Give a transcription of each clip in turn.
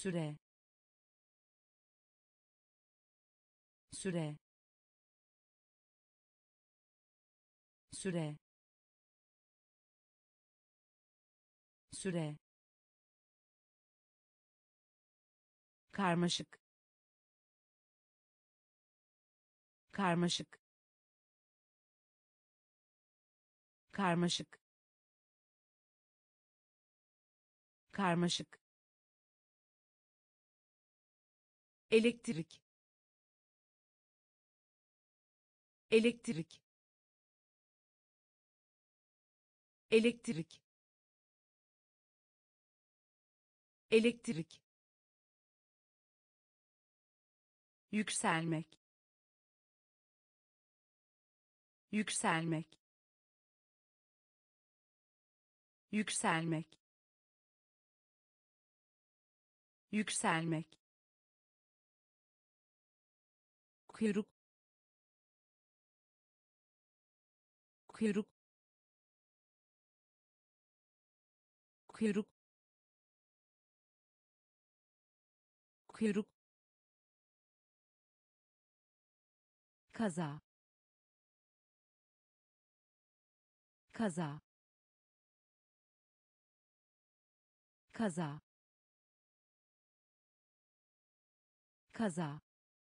süre süre süre süre karmaşık karmaşık karmaşık karmaşık elektrik elektrik elektrik elektrik yükselmek yükselmek yükselmek yükselmek kuyruk kuyruk kuyruk kuyruk kaza kaza kaza kaza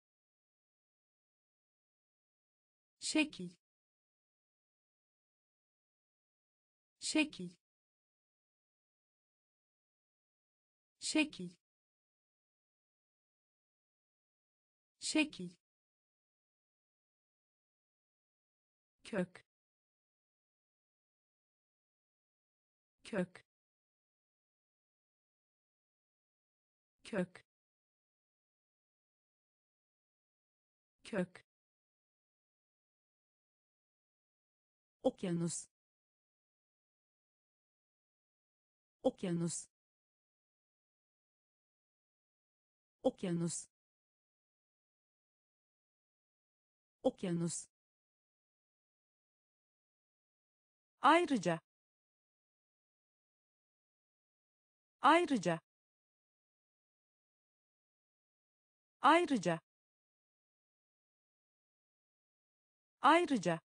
şekil şekil şekil şekil kök kök kök kök okyanus okyanus okyanus okyanus ayrıca ayrıca ayrıca ayrıca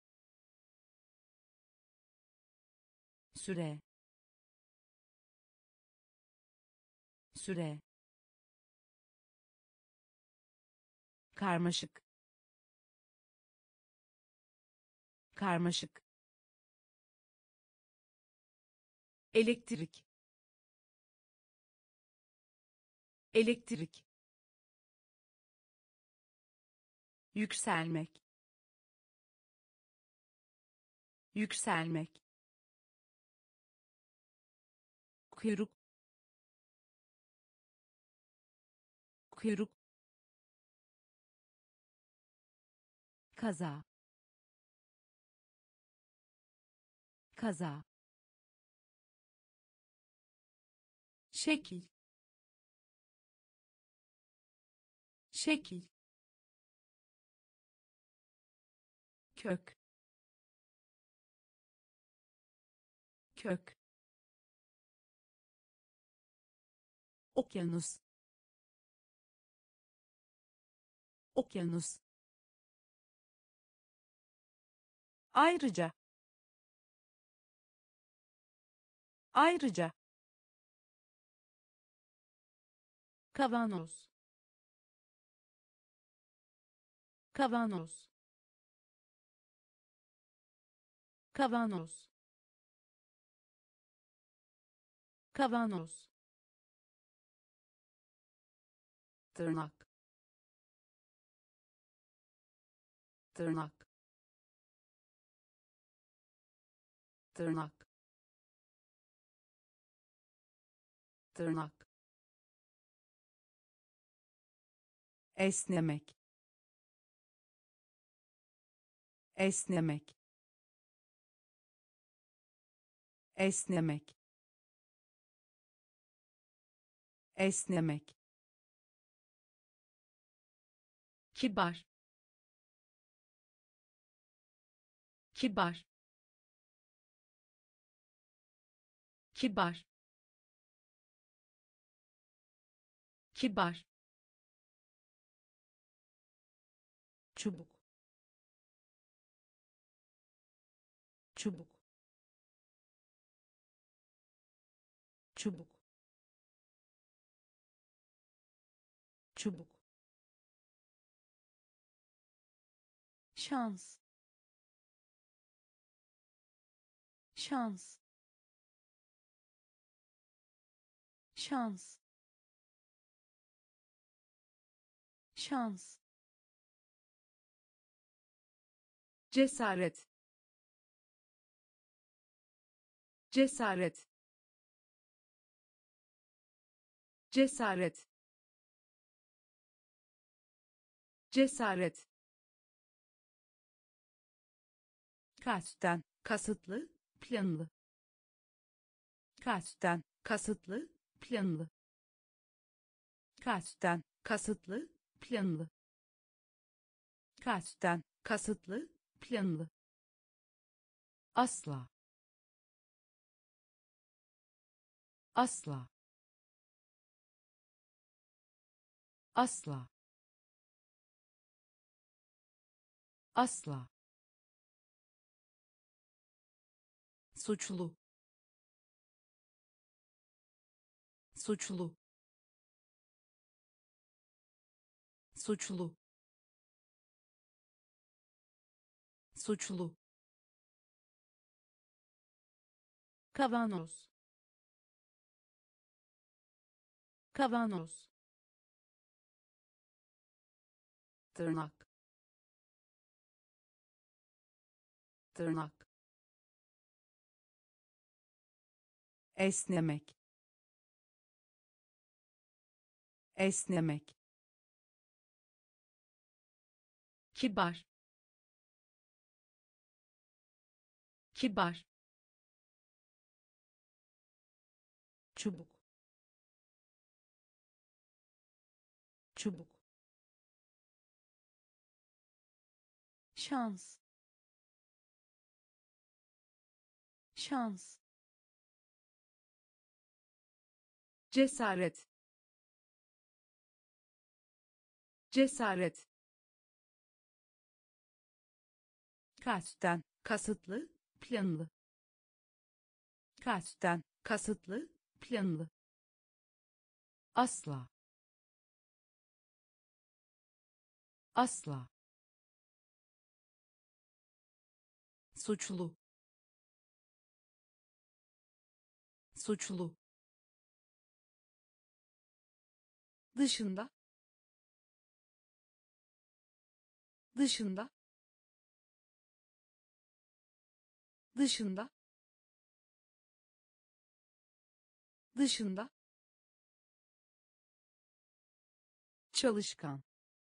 süre süre karmaşık karmaşık elektrik elektrik yükselmek yükselmek kuyruk kuyruk kaza kaza şekil şekil kök kök okyanus okyanus ayrıca ayrıca kavanoz kavanoz kavanoz kavanoz tırnak tırnak tırnak tırnak esnemek esnemek esnemek esnemek kibar kibar kibar kibar, çubuk, çubuk, çubuk, çubuk, şans, şans, şans, şans, cesaret, cesaret, cesaret, cesaret, kasten, kasıtlı, planlı, kasten, kasıtlı, planlı, kasten, kasıtlı, planlı, kasten, kasıtlı, planlı, asla, asla, asla, asla, suçlu, suçlu, suçlu, suçlu, kavanoz, kavanoz, tırnak, tırnak, esnemek, esnemek, kibar, kibar, çubuk, çubuk, şans, şans, cesaret, cesaret, kasten, kasıtlı, planlı, kasten, kasıtlı, planlı, asla, asla, suçlu, suçlu, dışında, dışında, dışında, dışında, çalışkan,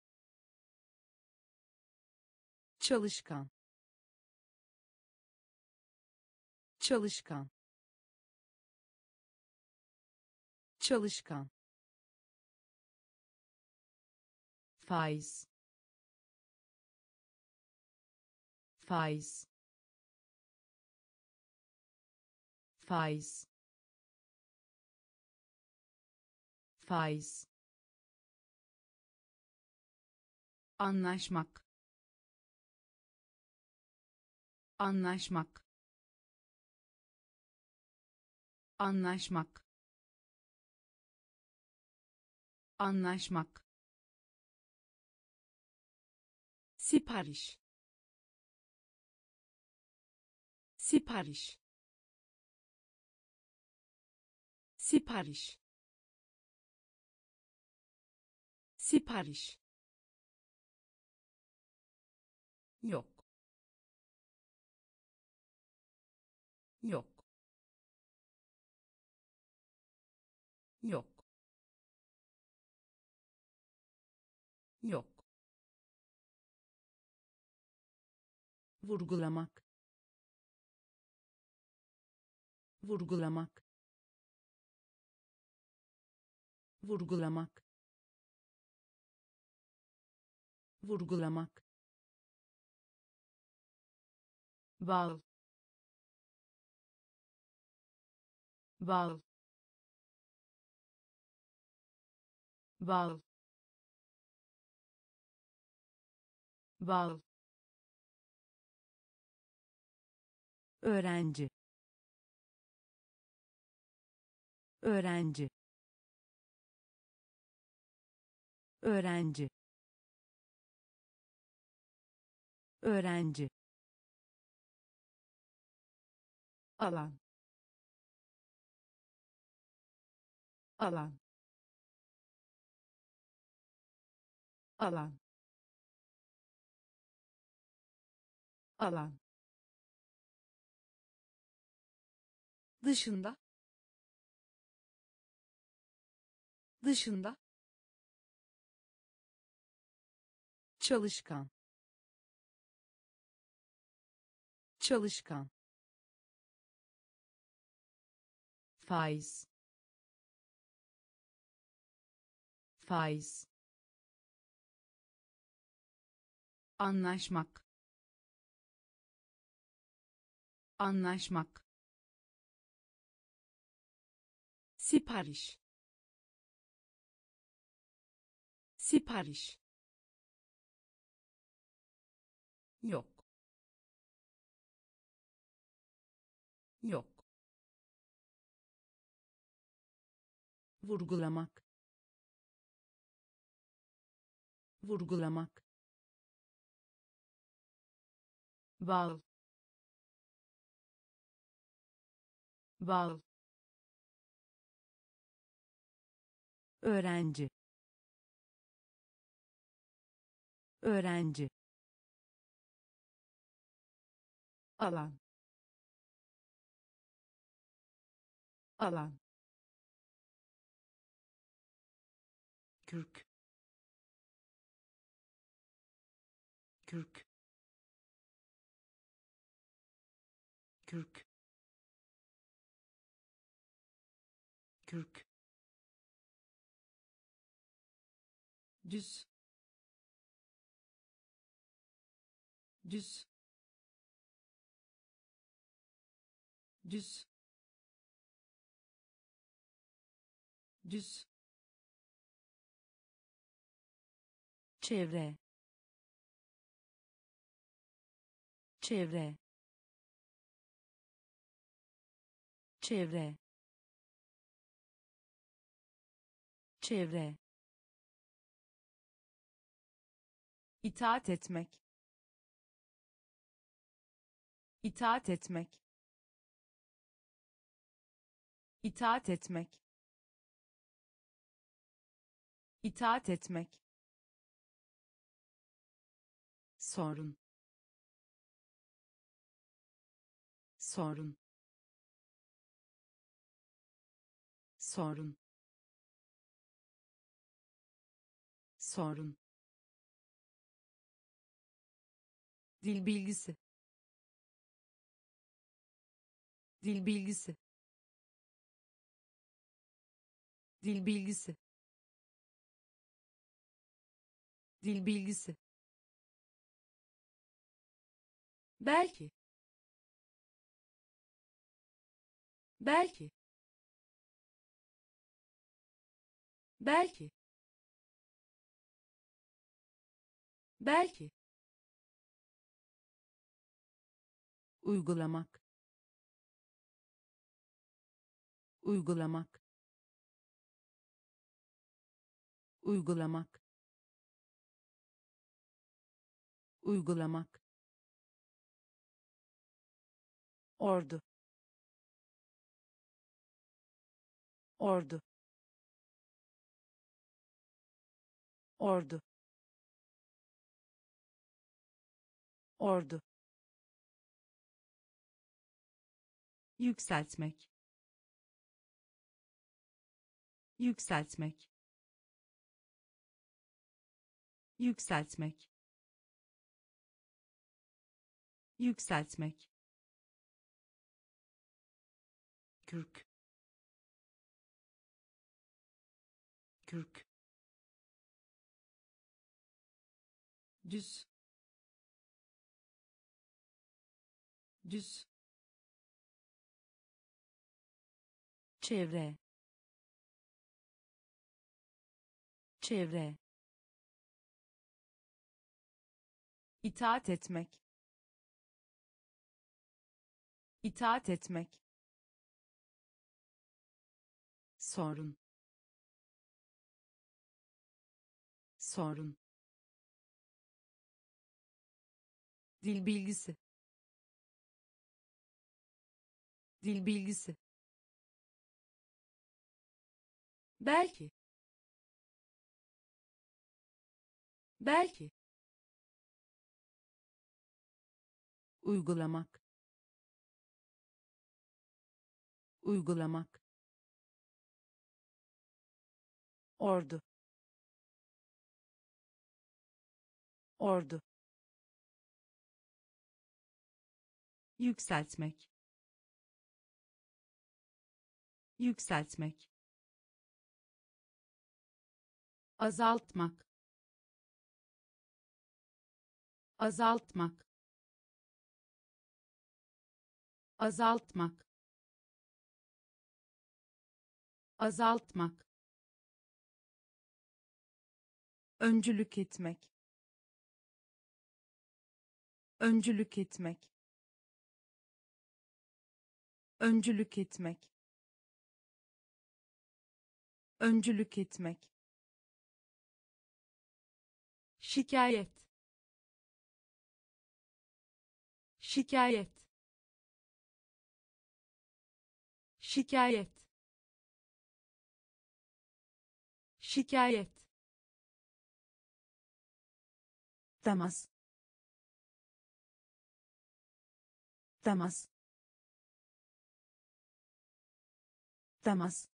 çalışkan, çalışkan, çalışkan, faiz, faiz, faiz, faiz, anlaşmak, anlaşmak, anlaşmak, anlaşmak, sipariş, sipariş, sipariş, sipariş, yok, yok, yok, yok, vurgulamak, vurgulamak, vurgulamak, vurgulamak, bal, bal, bağıl, bağıl, öğrenci, öğrenci, öğrenci, öğrenci, alan, alan, alan, alan, dışında, dışında, çalışkan, çalışkan, faiz, faiz, anlaşmak, anlaşmak, sipariş, sipariş, yok, yok, vurgulamak, vurgulamak, bağıl, bağıl, öğrenci, öğrenci, alan, alan, kürk, kürk, kürk, kürk, düz, düz, düz, düz, çevre, çevre, çevre, çevre, itaat etmek, itaat etmek, itaat etmek, itaat etmek, sorun, sorun, sorun, sorun, dil bilgisi, dil bilgisi, dil bilgisi, dil bilgisi, belki, belki, belki, belki, uygulamak, uygulamak, uygulamak, uygulamak, ordu, ordu, ordu, ordu, yükseltmek, yükseltmek, yükseltmek, yükseltmek, kürk, kürk, düz, düz, çevre, çevre, itaat etmek, itaat etmek, sorun, sorun, dil bilgisi, dil bilgisi, belki, belki, uygulamak, uygulamak, ordu, ordu, yükseltmek, yükseltmek, azaltmak, azaltmak, azaltmak, azaltmak, öncülük etmek, öncülük etmek, öncülük etmek, öncülük etmek, şikayet, şikayet, şikayet, şikayet, temas, temas, temas,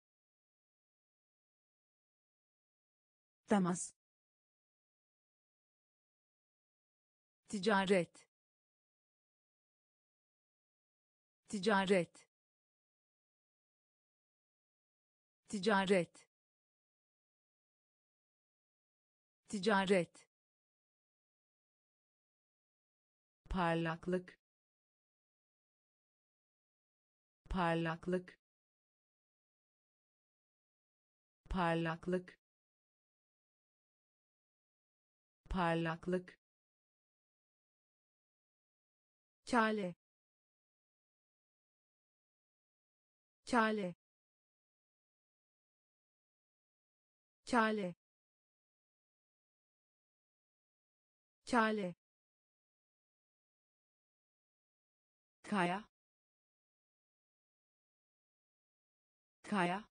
temas, ticaret, ticaret, ticaret, ticaret, parlaklık, parlaklık, parlaklık, parlaklık, kale, kale, kale, kale, kaya, kaya,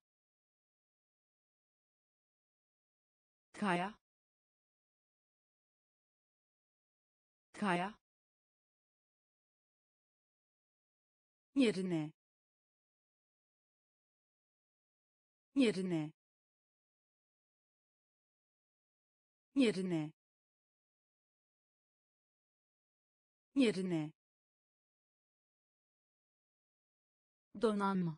kaya, kaya, yerine, yerine, yerine, yerine, donanma,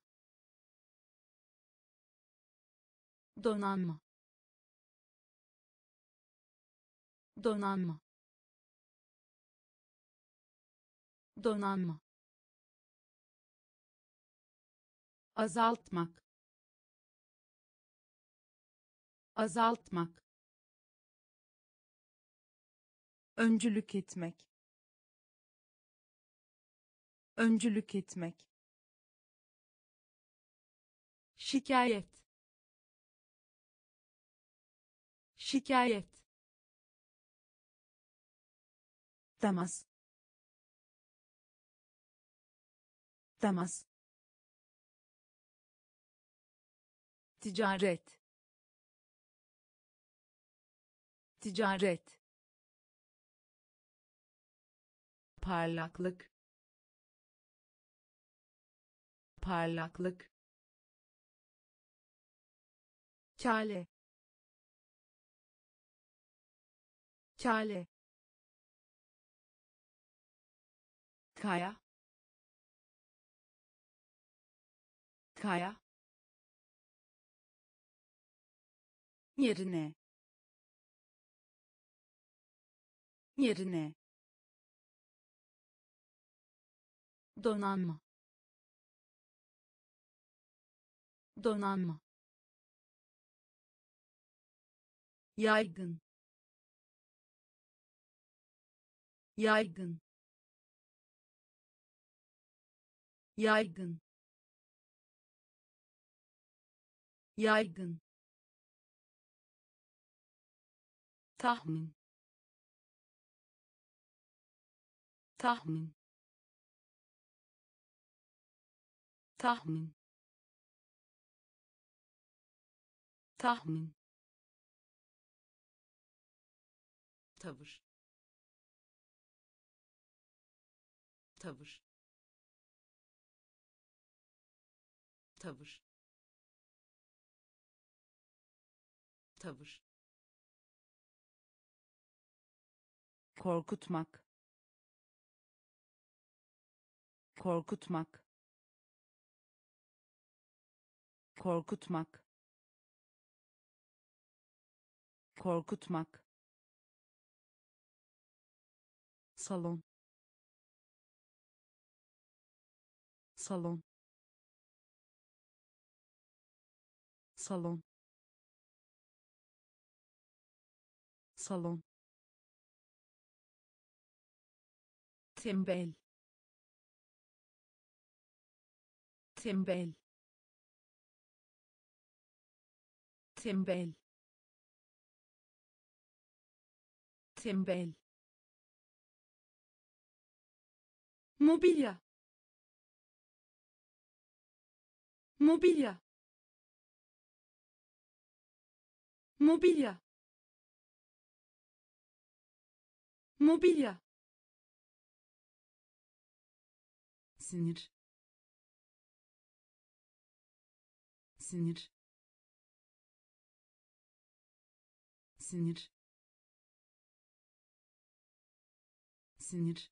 donanma, donanma, donanma, azaltmak, azaltmak, öncülük etmek, öncülük etmek, şikayet, şikayet, temas, temas, ticaret, ticaret, parlaklık, parlaklık, kale, kale, kaya, kaya, yerine, yerine, donanma, donanma, yaygın, yaygın, yaygın, yaygın, tahmin, tahmin, tahmin, tahmin, tavır, tavır, tavır, tavır, korkutmak, korkutmak, korkutmak, korkutmak, salon, salon, salon, salon, tembel, tembel, tembel, tembel, mobilya, mobilya, mobilya, mobilya, sinir, sinir, sinir, sinir,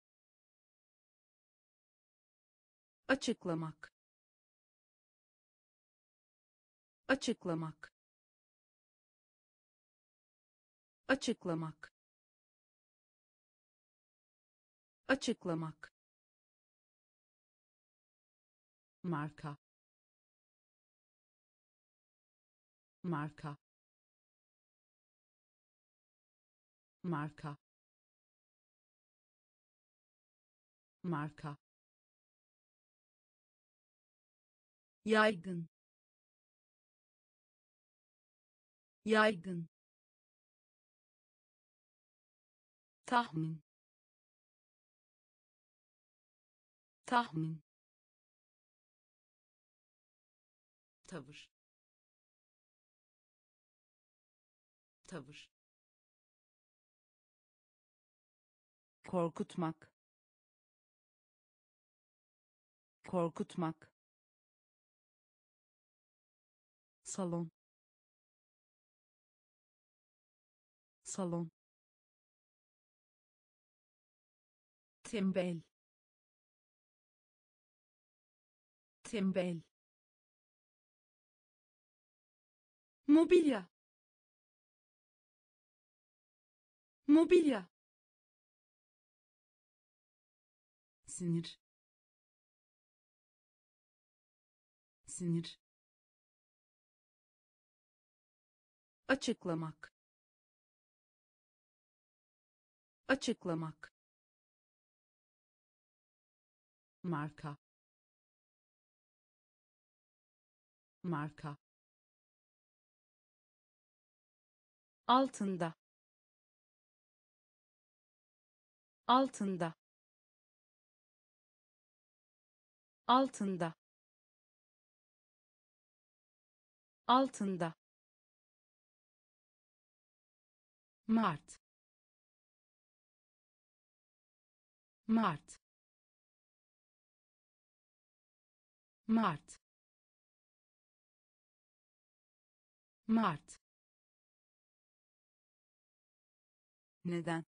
açıklamak, açıklamak, açıklamak, açıklamak, marka, marka, marka, marka, yaygın, yaygın, tahmin, tahmin, tavır, tavır, korkutmak, korkutmak, salon, salon, tembel, tembel, mobilya, mobilya, sinir, sinir, açıklamak, açıklamak, marka, marka, altında, altında, altında, altında, mart, mart, mart, mart, neden,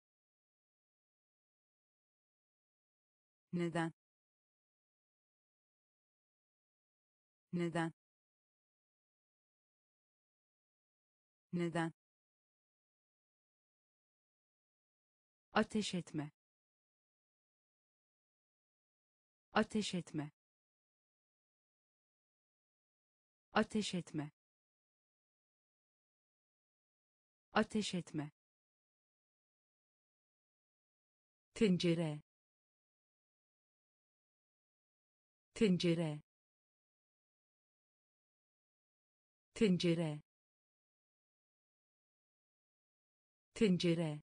neden, neden, neden, ateş etme, ateş etme, ateş etme, ateş etme, tencere, tencere, tencere, tencere,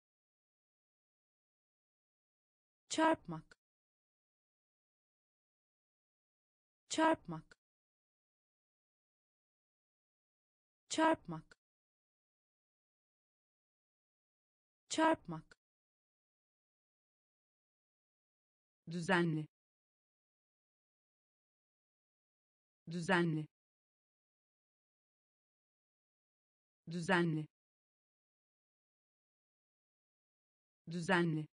çarpmak, çarpmak, çarpmak, çarpmak, düzenli, düzenli, düzenli, düzenli,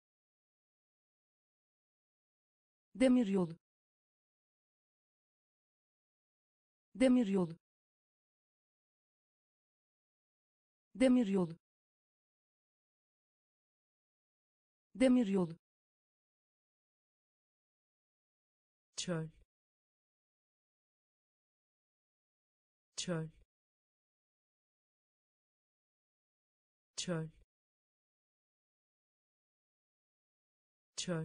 demiryolu, demiryolu, demiryolu, demiryolu, çöl, çöl, çöl, çöl,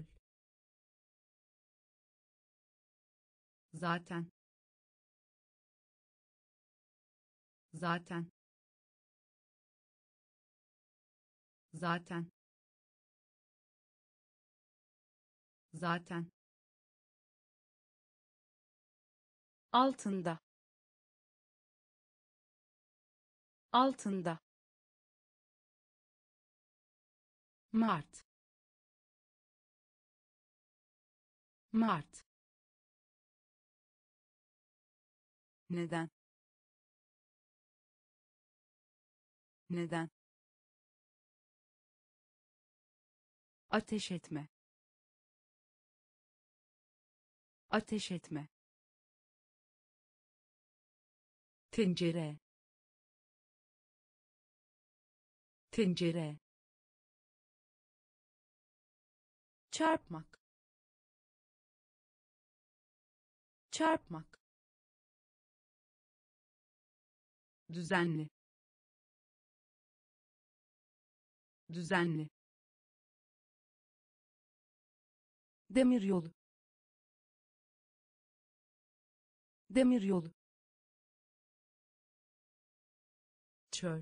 zaten, zaten, zaten, zaten, altında, altında, Mart, Mart, neden, neden, ateş etme, ateş etme, tencere, tencere, çarpmak, çarpmak, düzenli, düzenli, demiryolu, demiryolu, çöl,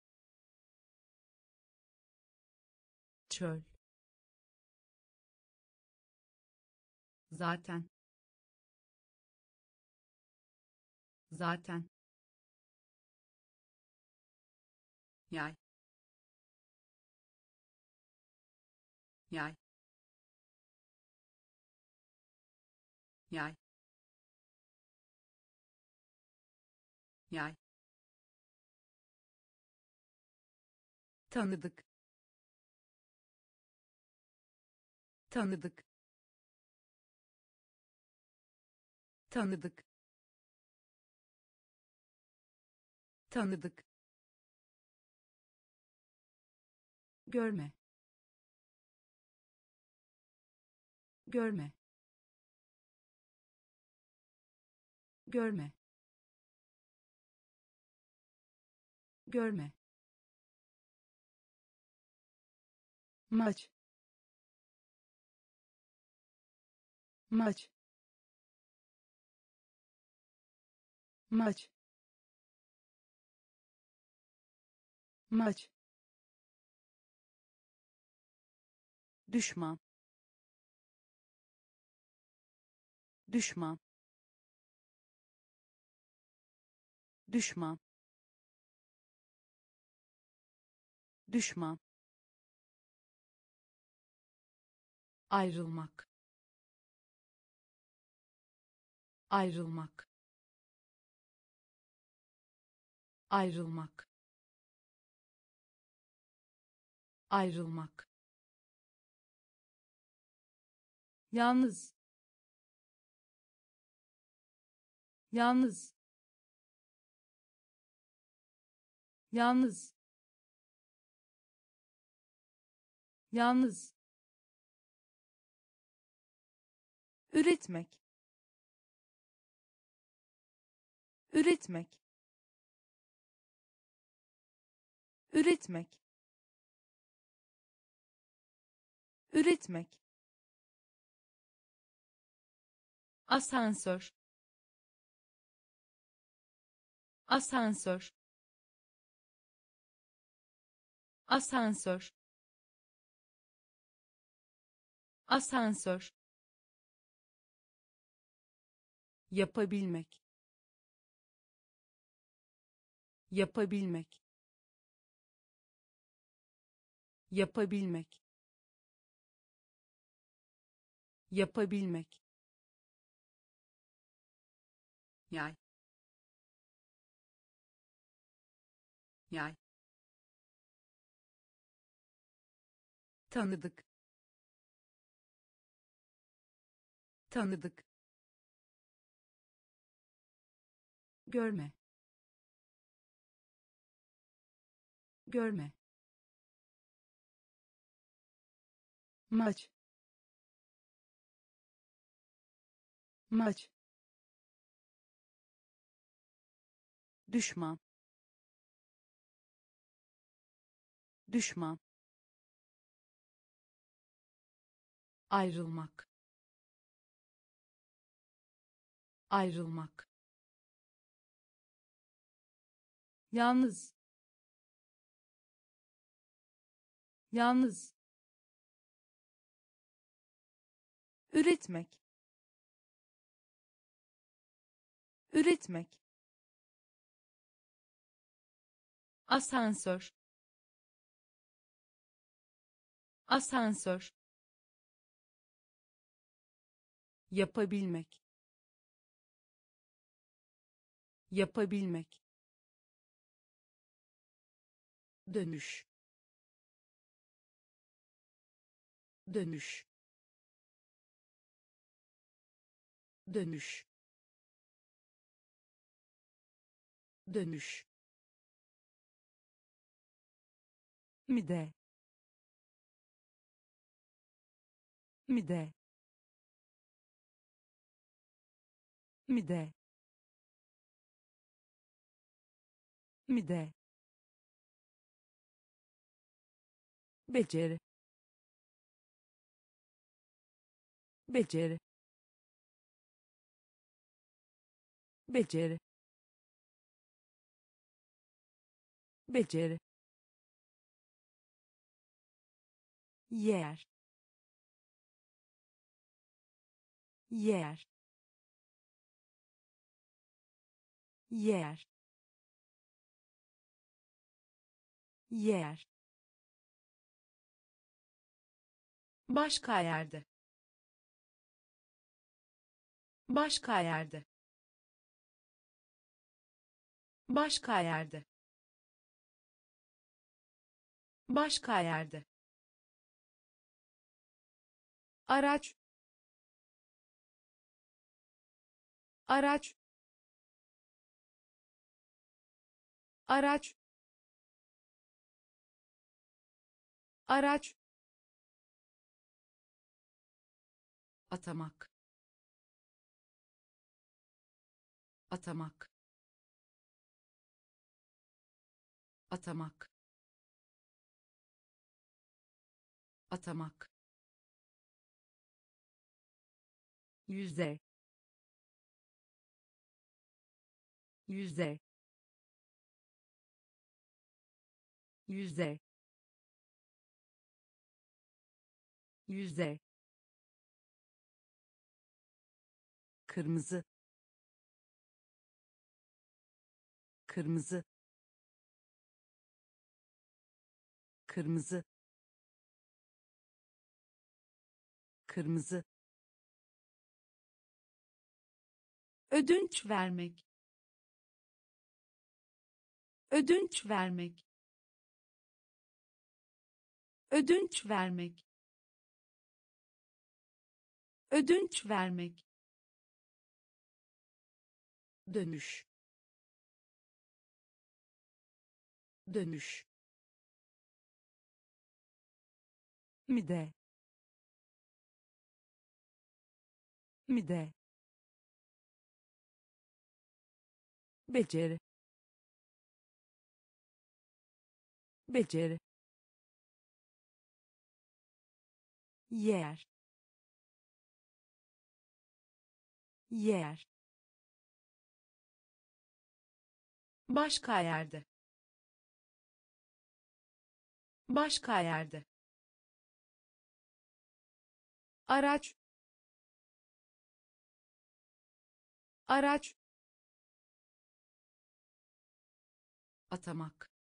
çöl, zaten, zaten, yay, yay, yay, yay, tanıdık, tanıdık, tanıdık, tanıdık, görme, görme, görme, görme, maç, maç, maç, maç, düşman, düşman, düşman, düşman, ayrılmak, ayrılmak, ayrılmak, ayrılmak, yalnız, yalnız, yalnız, yalnız, üretmek, üretmek, üretmek, üretmek, asansör, asansör, asansör, asansör, yapabilmek, yapabilmek, yapabilmek, yapabilmek, yay, yay, tanıdık, tanıdık, görme, görme, maç, maç, düşman, düşman, ayrılmak, ayrılmak, yalnız, yalnız, üretmek, üretmek, asansör, asansör, yapabilmek, yapabilmek, dönüş, dönüş, dönüş, dönüş, mide, mide, mide, mide, beceri, beceri, beceri, beceri, yer, yer, yer, yer, başka yerde, başka yerde, başka yerde, başka yerde, araç, araç, araç, araç, atamak, atamak, atamak, atamak, yüzde, yüzde, yüzde, yüzde, kırmızı, kırmızı, kırmızı, kırmızı, ödünç vermek, ödünç vermek, ödünç vermek, ödünç vermek, dönüş, dönüş, mide, mide, beceri, beceri, yer, yer, Başka yerde. Başka yerde. Araç. Araç. Atamak.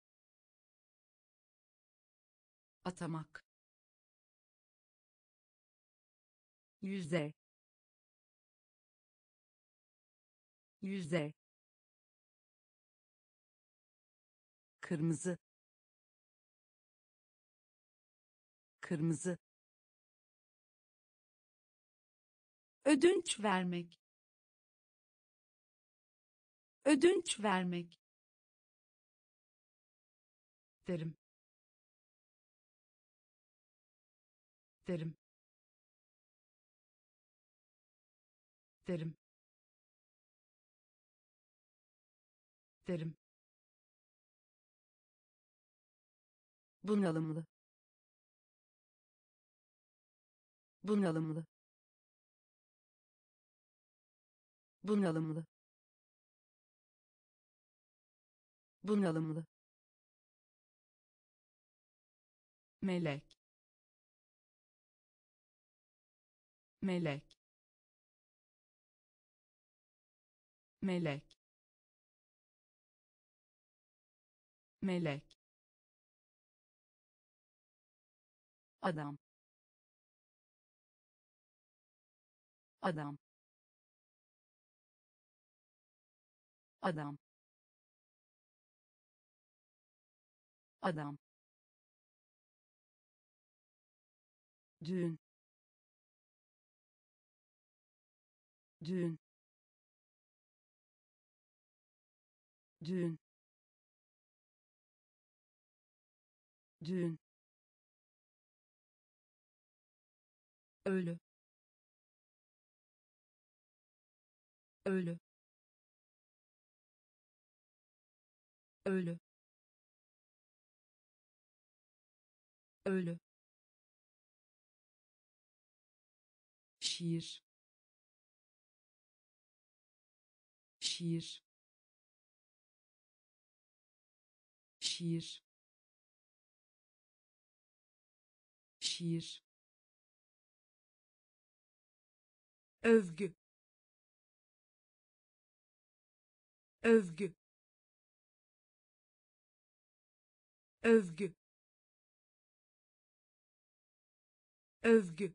Atamak. yüzey, yüzey, kırmızı, kırmızı, Ödünç vermek. Ödünç vermek. Derim. Derim. Derim. Derim. bunalımlı, bunalımlı, bunalımlı, bunalımlı, Melek. Melek. Melek. Melek. adam, adam, adam, adam, düğün, düğün, düğün, düğün, Ölü. Ölü. Ölü. Ölü. Şiir. Şiir. Şiir. Şiir. Övgü. Övgü. Övgü. Övgü.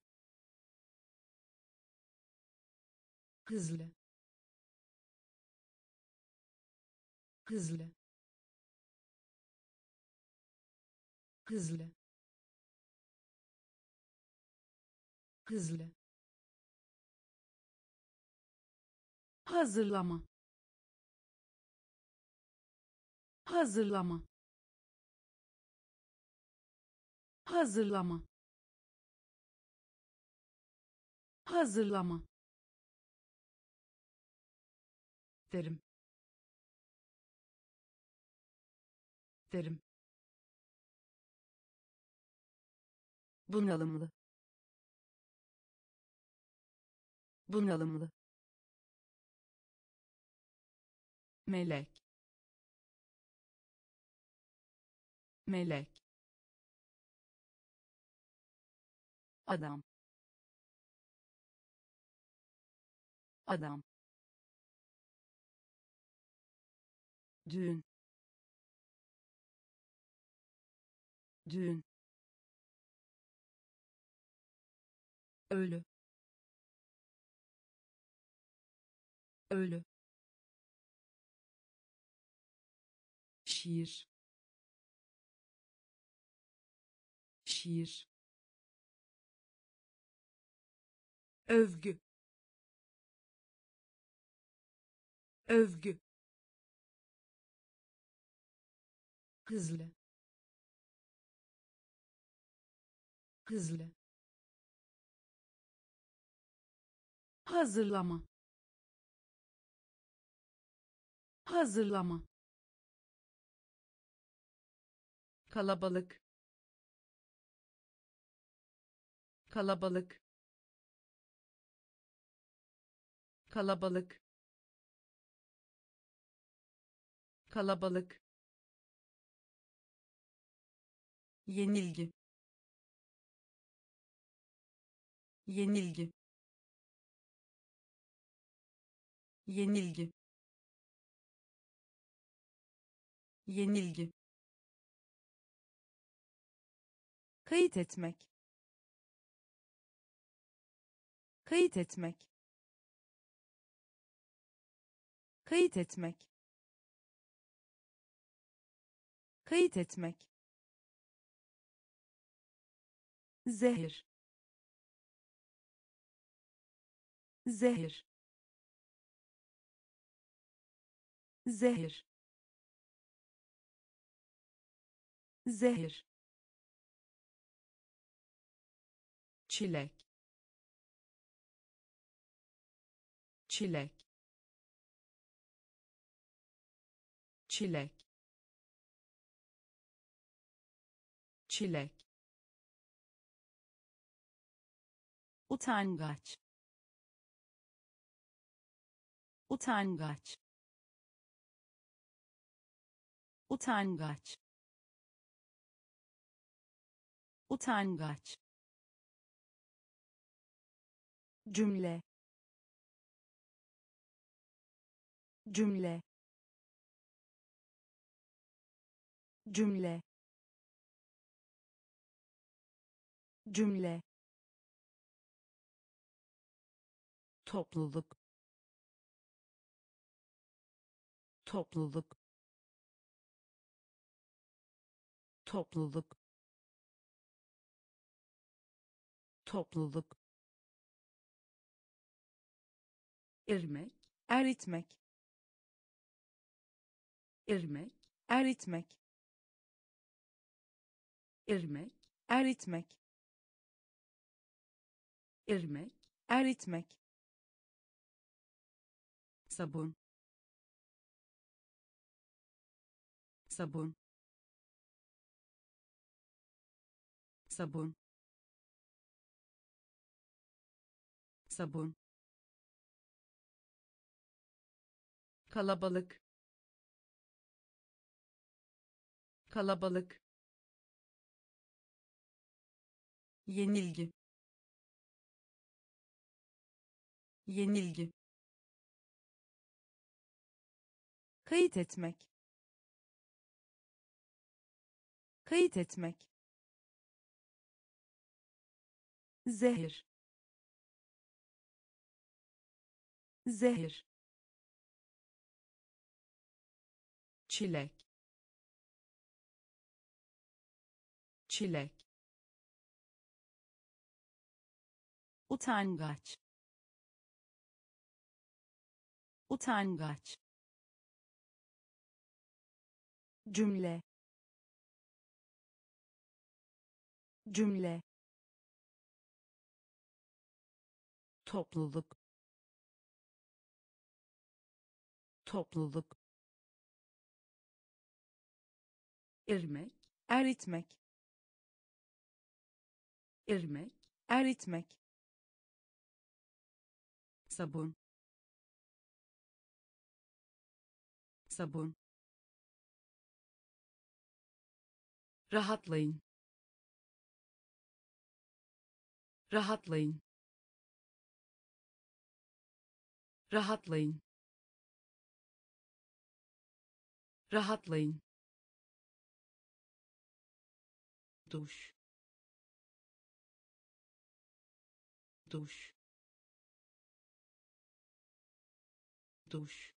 Hızlı. Hızlı. Hızlı. Hızlı. Hazırlama. Hazırlama. Hazırlama. Hazırlama. Derim. Derim. bunalımlı, bunalımlı, Melek. Melek. adam, adam, düğün, düğün, Ölü. Ölü. Şiir. Şiir. Övgü. Övgü. Hızlı. Hızlı. Hazırlama. Hazırlama. kalabalık, kalabalık, kalabalık, kalabalık, yenilgi, yenilgi, yenilgi, yenilgi, kayıt etmek, kayıt etmek, kayıt etmek, kayıt etmek, zehir, zehir, zehir, zehir, çilek, çilek, çilek, çilek, utangaç, utangaç, utangaç, utangaç, cümle, cümle, cümle, cümle, topluluk, topluluk, topluluk, topluluk, irmek, eritmek, irmek, eritmek, irmek, eritmek, irmek, eritmek, sabun, sabun, sabun, sabun, kalabalık, kalabalık, yenilgi, yenilgi, kayıt etmek, kayıt etmek, zehir, zehir, çilek, çilek, utangaç, utangaç, cümle, cümle, topluluk, topluluk, irmek, eritmek, irmek, eritmek, sabun, sabun, rahatlayın, rahatlayın, rahatlayın, rahatlayın, duş, duş, duş,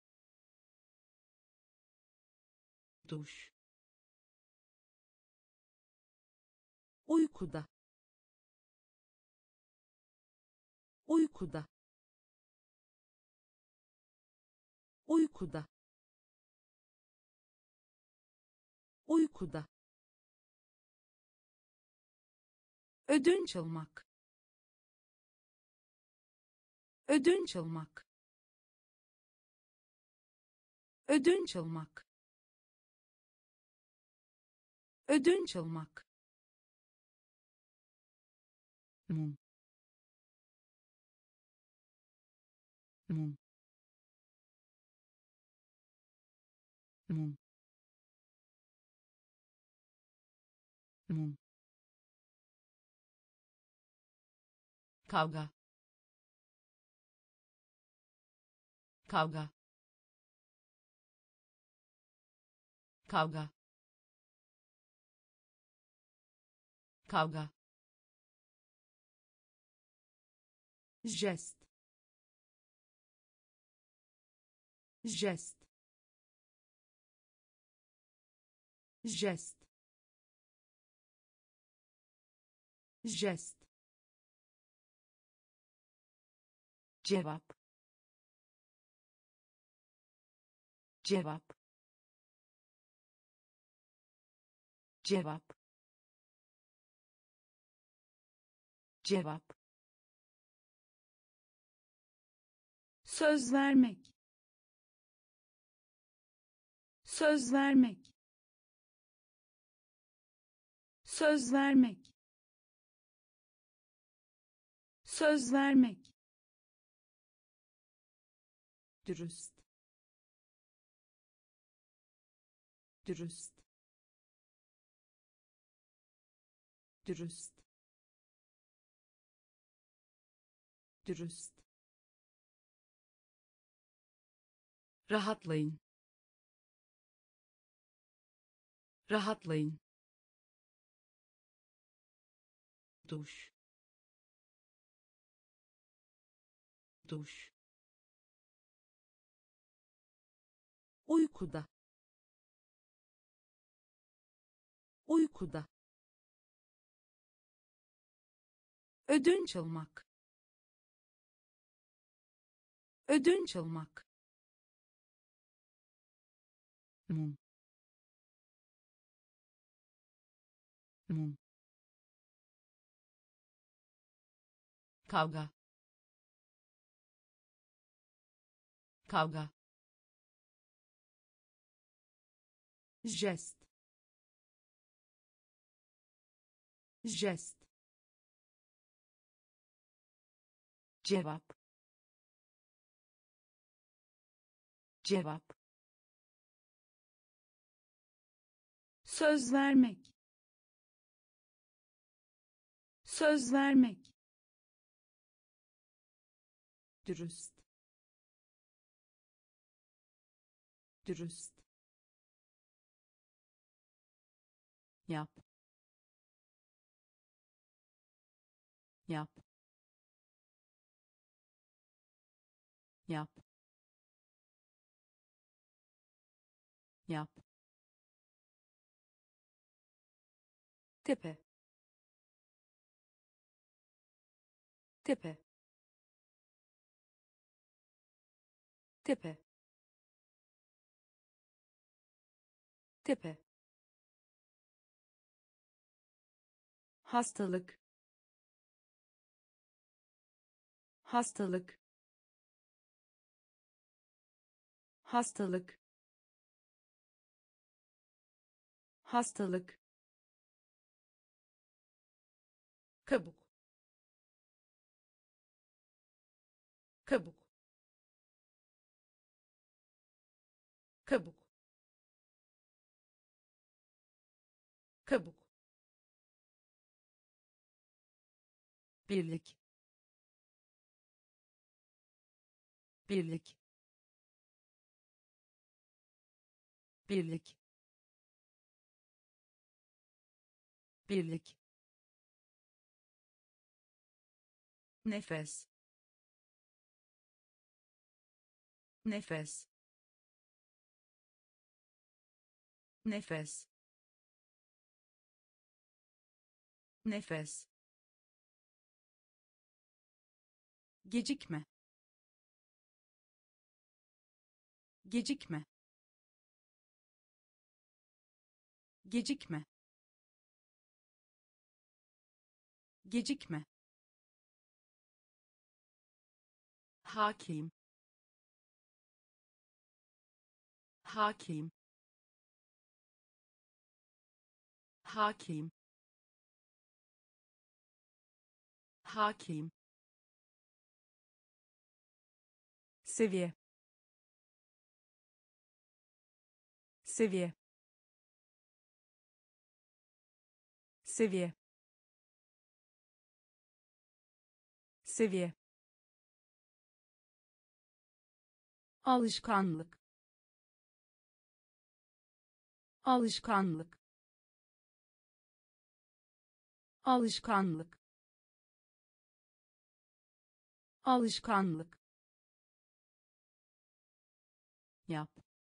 duş, uykuda, uykuda, uykuda, uykuda, ödünç almak, ödünç almak, ödünç almak, Ödünç almak. Mum. Mum. Mum. Mum. Kavga. Kavga. Kavga. Kavga. Jest. Jest. Jest. Jest. Cevap. Cevap. Cevap. Cevap. Söz vermek. Söz vermek. Söz vermek. Söz vermek. Dürüst. Dürüst. Dürüst. Dürüst. Rahatlayın. Rahatlayın. Duş. Duş. Uykuda. Uykuda. Ödünç almak. Ödünç almak. Mum. Mum. Kavga. Kavga. Jest. Jest. Cevap. Cevap. Söz vermek. Söz vermek. Dürüst. Dürüst. Yap. Yap. Yap. Yap. Tepe. Tepe. Tepe. Tepe. Hastalık. Hastalık. Hastalık. Hastalık. Kabuk. Kabuk. Kabuk. Kabuk. Birlik. Birlik. Birlik. Birlik. Nefes. Nefes. Nefes. Nefes. Gecikme. Gecikme. Gecikme. Gecikme. Hakim. Hakim. hakim, hakim, seviye, seviye, seviye, seviye, alışkanlık, alışkanlık, alışkanlık, alışkanlık, yap,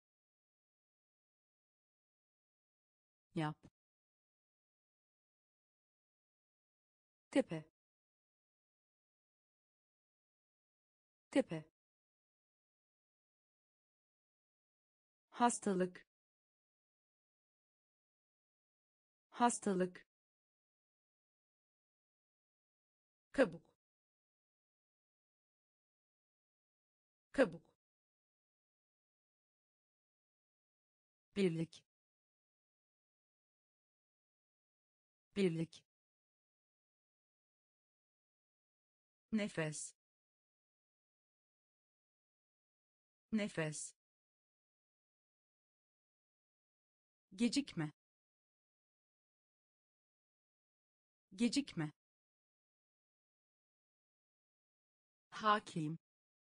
yap, tepe, tepe, hastalık, hastalık, kabuk, kabuk, birlik, birlik, nefes, nefes, gecikme, gecikme, hakim,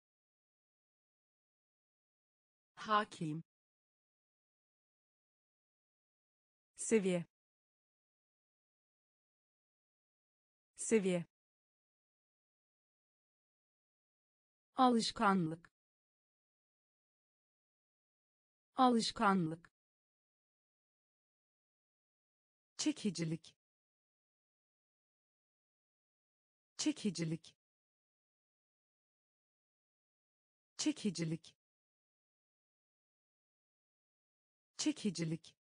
hakim, seviye, seviye, alışkanlık, alışkanlık, çekicilik, çekicilik, çekicilik, çekicilik,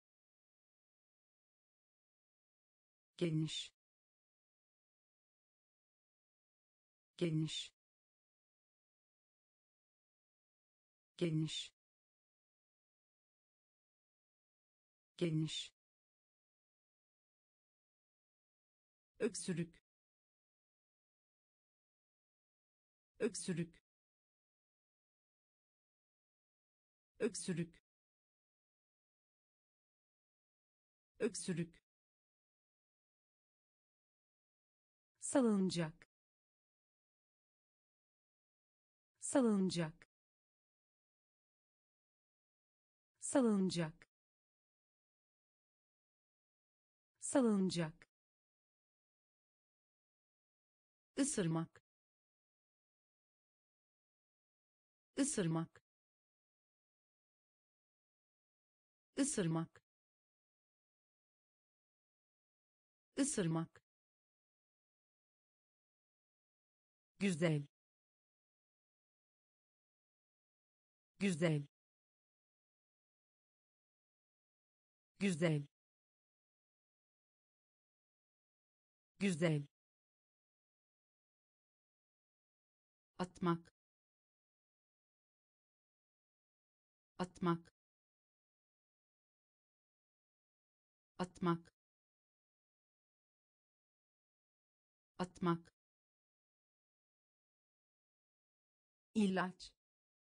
geniş, geniş, geniş, geniş, öksürük, öksürük, öksürük, öksürük, salıncak, salıncak, salıncak, salıncak, ısırmak, ısırmak, ısırmak, ısırmak, güzel, güzel, güzel, güzel, atmak, atmak, atmak, atmak, ilaç,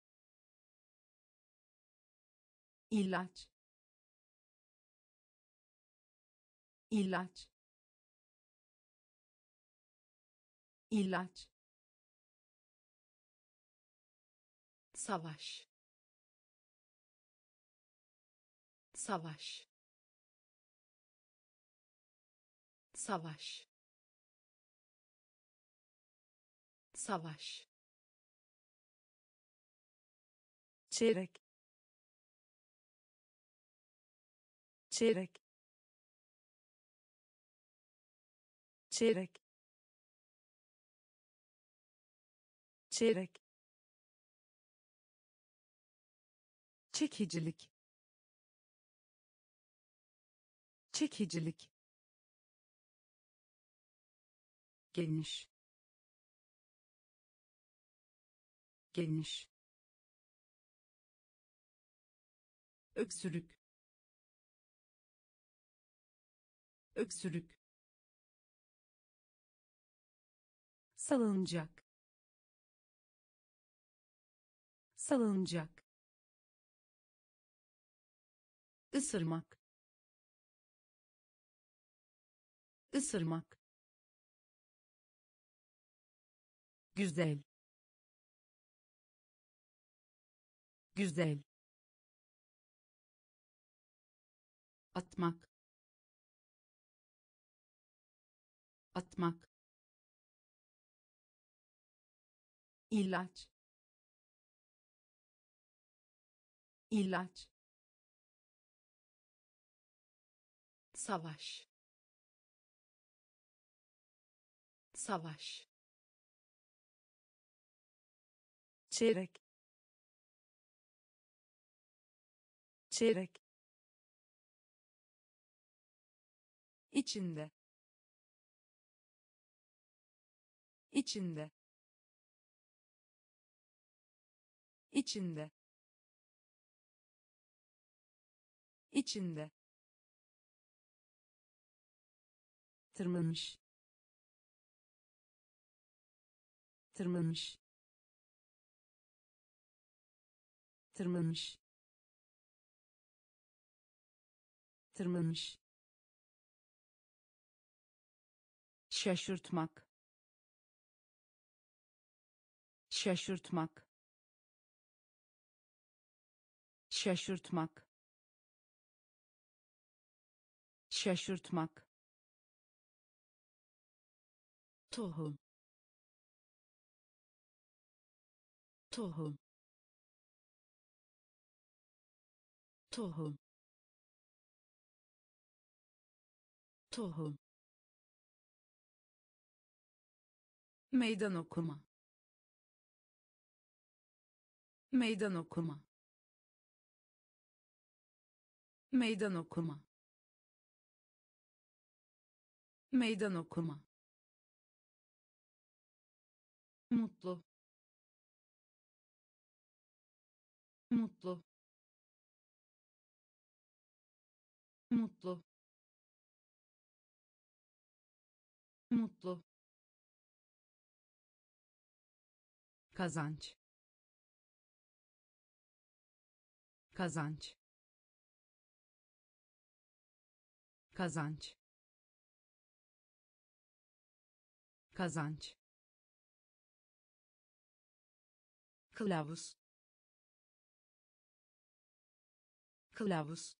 ilaç, ilaç, ilaç, savaş, savaş, savaş, savaş, çeyrek, çeyrek, çeyrek, çeyrek, çekicilik, çekicilik, geniş, geniş, öksürük, öksürük, salıncak, salıncak, ısırmak, ısırmak, güzel, güzel, atmak, atmak, ilaç, ilaç, savaş, savaş, çeyrek, çeyrek, içinde, içinde, içinde, içinde, tırmanmış, tırmanmış, tırmanmış, tırmanmış, şaşırtmak, şaşırtmak, şaşırtmak, şaşırtmak, tohum, tohum, tohum, tohum, meydan okuma, meydan okuma, meydan okuma, meydan okuma, mutlu, mutlu, mutlu, mutlu, kazanç, kazanç, kazanç, kazanç, kılavuz, kılavuz,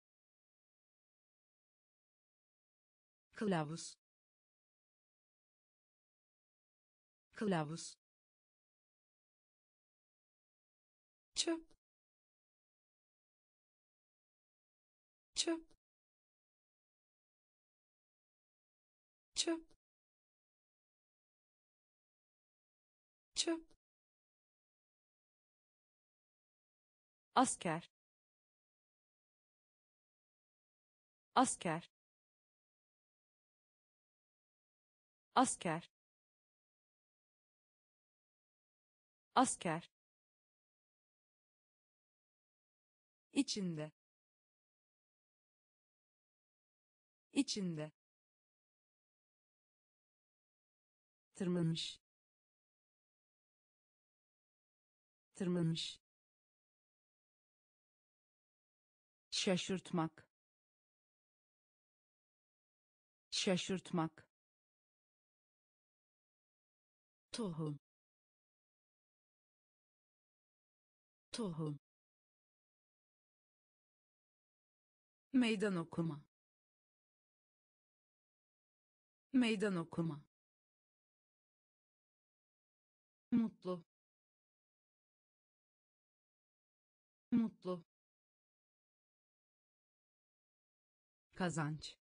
kılavuz, kılavuz, çöp, çöp, çöp, çöp, asker, asker, asker, asker, içinde, içinde, tırmanmış, tırmanmış, şaşırtmak, şaşırtmak, tohum, tohum, meydan okuma, meydan okuma, mutlu, mutlu, kazanç,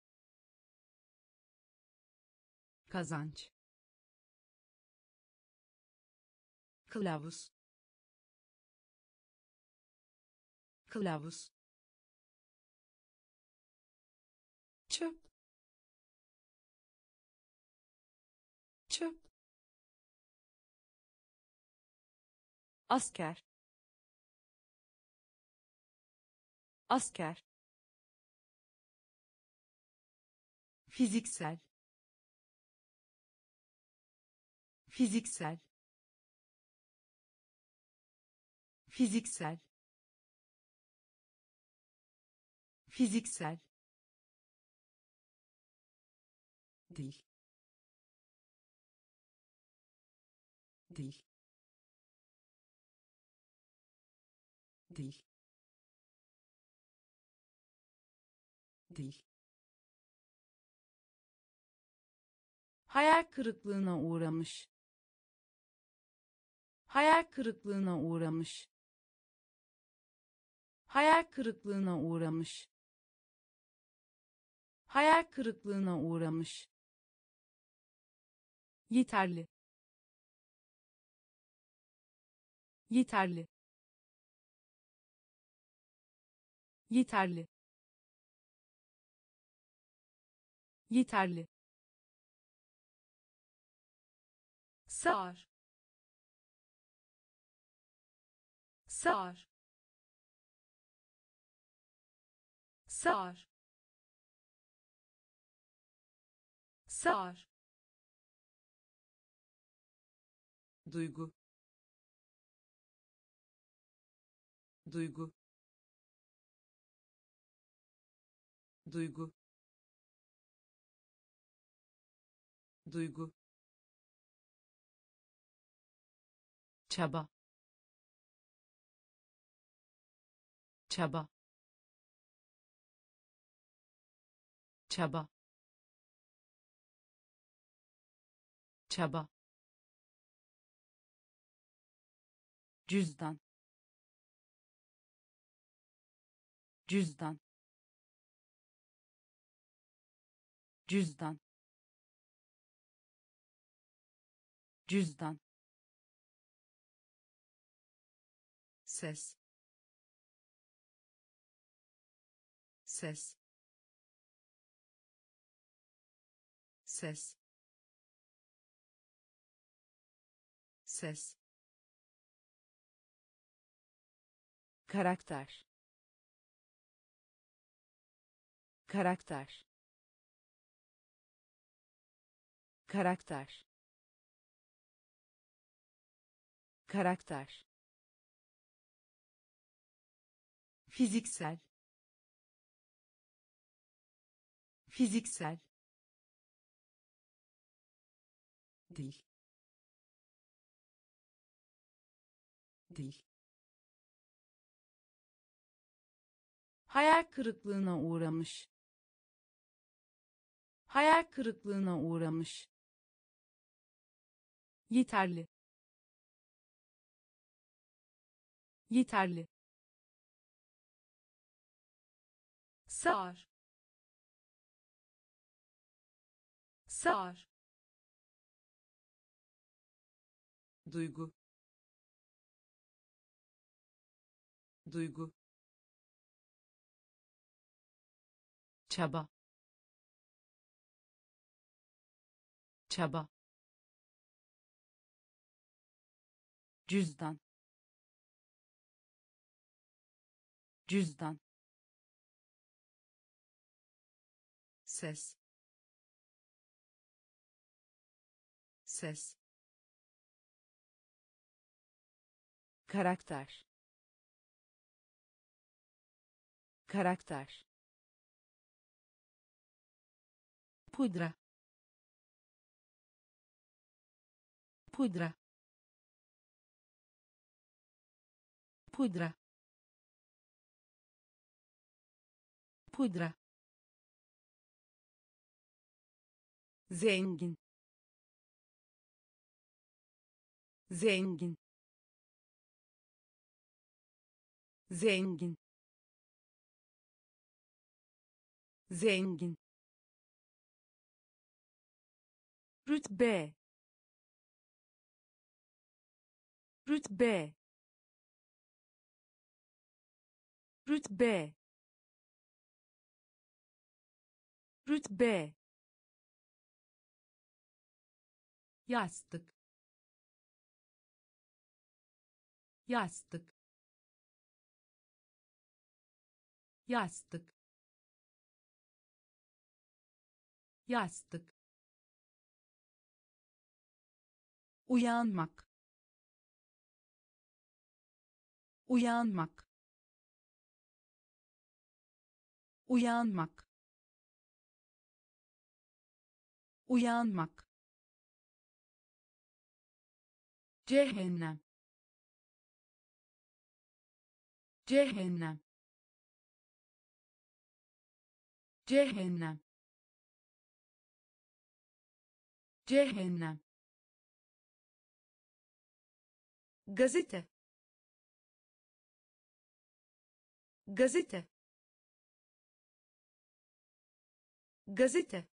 kazanç, kılavuz, kılavuz, çöp, çöp, asker, asker, fiziksel fiziksel fiziksel fiziksel dil dil dil dil hayal kırıklığına uğramış hayal kırıklığına uğramış hayal kırıklığına uğramış hayal kırıklığına uğramış yeterli yeterli yeterli yeterli sağır sağır sağır sağır duygu duygu duygu duygu çaba çaba çaba çaba cüzdan cüzdan cüzdan cüzdan ses ses ses ses karakter karakter karakter karakter fiziksel fiziksel dil dil hayal kırıklığına uğramış hayal kırıklığına uğramış yeterli yeterli sağır sağır duygu duygu çaba çaba cüzdan cüzdan ses ses karakter karakter pudra pudra pudra pudra zengin zengin zengin zengin rütbe rütbe rütbe rütbe yastık yastık yastık yastık, uyanmak, uyanmak, uyanmak, uyanmak, cehennem, cehennem, cehennem, cehennem, gazete, gazete, gazete,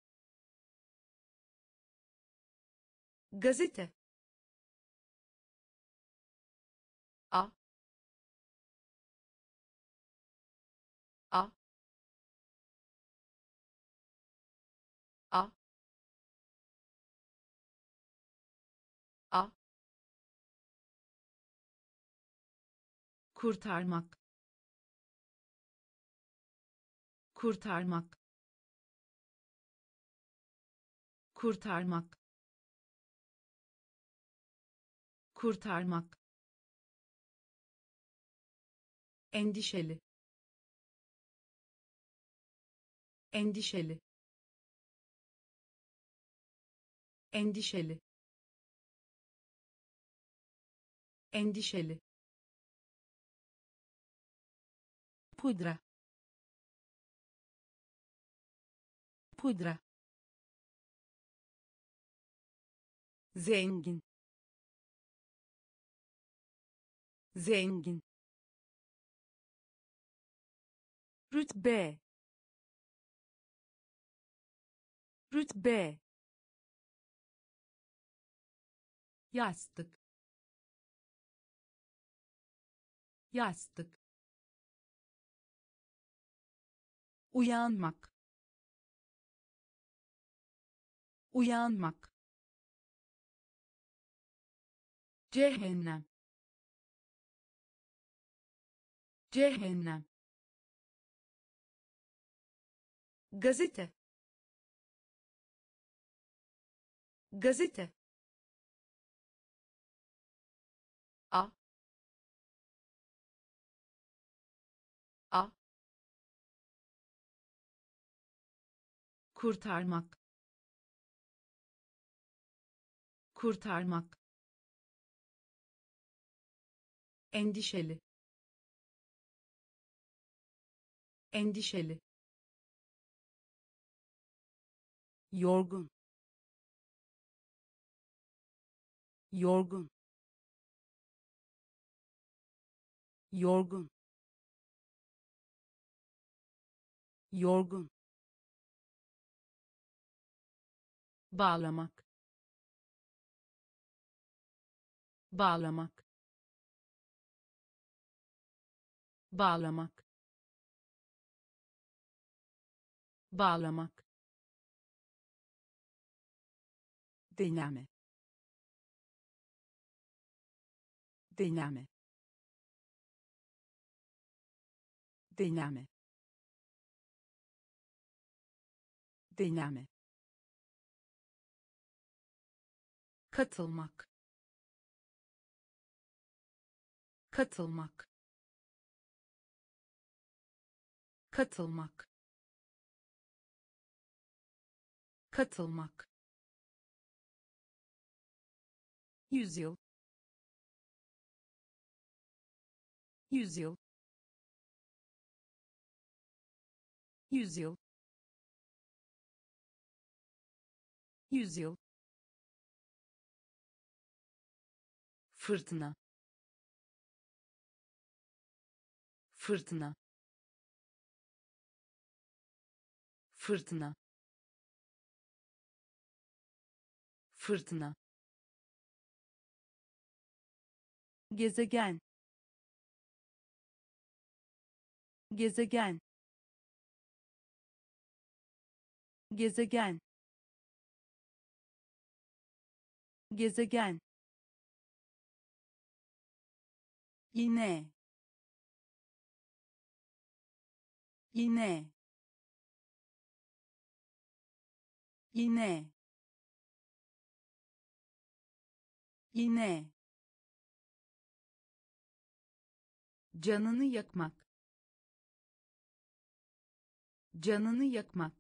gazete, a, a, a, a, kurtarmak, kurtarmak, kurtarmak, kurtarmak, endişeli, endişeli, endişeli, endişeli, pudra, pudra, zengin, zengin, rütbe, rütbe, yastık, yastık, uyanmak, uyanmak, cehennem, cehennem, gazete, gazete, a, a, kurtarmak, kurtarmak, endişeli, endişeli, yorgun, yorgun, yorgun, yorgun, bağlamak, bağlamak, bağlamak, bağlamak, deneme, deneme, deneme, deneme, katılmak, katılmak, katılmak, katılmak, yüzyıl, yüzyıl, yüzyıl, yüzyıl, fırtına, fırtına, fırtına, fırtına, gezegen, gezegen, gezegen, gezegen, iğne, iğne, iğne, iğne, canını yakmak, canını yakmak,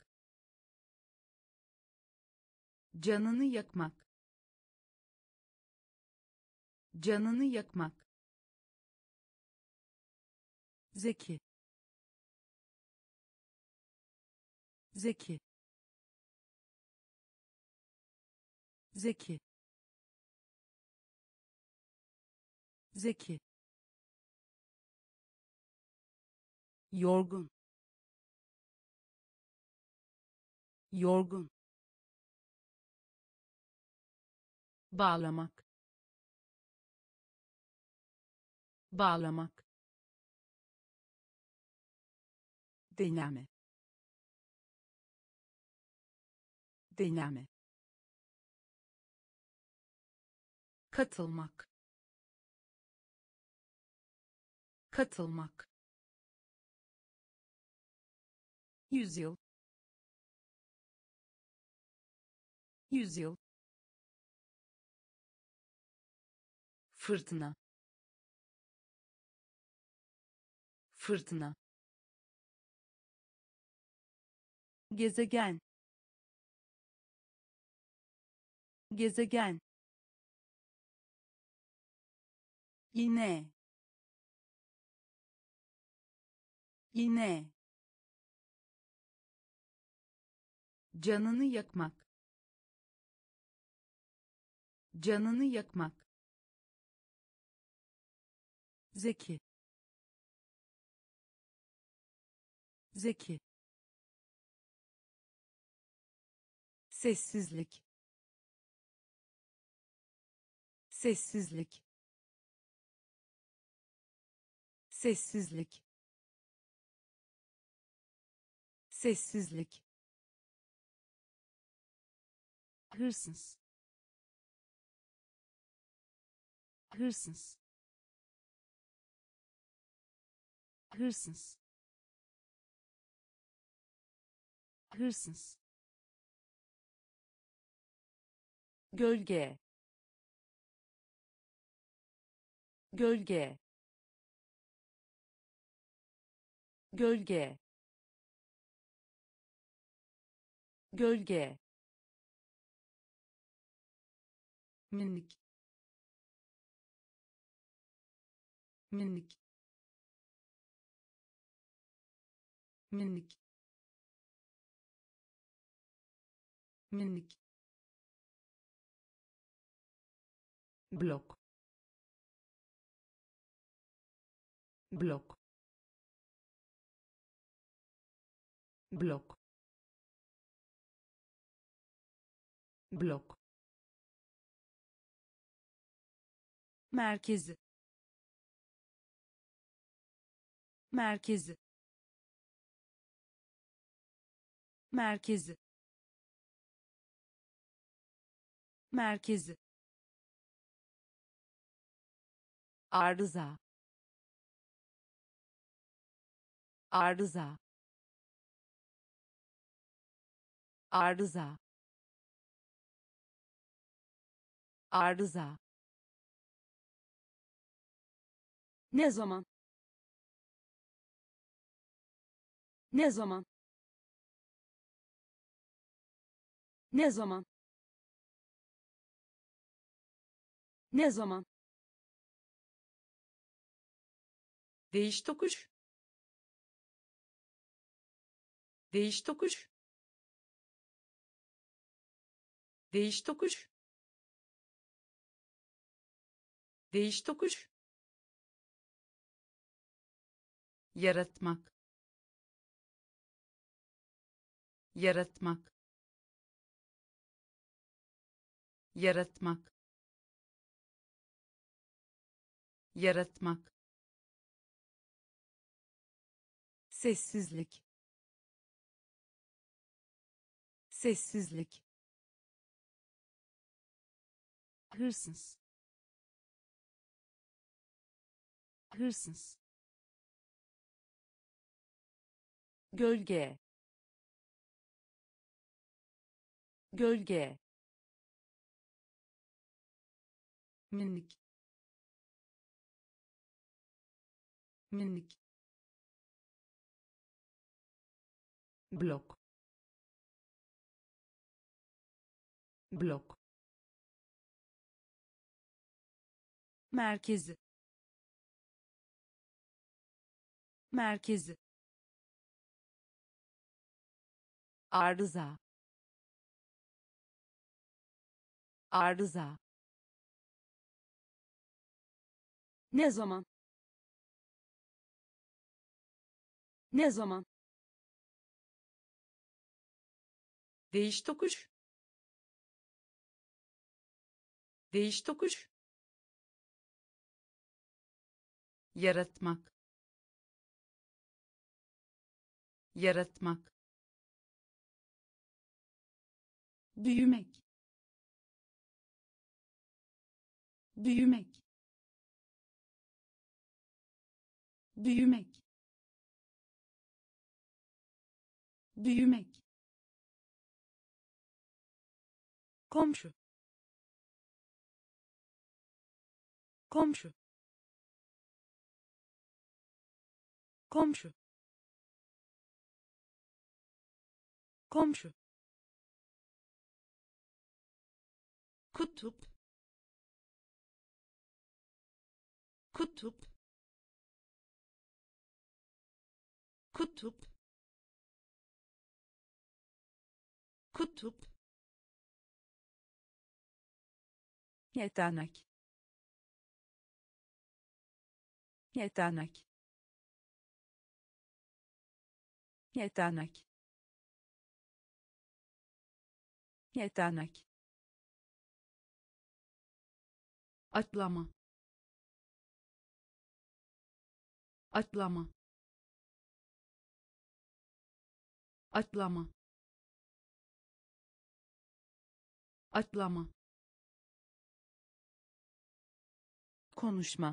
canını yakmak, canını yakmak, zeki, zeki, zeki, zeki, yorgun, yorgun, bağlamak, bağlamak, deneme, deneme, katılmak, katılmak, yüzyıl, yüzyıl, fırtına, fırtına, gezegen, gezegen, iğne, iğne, canını yakmak, canını yakmak, zeki, zeki, sessizlik, sessizlik, sessizlik, sessizlik, hırsız, hırsız, hırsız, hırsız, gölge, gölge, gölge, gölge, minik, minik, minik, minik, blok, blok, blok, blok, merkezi, merkezi, merkezi, merkezi, arıza, arıza, arıza, arıza, ne zaman, ne zaman, ne zaman, ne zaman, değiş tokuş, değiş tokuş, değiş tokuş, değiş tokuş, yaratmak, yaratmak, yaratmak, yaratmak, sessizlik, sessizlik, hırsız, hırsız, gölge, gölge, minik, minik, blok, blok, merkezi, merkezi, arıza, arıza, ne zaman, ne zaman, değiş tokuş, değiş tokuş, yaratmak, yaratmak, büyümek, büyümek, büyümek, büyümek, komşu, komşu, komşu, komşu, kutup, kutup, kutup, kutup, yetenek, yetenek, yetenek, yetenek, atlama, atlama, atlama, atlama, konuşma,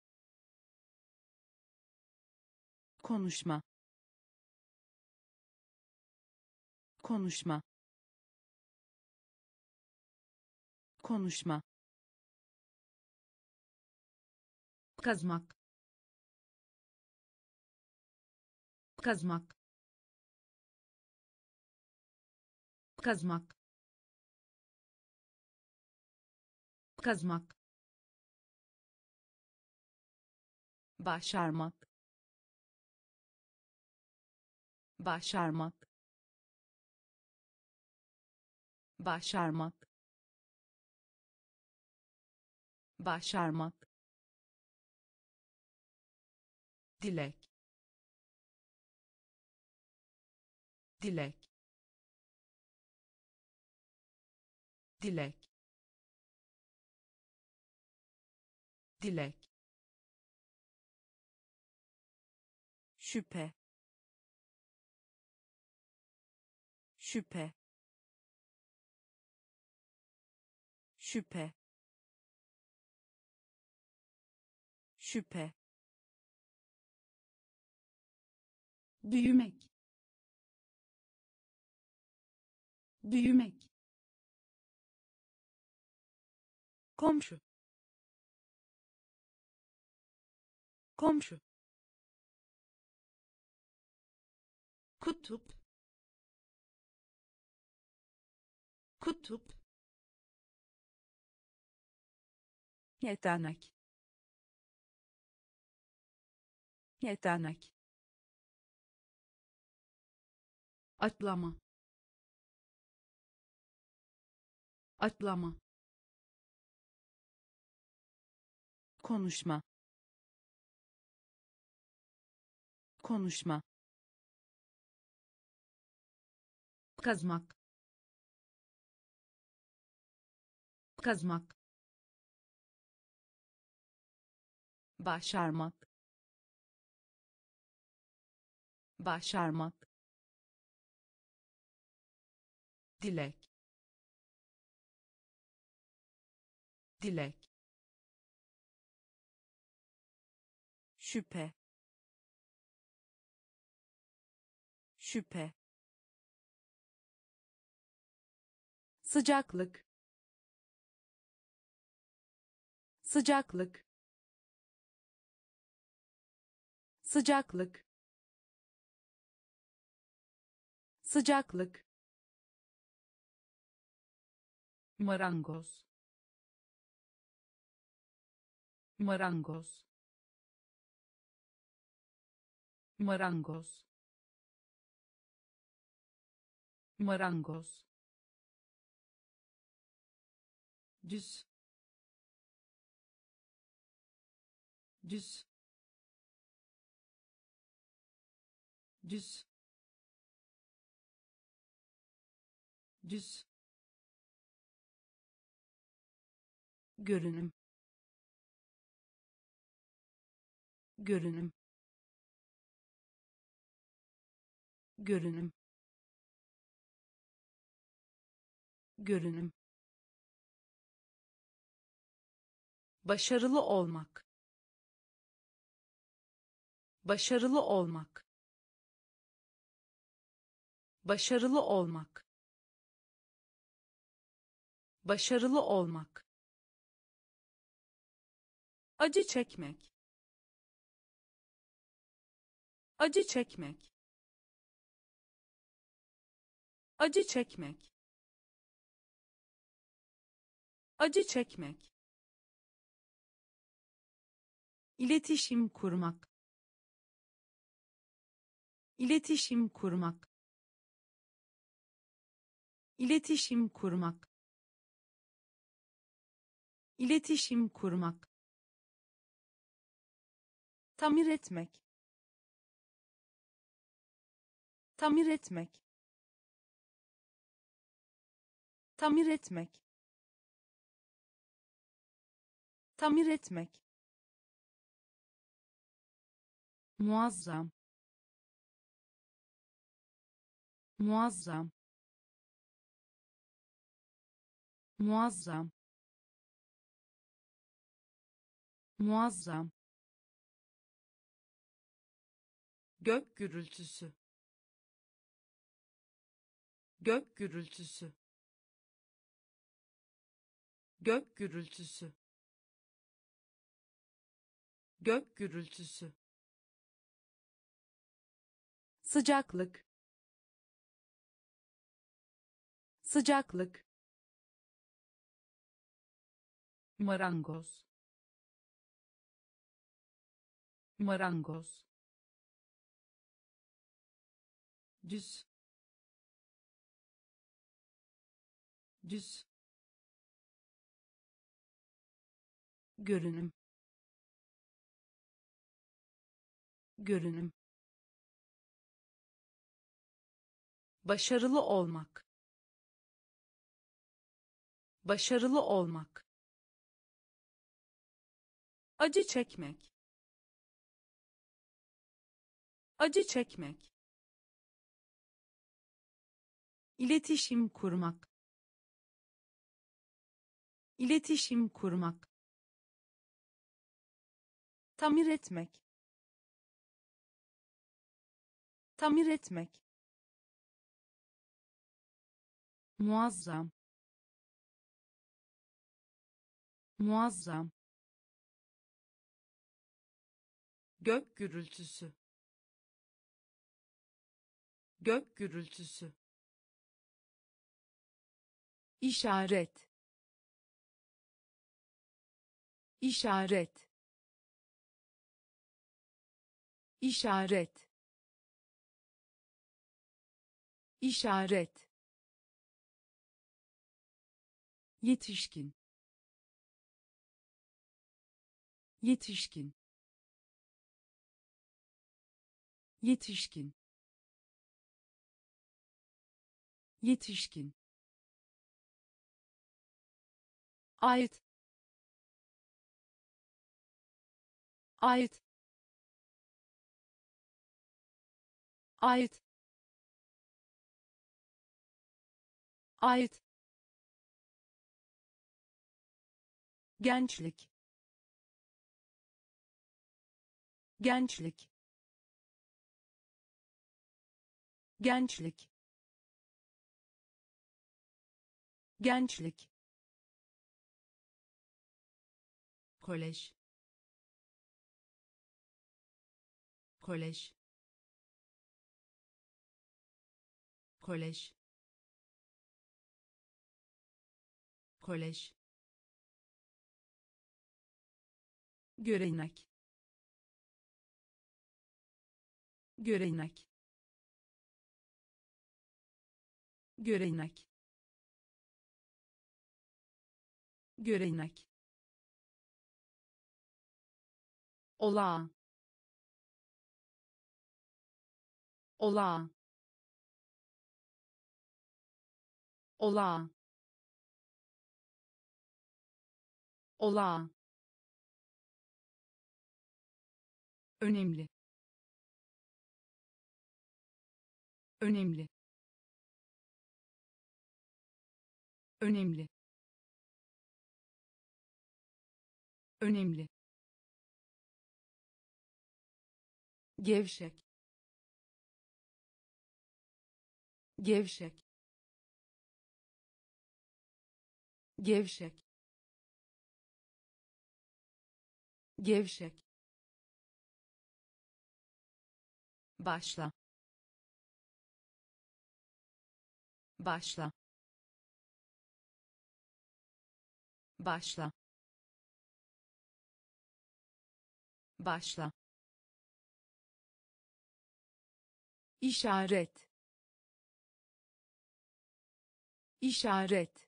konuşma, konuşma, konuşma, kazmak, kazmak, kazmak, kazmak, başarmak, başarmak, başarmak, başarmak, dilek, dilek, dilek, dilek, şüphe, şüphe, şüphe, şüphe, büyümek, büyümek, komşu, komşu, kutup, kutup, yetenek, yetenek, atlama, atlama, konuşma, konuşma, kazmak, kazmak, başarmak, başarmak, dilek, dilek, şüphe, şüphe, sıcaklık, sıcaklık, sıcaklık, sıcaklık, marangoz, marangoz, marangoz, marangoz, düz, düz, düz, düz, görünüm, görünüm, görünüm, görünüm, başarılı olmak, başarılı olmak, başarılı olmak, başarılı olmak, acı çekmek, acı çekmek, acı çekmek, acı çekmek, iletişim kurmak, iletişim kurmak, iletişim kurmak, iletişim kurmak, tamir etmek, tamir etmek, tamir etmek, tamir etmek, muazzam, muazzam, muazzam, muazzam, gök gürültüsü, gök gürültüsü, gök gürültüsü, gök gürültüsü, sıcaklık, sıcaklık, marangoz, marangoz, düz, düz, görünüm, görünüm, başarılı olmak, başarılı olmak, acı çekmek, acı çekmek, iletişim kurmak, iletişim kurmak, tamir etmek, tamir etmek, muazzam, muazzam, gök gürültüsü, gök gürültüsü, işaret, işaret, işaret, işaret, yetişkin, yetişkin, yetişkin, yetişkin, ait, ait, ait, ait, gençlik, gençlik, gençlik, gençlik, kolej, kolej, kolej, kolej, görenek, görenek, görenek, görenek, olağan, olağan, olağan, olağan, önemli, önemli, önemli, önemli, gevşek, gevşek, gevşek, gevşek, başla, başla, başla, başla, işaret, işaret,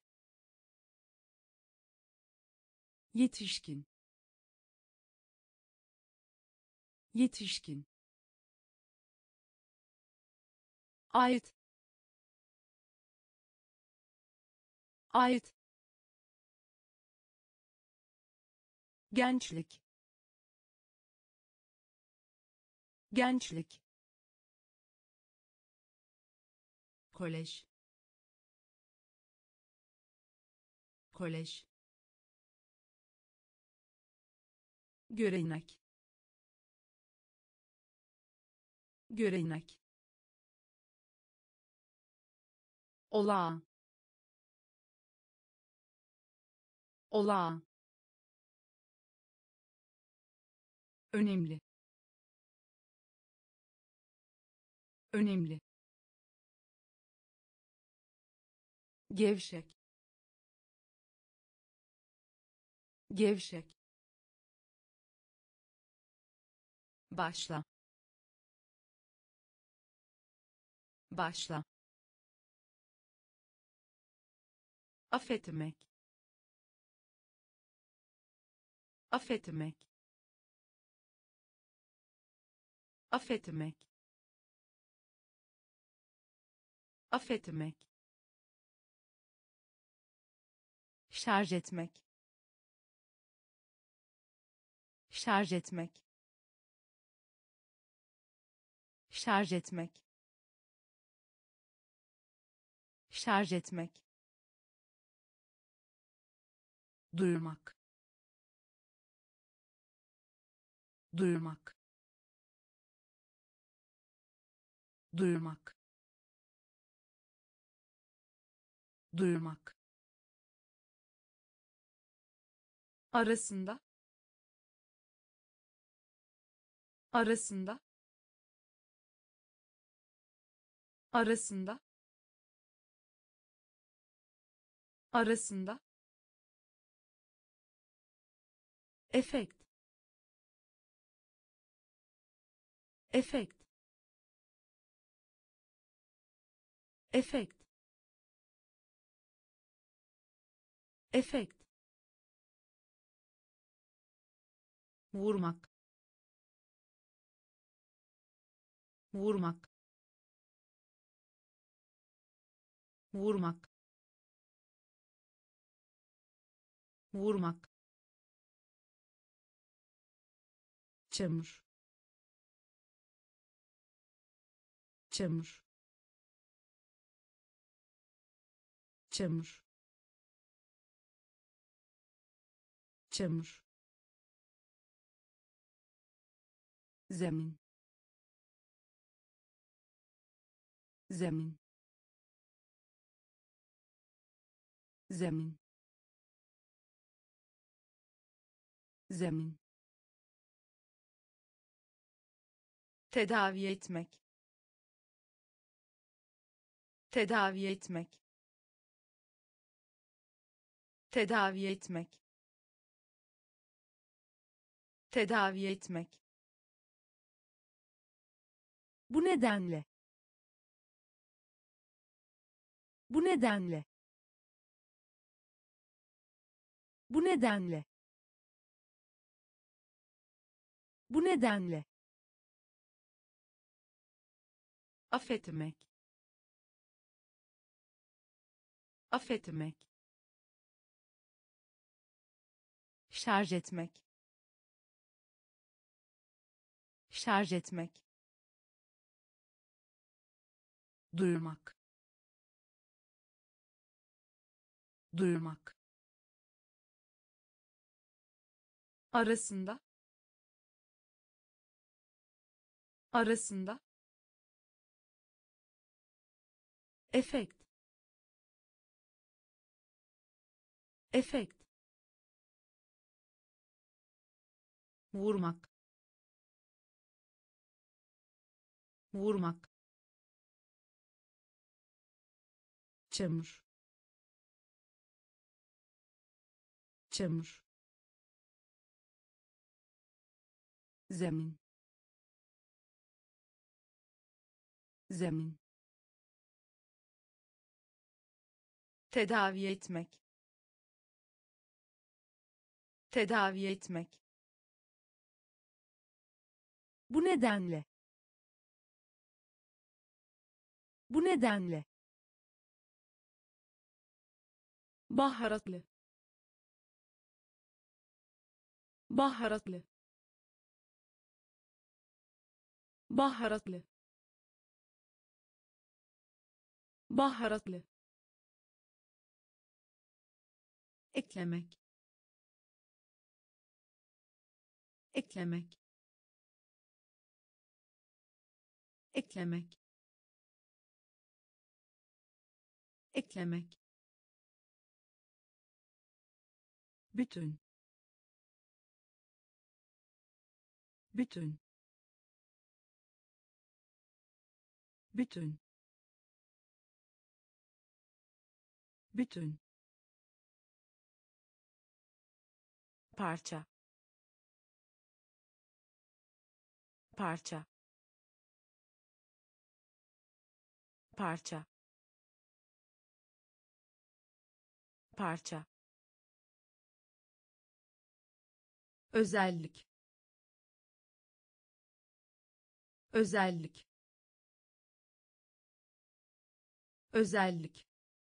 yetişkin, yetişkin, ait, ait, gençlik, gençlik, kolej, kolej, görenek, görenek, olağan, olağan, önemli, önemli, gevşek, gevşek, başla, başla, affetmek, affetmek, affetmek, affetmek, şarj etmek, şarj etmek, şarj etmek, şarj etmek, duyurmak, duyurmak, duyurmak, duyurmak, arasında, arasında, arasında, arasında, efekt, efekt, efekt, efekt, vurmak, vurmak, vurmak, vurmak, çamur, çamur, çamur, çamur, zemin, zemin, zemin, zemin, tedavi etmek, tedavi etmek, tedavi etmek, tedavi etmek. Bu nedenle, bu nedenle, bu nedenle, bu nedenle. Affetmek, affetmek, şarj etmek, şarj etmek, duyurmak, duyurmak, arasında, arasında, efekt, efekt, vurmak, vurmak, çamur, çamur, zemin, zemin, tedavi etmek, tedavi etmek. Bu nedenle, bu nedenle. Baharatlı, baharatlı, baharatlı, baharatlı. eklemek, eklemek, eklemek, eklemek, bütün, bütün, bütün, bütün, parça, parça, parça, parça. özellik, özellik, özellik,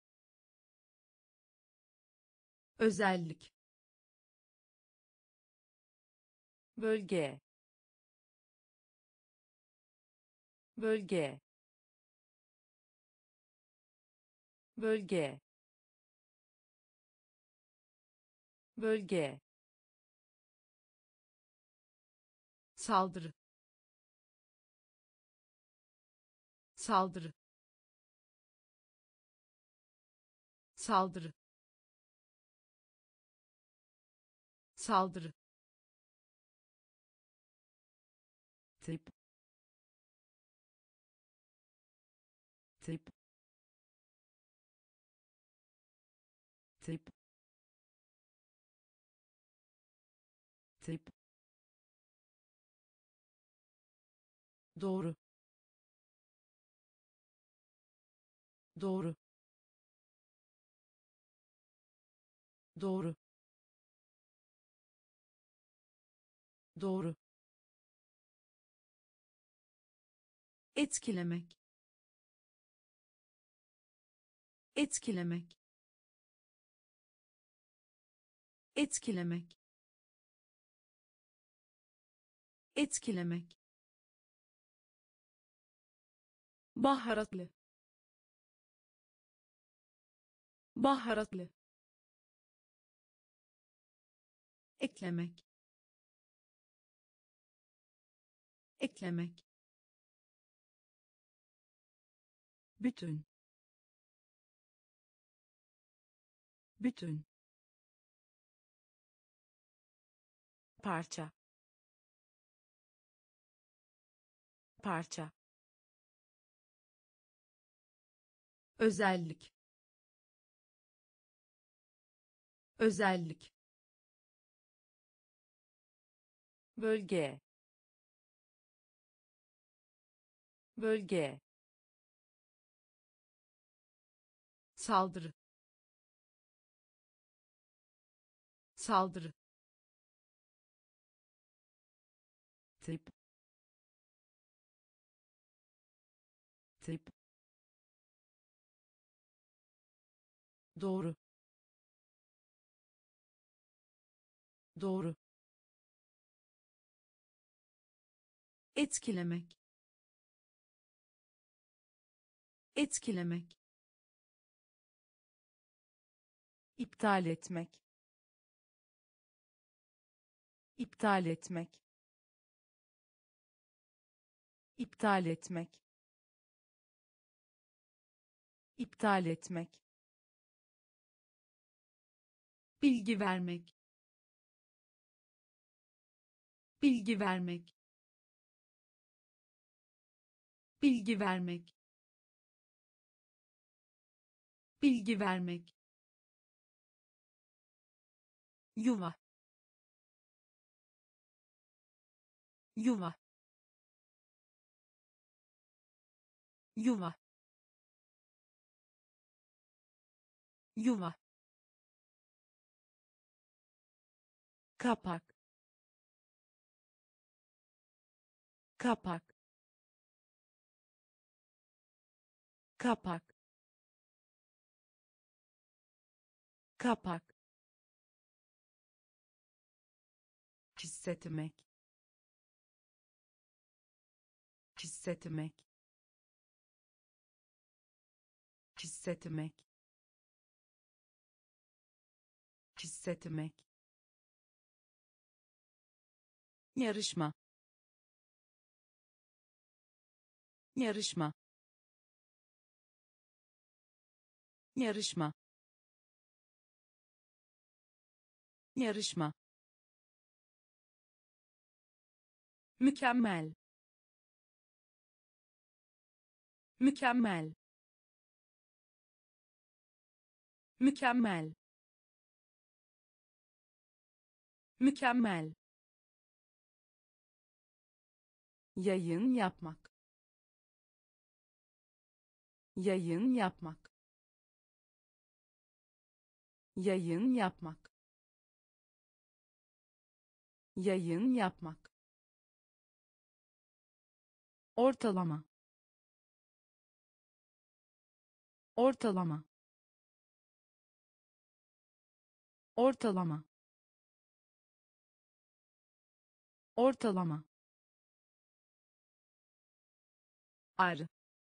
özellik, bölge, bölge, bölge, bölge, saldırı, saldırı, saldırı, saldırı, tip, tip, tip, tip, doğru, doğru, doğru, doğru, etkilemek, etkilemek, etkilemek, etkilemek, baharatlı, baharatlı. eklemek, eklemek, bütün, bütün parça parça özellik özellik bölge bölge saldırı saldırı tip tip doğru doğru etkilemek etkilemek iptal etmek iptal etmek iptal etmek iptal etmek bilgi vermek bilgi vermek bilgi vermek bilgi vermek yuva yuva yuva yuva kapak kapak kapak kapak hissetmek hissetmek hissetmek hissetmek yarışma yarışma yarışma yarışma mükemmel mükemmel mükemmel mükemmel yayın yapmak yayın yapmak yayın yapmak yayın yapmak ortalama ortalama ortalama ortalama arı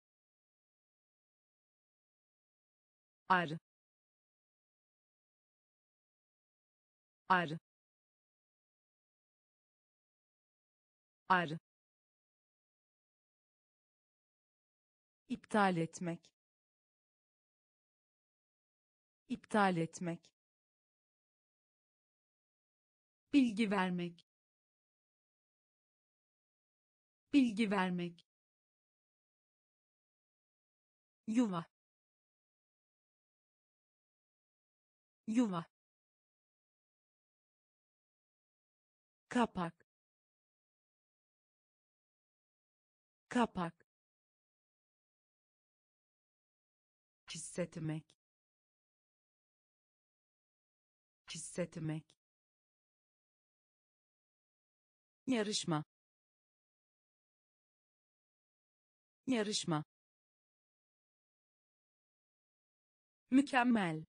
arı arı arı iptal etmek iptal etmek bilgi vermek bilgi vermek yuva yuva kapak kapak hissetmek hissetmek yarışma yarışma mükemmel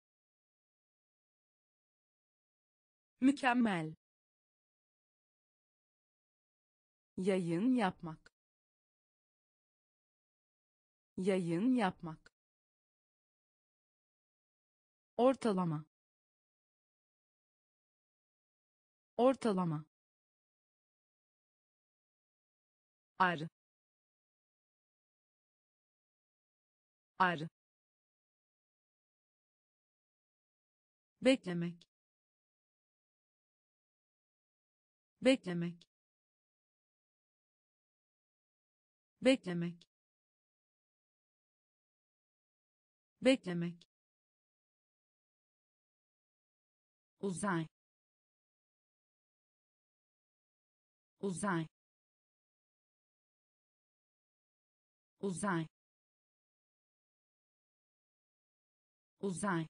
mükemmel yayın yapmak yayın yapmak ortalama ortalama arı arı beklemek, beklemek, beklemek, beklemek, uzay, uzay, uzay, uzay,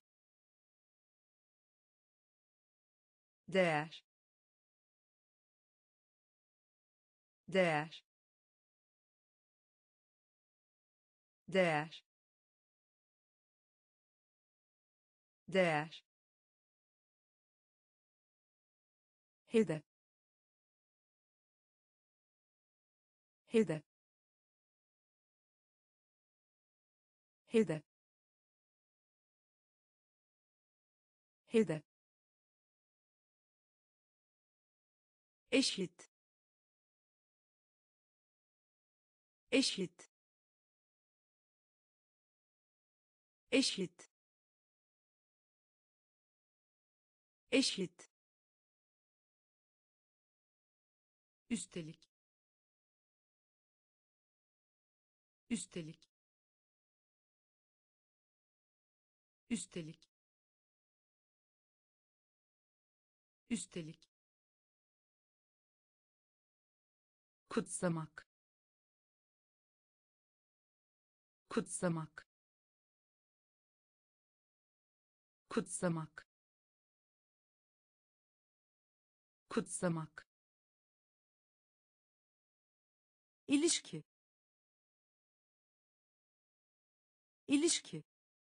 değer, değer, değer, değer, hedef, hedef, hedef, hedef, eşit, eşit, eşit, eşit, üstelik, üstelik, üstelik, üstelik, kutsamak, kutsamak, kutsamak, kutsamak, ilişki, ilişki,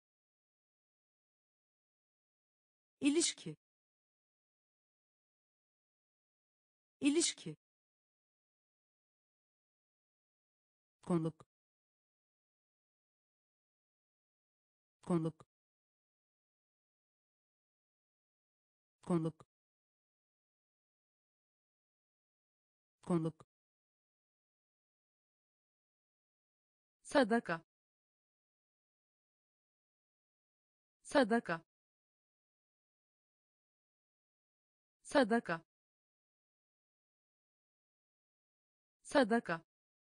ilişki, ilişki, konuk, konuk, konuk, konuk, sadaka, sadaka, sadaka, sadaka,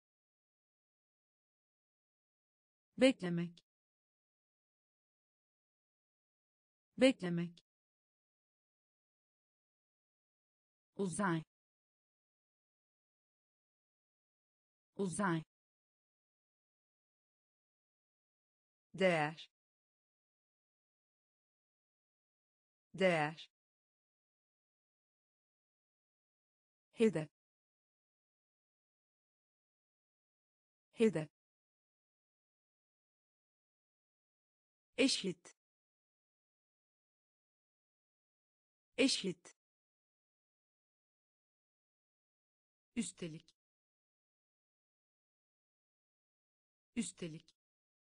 beklemek, beklemek, uzay, uzay, değer, değer, hedef, hedef, eşit, eşit, üstelik, üstelik,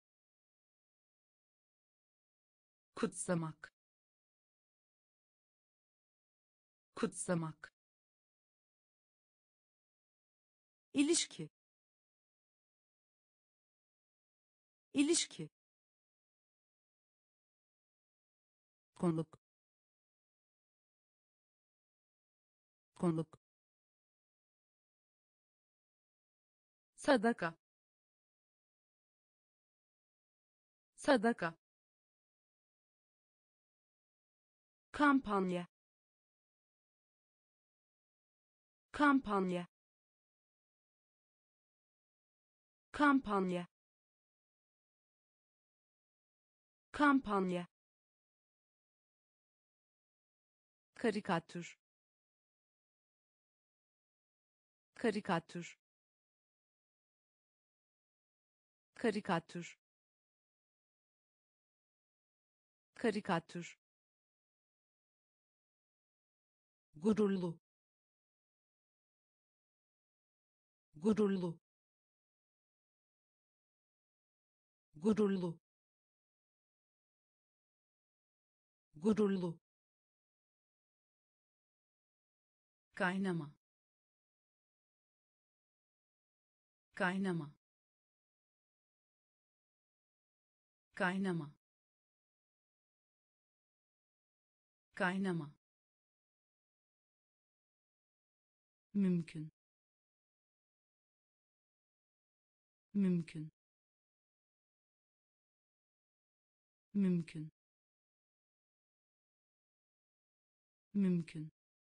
kutsamak, kutsamak, ilişki, ilişki, konuk, konuk, sadaka, sadaka, kampanya, kampanya, kampanya, kampanya, karikatür, karikatür, karikatür, karikatür, gururlu, gururlu, gururlu, gururlu, kaynama, kaynama, kaynama, kaynama, mümkün, mümkün, mümkün, mümkün,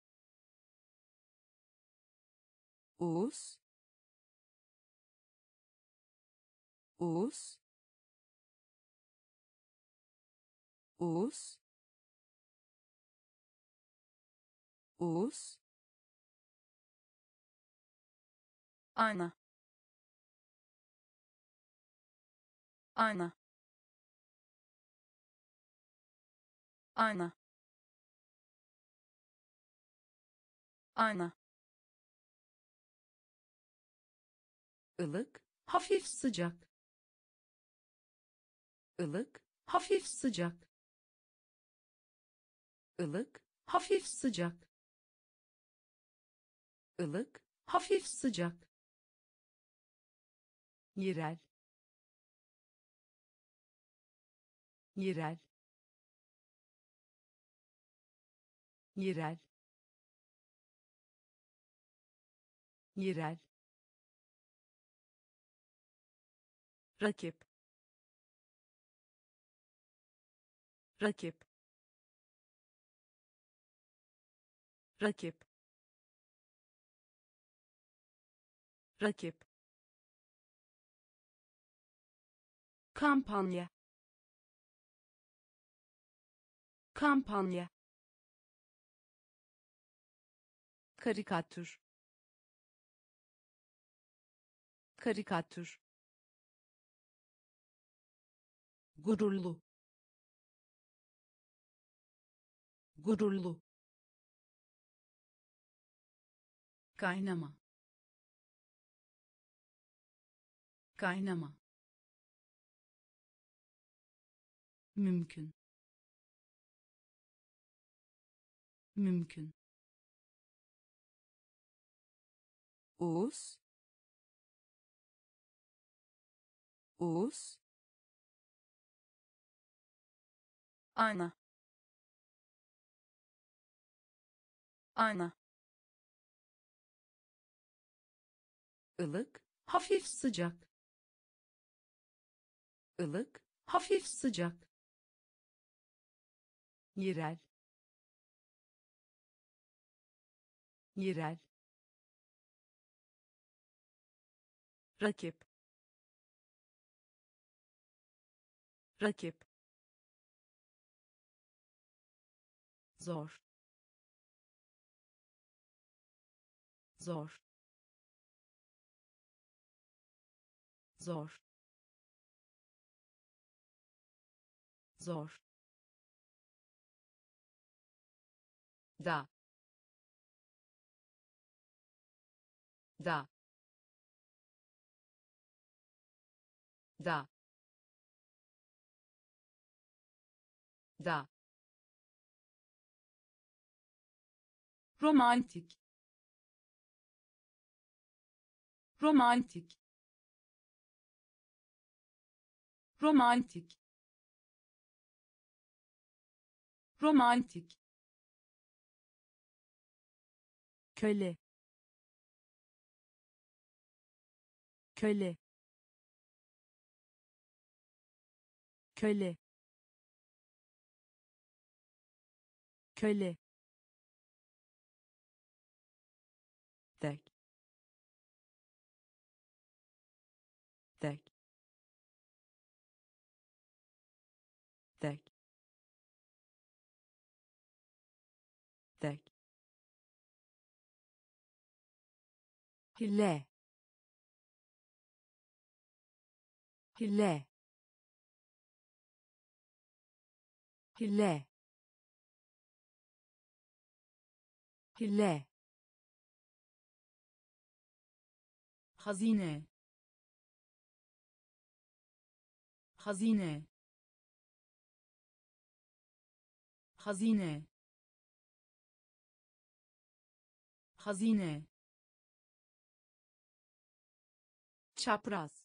Uğuz, Uğuz, Uğuz, Uğuz, ayna, ayna, ayna, ayna, ılık, hafif sıcak, ılık, hafif sıcak, ılık, hafif sıcak, ılık, hafif sıcak, yerel, yerel, yerel, yerel, rakip, rakip, rakip, rakip, kampanya, kampanya, karikatür, karikatür, gururlu, gururlu, kaynama, kaynama, mümkün, mümkün, Uğuz, Uğuz, ayna, ayna, ılık, hafif sıcak, ılık, hafif sıcak, yerel, yerel, rakip, rakip, zor, zor, zor, zor, da, da, da, da, romantik, romantik, romantik, romantik, köle, köle, köle, köle, tek, tek, tek, tek, hile, hile, hile, hile, hazine, hazine, hazine, hazine, çapraz,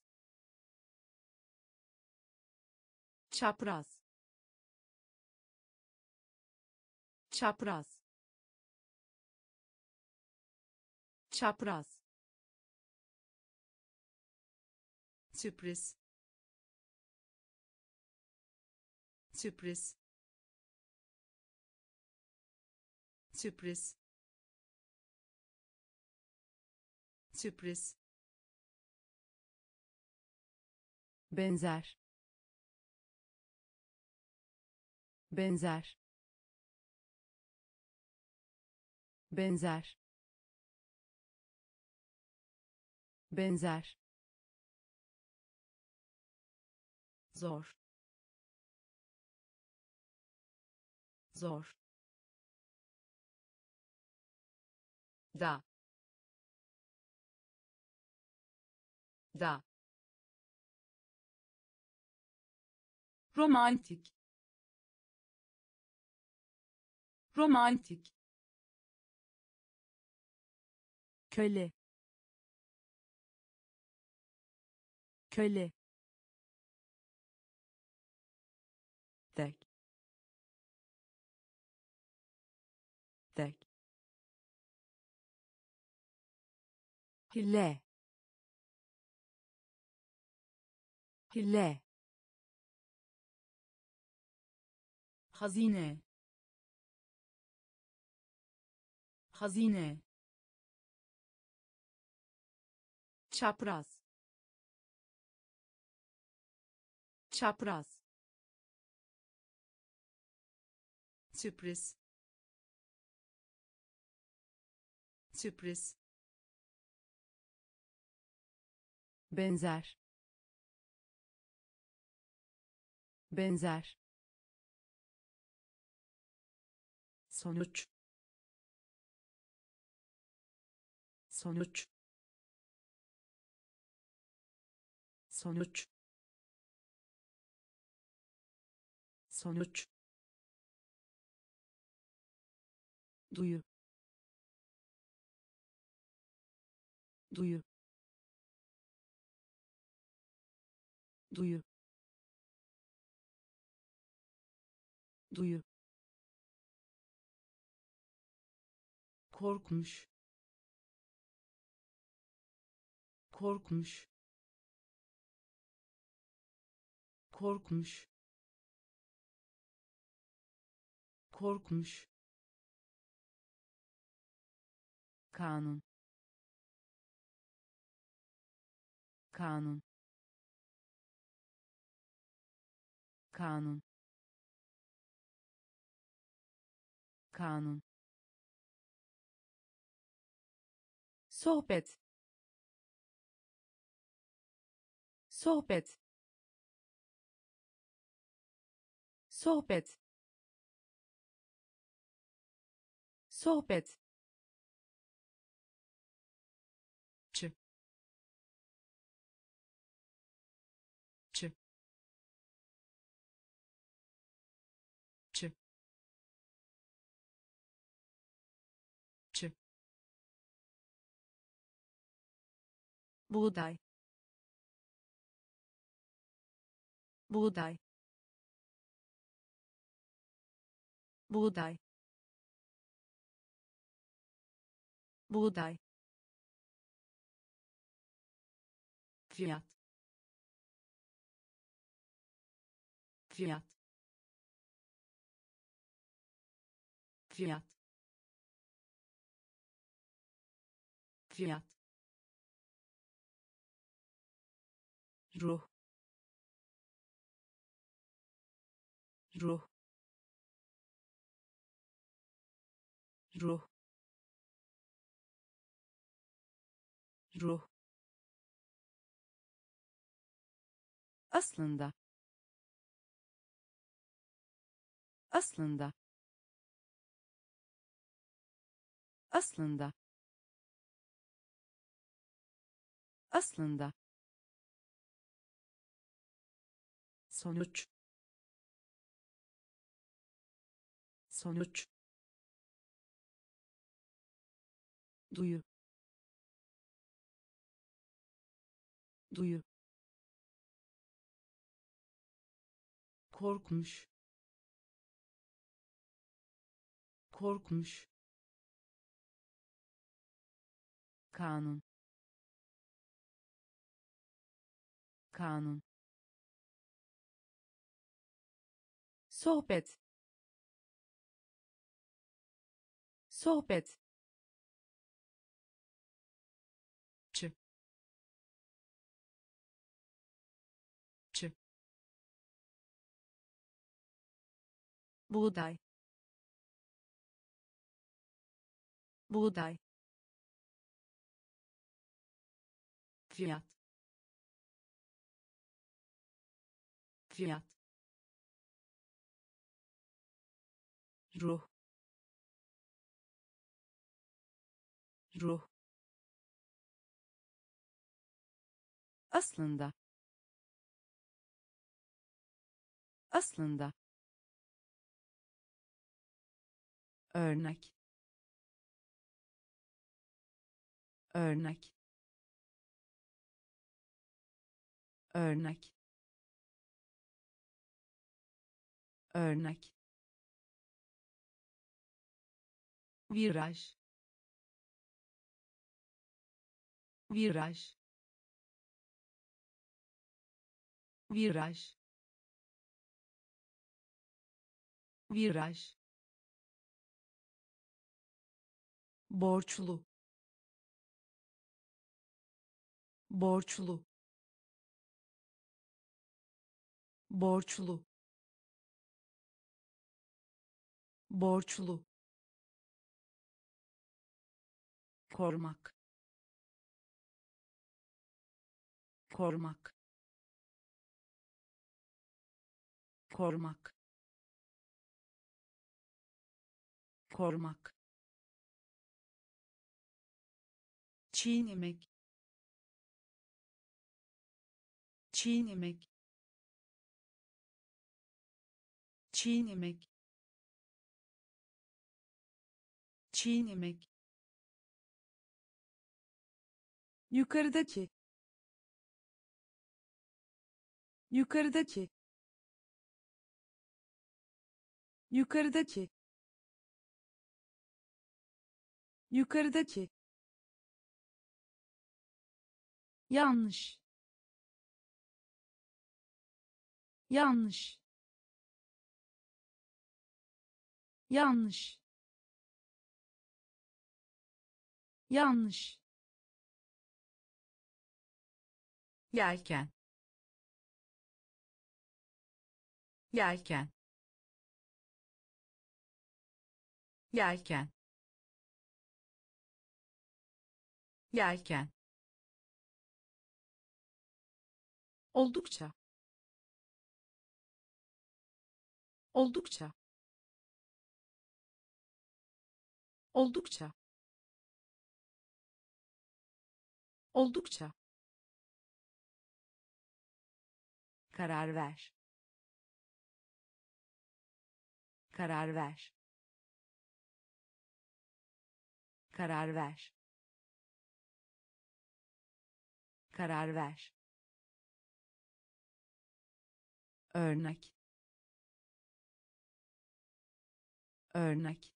çapraz, çapraz, çapraz, sürpriz, sürpriz, sürpriz, sürpriz, benzer, benzer, benzer, benzer, zor, zor, da, da, romantik, romantik, köle, köle, tek, tek, hile, hile, hazine, hazine, çapraz, çapraz, sürpriz, sürpriz, benzer, benzer, sonuç, sonuç, sonuç, sonuç, duyu, duyu, duyu, duyu, korkmuş, korkmuş, korkmuş, korkmuş, kanun, kanun, kanun, kanun, sohbet, sohbet, sohbet, sohbet, çı, çı, çı, çı, buğday, buğday, buğday, buğday, fiyat, fiyat, fiyat, fiyat, ruh, ruh, ruh, ruh, aslında, aslında, aslında, aslında, sonuç, sonuç, duyu, duyu, korkmuş, korkmuş, kanun, kanun, sohbet, sohbet, çı, çı, buğday, buğday, fiyat, fiyat, ruh, ruh, aslında, aslında, örnek, örnek, örnek, örnek, viraj, viraj, viraj, viraj, borçlu, borçlu, borçlu, borçlu, korumak, korumak, korumak, korumak, çiğnemek, çiğnemek, çiğnemek, çiğnemek, yukarıdaki, yukarıdaki, yukarıdaki, yukarıdaki, yanlış, yanlış, yanlış, yanlış, yelken, yelken, yelken, yelken, oldukça, oldukça, oldukça, oldukça, karar ver, karar ver, karar ver, karar ver, örnek, örnek,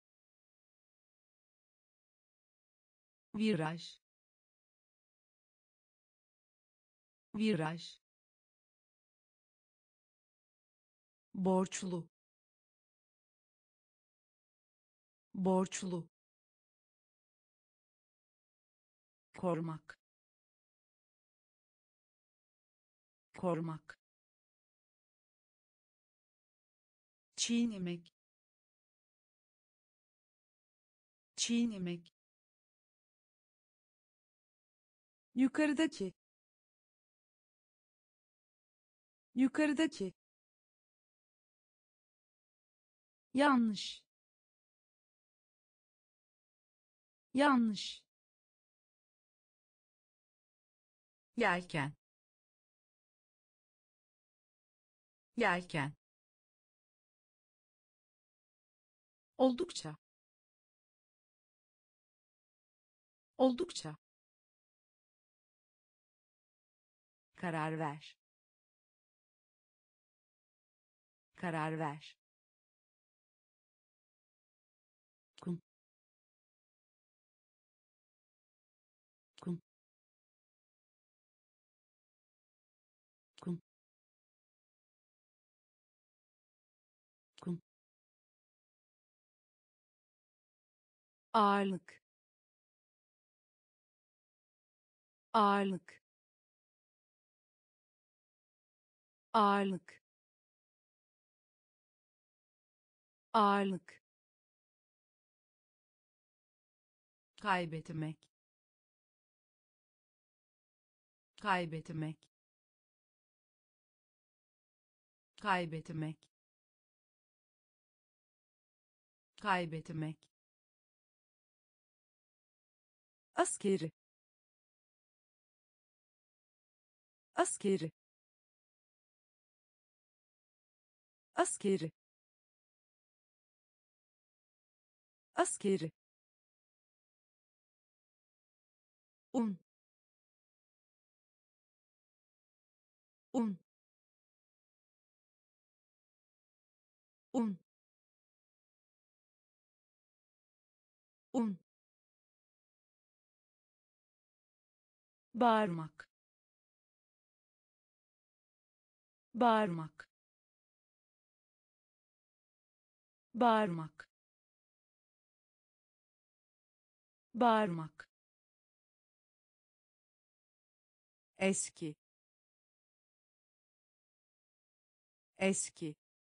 viraj, viraj, borçlu, borçlu, korumak, korumak, çiğnemek, çiğnemek, yukarıdaki, yukarıdaki, yanlış, yanlış, yelken, yelken, oldukça, oldukça, karar ver, karar ver, ağırlık, ağırlık, ağırlık, ağırlık, kaybetmek, kaybetmek, kaybetmek, kaybetmek, askeri, askeri, askeri, askeri, un, un, un, un, bağırmak, bağırmak, bağırmak, bağırmak, eski, eski,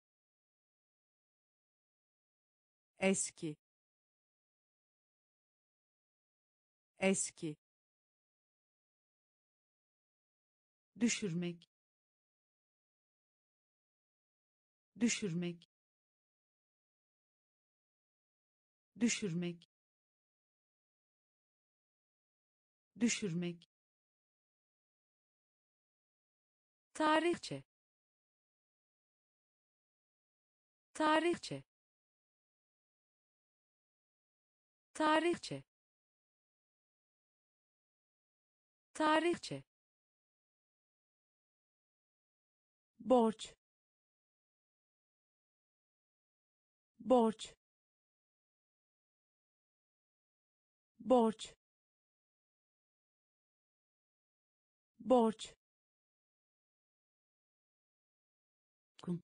eski, eski, düşürmek, düşürmek, düşürmek, düşürmek, tarihçe, tarihçe, tarihçe, tarihçe, borç, borç, borç, borç, kum,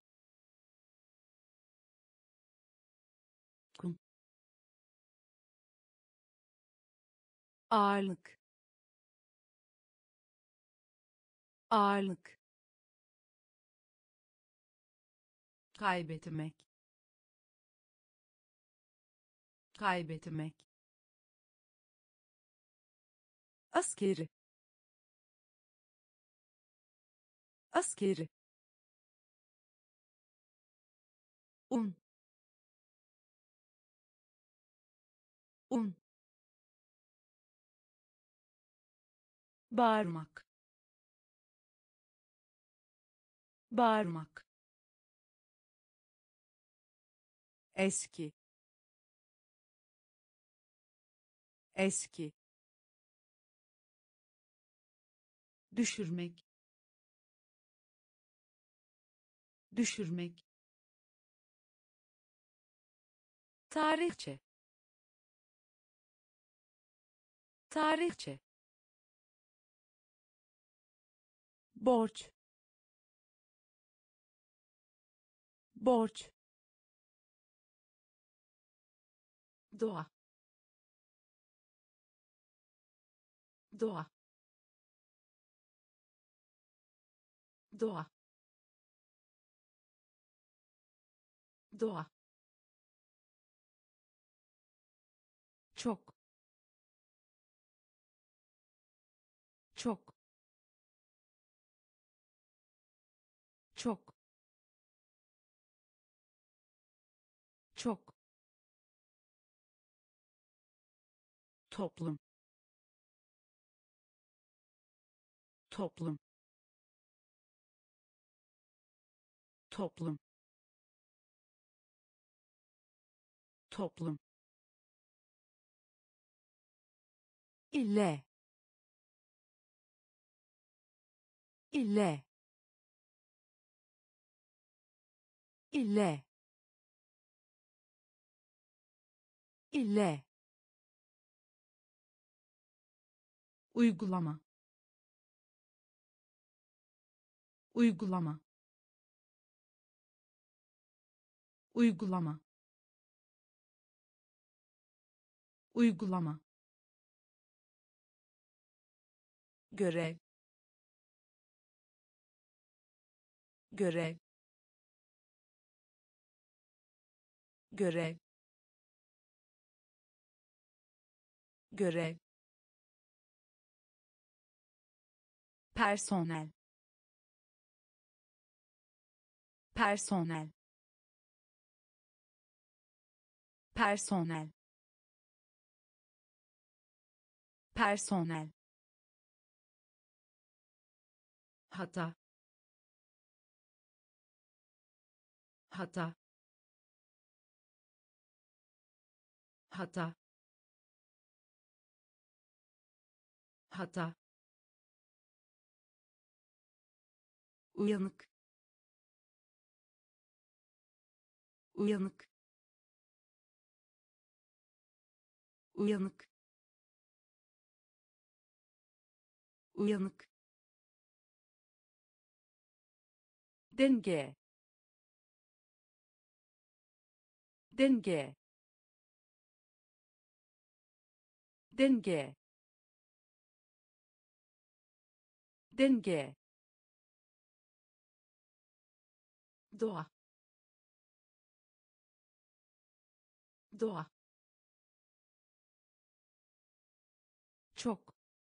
kum, ağırlık, ağırlık, kaybetmek, kaybetmek, askeri, askeri, un, un, bağırmak, bağırmak, eski, eski, düşürmek, düşürmek, tarihçe, tarihçe, borç, borç, doğa, doğa, doğa, doğa, çok, çok, çok, çok, toplum, toplum, toplum, toplum, ile, ile, ile, ile, uygulama, uygulama, uygulama, uygulama, görev, görev, görev, görev, personel, personel, personel, personel, hata, hata, hata, hata, uyanık, uyanık, uyanık, uyanık, denge, denge, denge, denge, doğa, doğa, çok,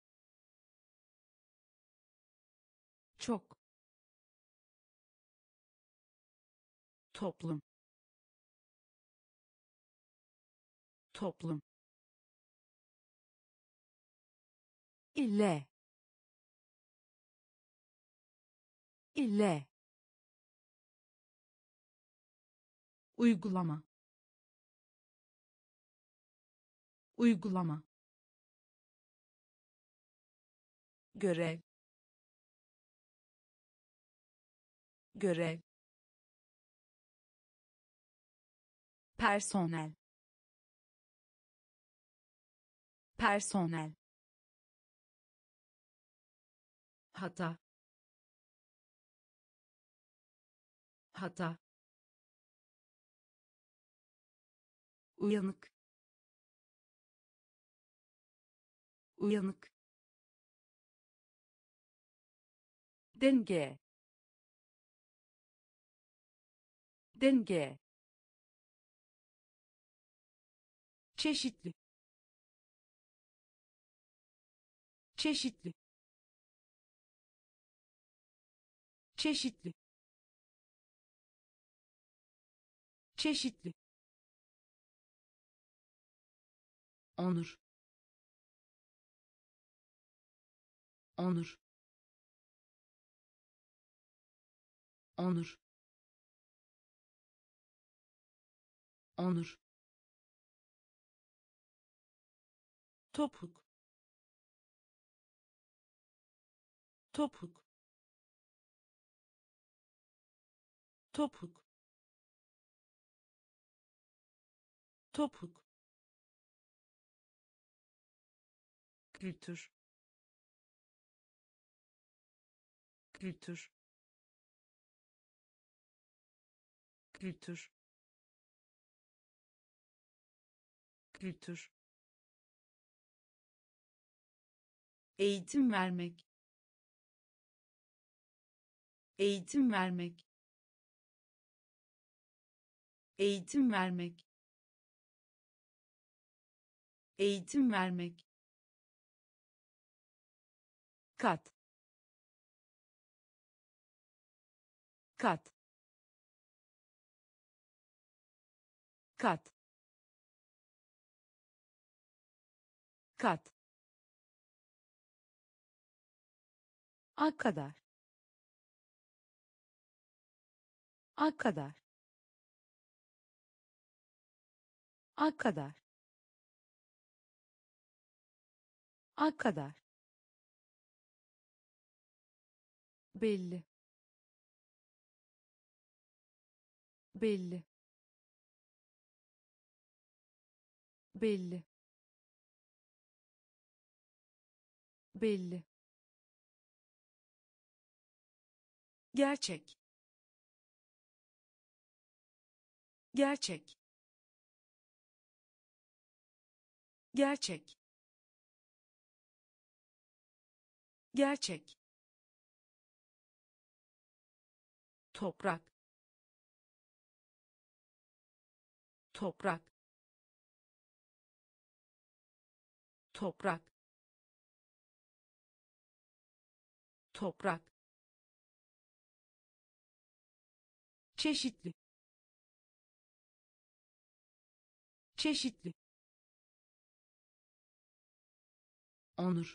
çok, toplum, toplum, ile, ile, uygulama, uygulama, görev, görev, personel, personel, hata, hata, uyanık, uyanık, denge, denge, çeşitli, çeşitli, çeşitli, çeşitli, onur, onur, onur, onur, topuk, topuk, topuk, topuk, kültür, kültür, kültür, kültür, eğitim vermek, eğitim vermek, eğitim vermek, eğitim vermek, kat, kat, kat, kat, a kadar, a kadar, a kadar, a kadar, belli, belli, belli, belli, gerçek, gerçek, gerçek, gerçek, toprak, toprak, toprak, toprak, çeşitli, çeşitli, onur,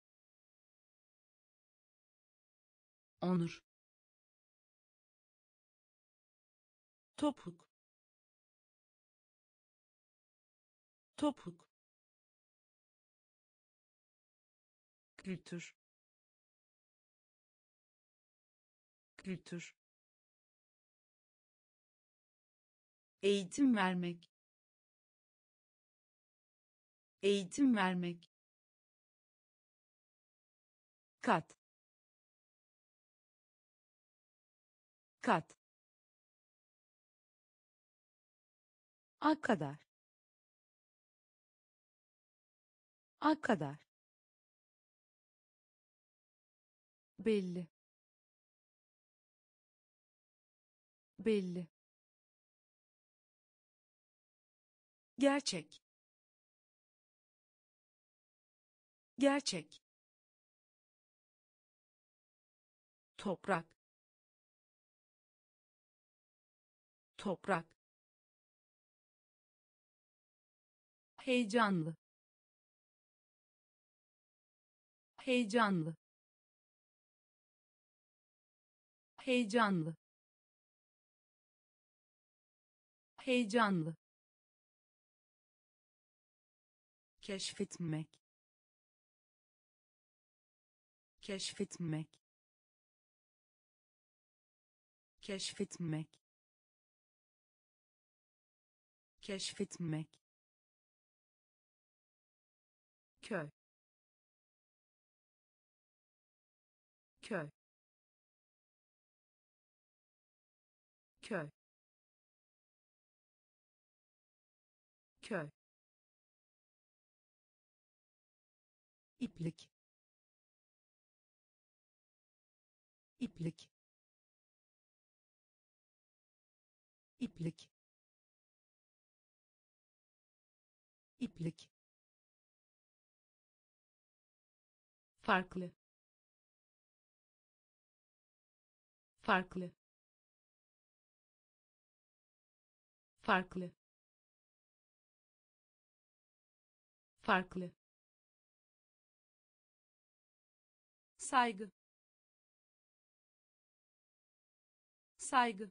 onur, topuk, topuk, kültür, kültür, eğitim vermek, eğitim vermek, kat, kat, a kadar, a kadar, belli, belli, gerçek, gerçek, toprak, toprak, heyecanlı, heyecanlı, heyecanlı, heyecanlı, keşfetmek, keşfetmek, keşfetmek, keşfetmek, köy, köy, köy, köy, iplik, iplik, iplik, iplik, farklı, farklı, farklı, farklı, saygı, saygı,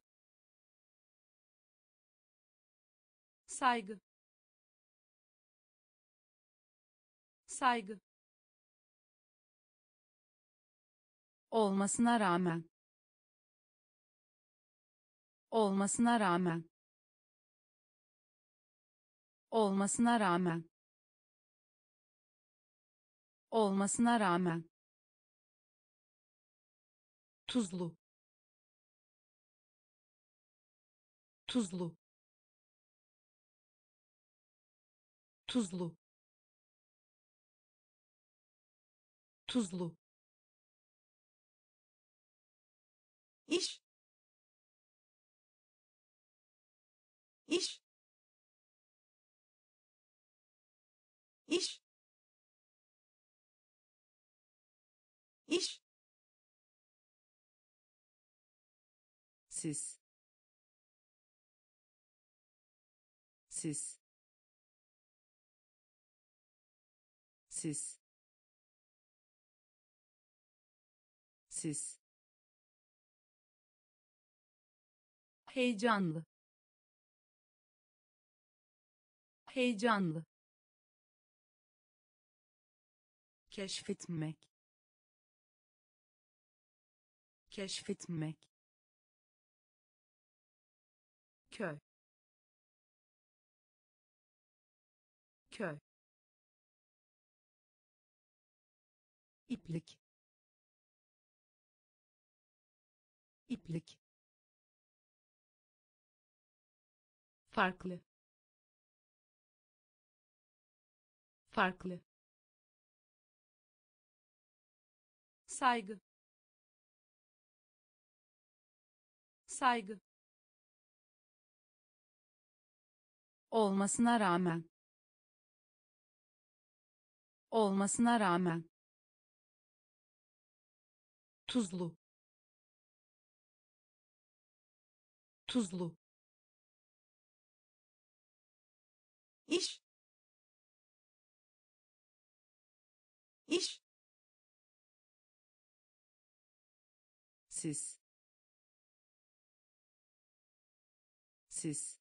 saygı, saygı, olmasına rağmen, olmasına rağmen, olmasına rağmen, olmasına rağmen, tuzlu, tuzlu, tuzlu, tuzlu, iş, iş, iş, iş, siz, siz, siz, siz, heyecanlı, heyecanlı, keşfetmek, keşfetmek, köy, köy, iplik, iplik, farklı, farklı, saygı, saygı, olmasına rağmen, olmasına rağmen, tuzlu, tuzlu, iş, iş, siz, siz,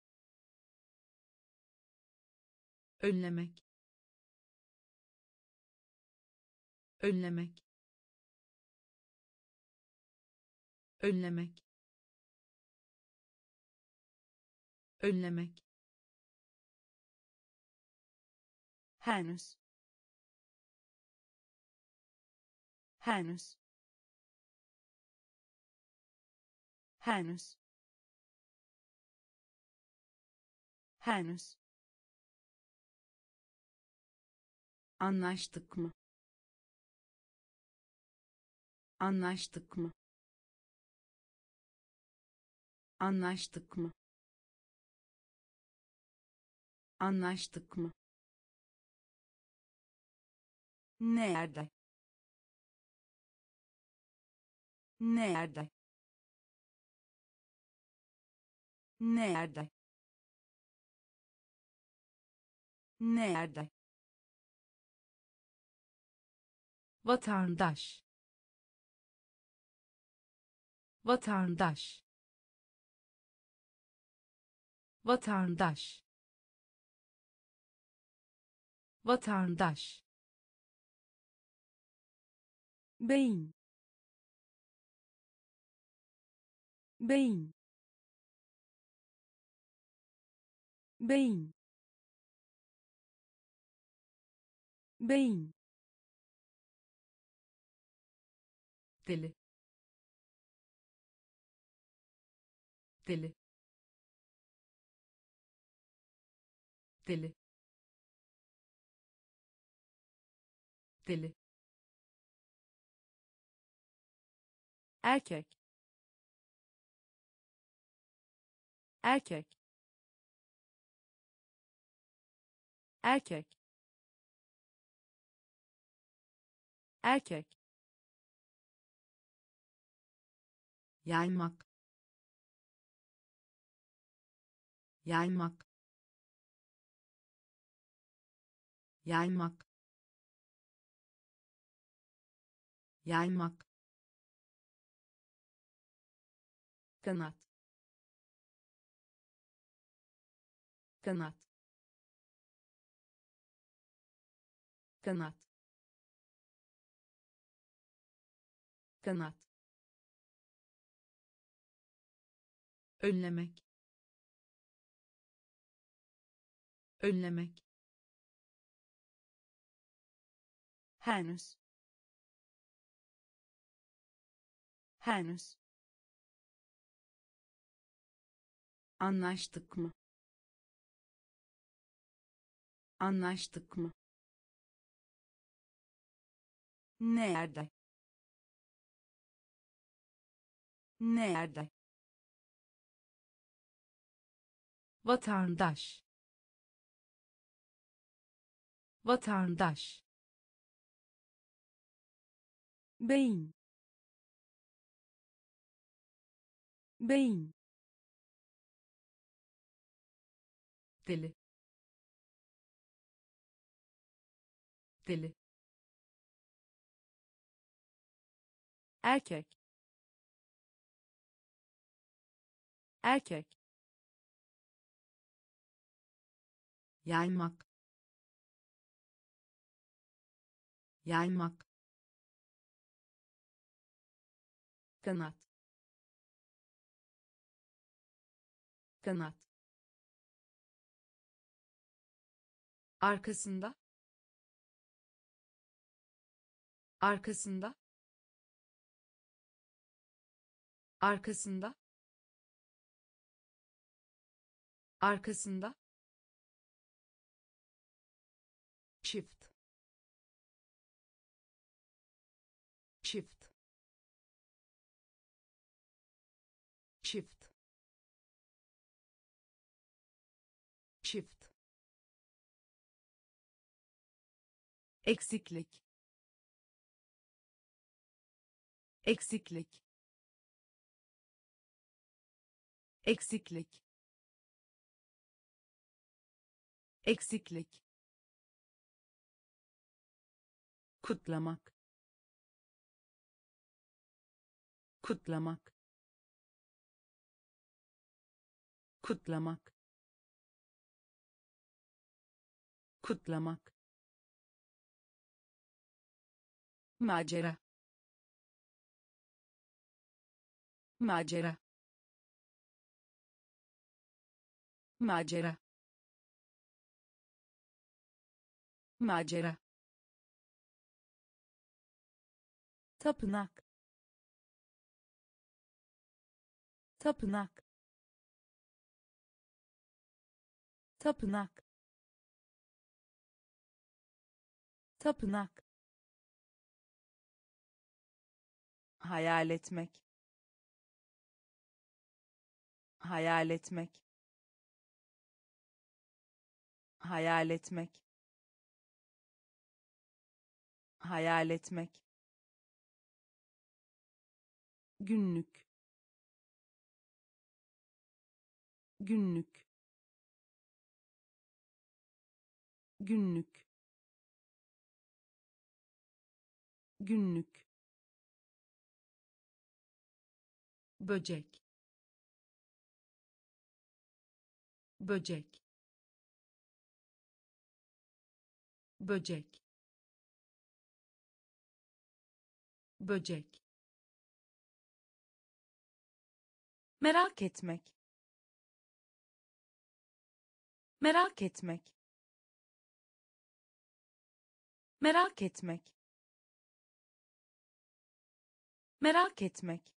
önlemek, önlemek, önlemek, önlemek, henüz, henüz, henüz, henüz, anlaştık mı, anlaştık mı, anlaştık mı, anlaştık mı, nerede, nerede, nerede, nerede, vatandaş, vatandaş, vatandaş, vatandaş, beyin, beyin, beyin, beyin, deli, deli, deli, deli, erkek, erkek, erkek, erkek, yaymak, yaymak, yaymak, yaymak, kanat, kanat, kanat, kanat, önlemek, önlemek, henüz, henüz, anlaştık mı, anlaştık mı, nerede, nerede, vatandaş, vatandaş, beyin, beyin, deli, deli, erkek, erkek, yaymak, yaymak, kanat, kanat, arkasında, arkasında, arkasında, arkasında, çift çift çift çift eksiklik eksiklik eksiklik eksiklik kutlamak kutlamak kutlamak kutlamak macera macera macera macera tapınak tapınak tapınak tapınak hayal etmek hayal etmek hayal etmek hayal etmek günlük günlük günlük günlük böcek böcek böcek böcek merak etmek merak etmek merak etmek merak etmek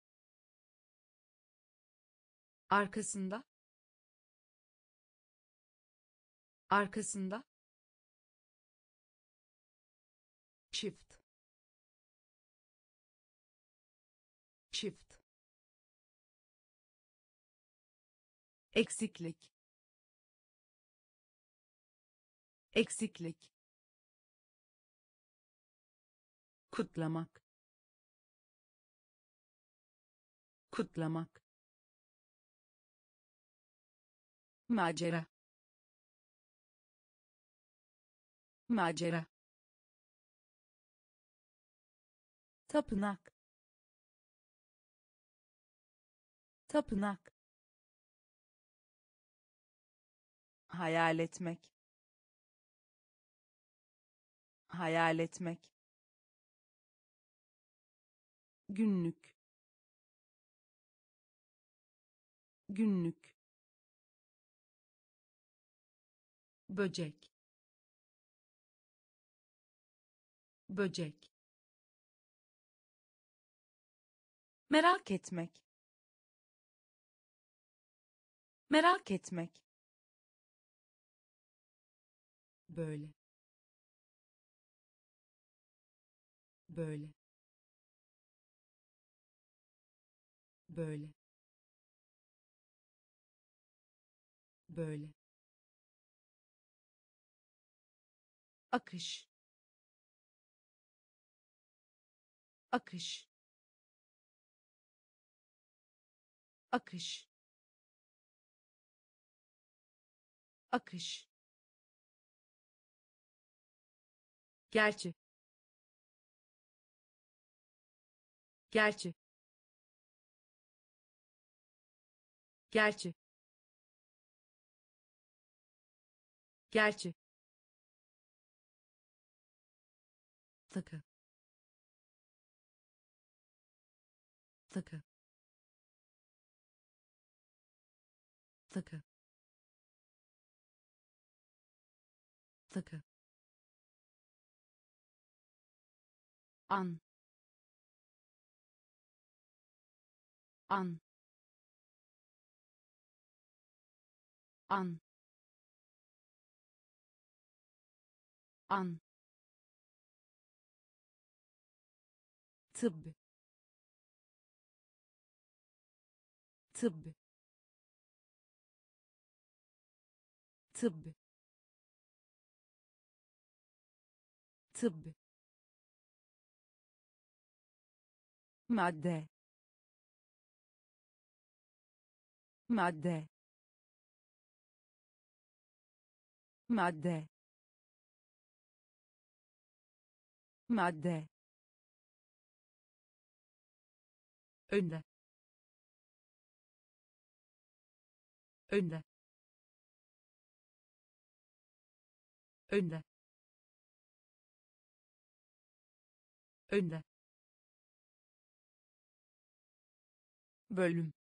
arkasında arkasında çift çift eksiklik eksiklik kutlamak kutlamak macera macera tapınak tapınak hayal etmek hayal etmek günlük günlük böcek böcek merak etmek merak etmek böyle böyle böyle böyle akış akış akış akış gerçi gerçi gerçi gerçi takı takı takı takı an an an an, tıbb, tıbb, tıbb, tıbb, madde, madde, madde, madde, önde, önde, önde, önde, bölüm,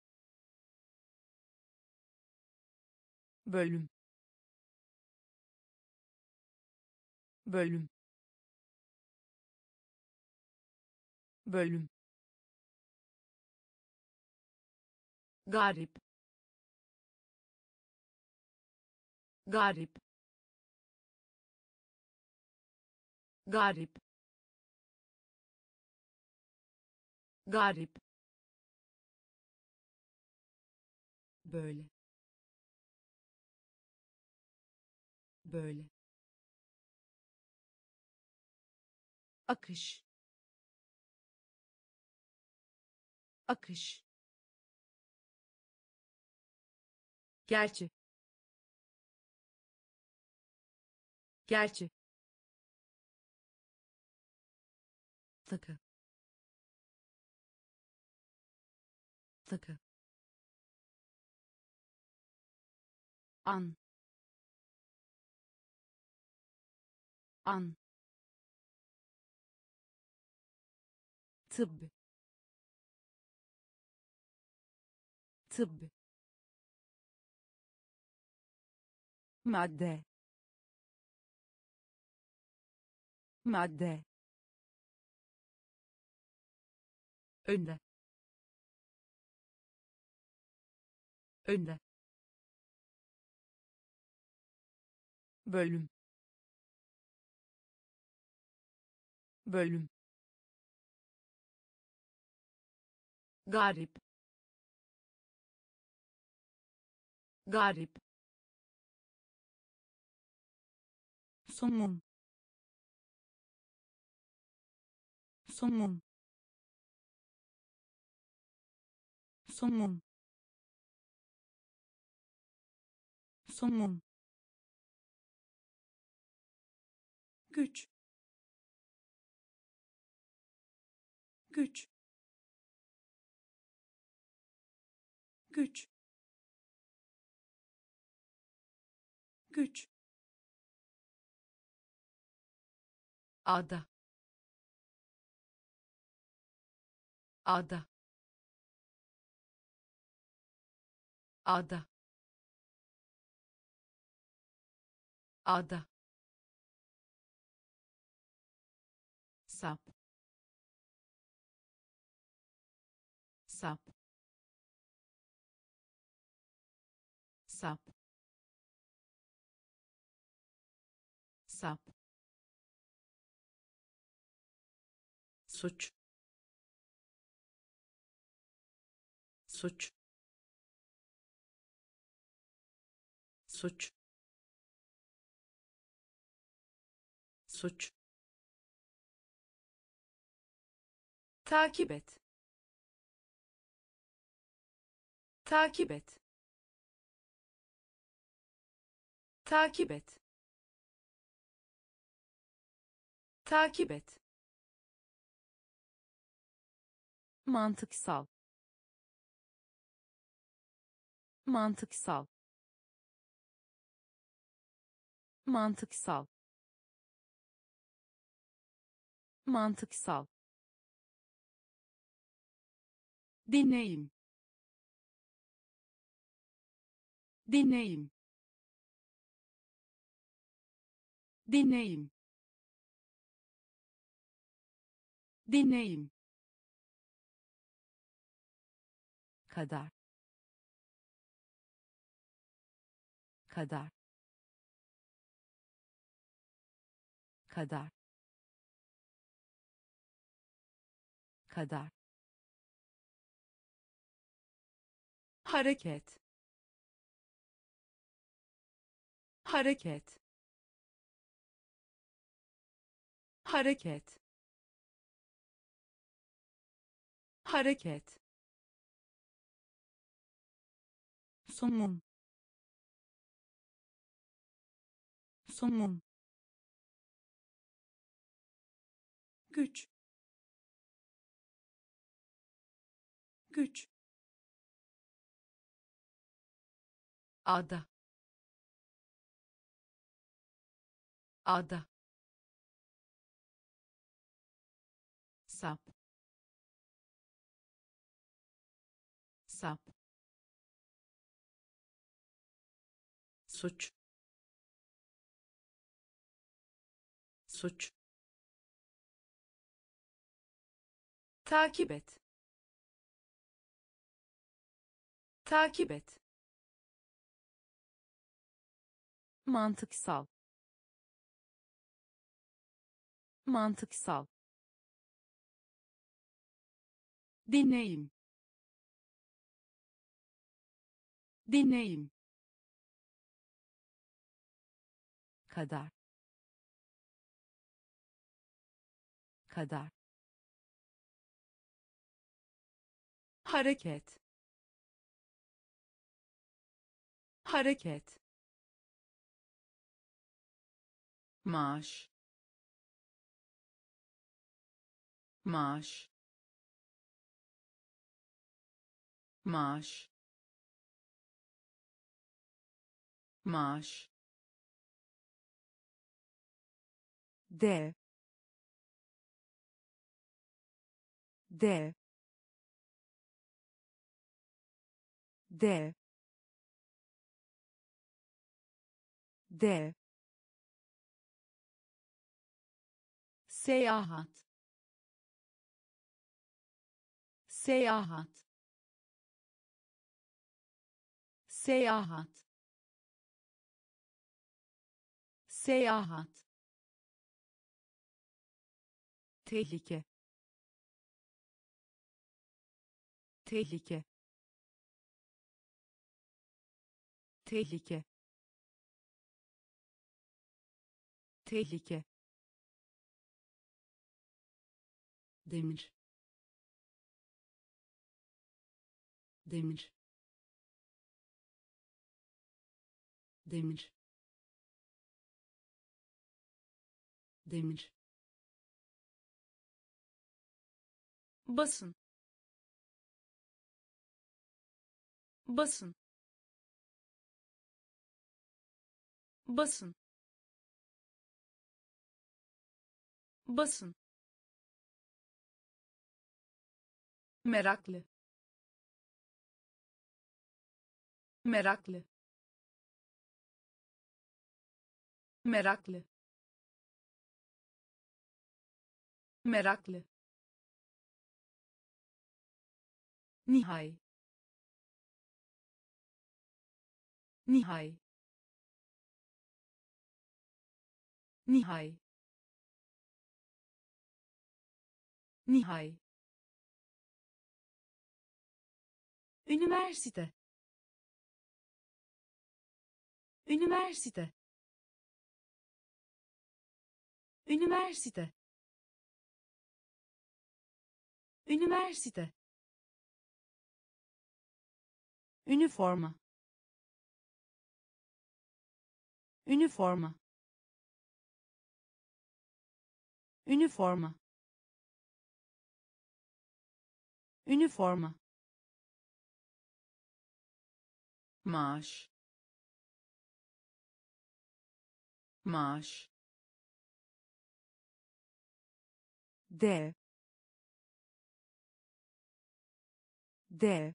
bölüm, bölüm, bölüm, garip, garip, garip, garip, böyle, böyle, akış, akış, gerçi, gerçi, sıkı, sıkı, an, an, tıbb, tıbb, madde, madde, önde, önde, bölüm, bölüm, garip, garip, somun, somun, somun, somun, güç, güç, güç, güç, ada, ada, ada, ada, sap, sap, sap, sap, suç, suç, suç, suç, takip et, takip et, takip et, takip et, mantıksal, mantıksal, mantıksal, mantıksal, deneyim, deneyim, deneyim, deneyim, kadar, kadar, kadar kadar hareket hareket hareket hareket somun somun güç güç ada ada sap sap suç suç takip et takip et mantıksal mantıksal deneyim deneyim kadar kadar hareket hareket maaş maaş maaş maaş dev dev dev dev seyahat seyahat seyahat seyahat tehlike tehlike tehlike tehlike demir demir demir demir basın basın basın basın meraklı meraklı meraklı meraklı nihai nihai nihai nihai üniversite üniversite üniversite üniversite üniforma üniforma üniforma üniforma maaş maaş dev dev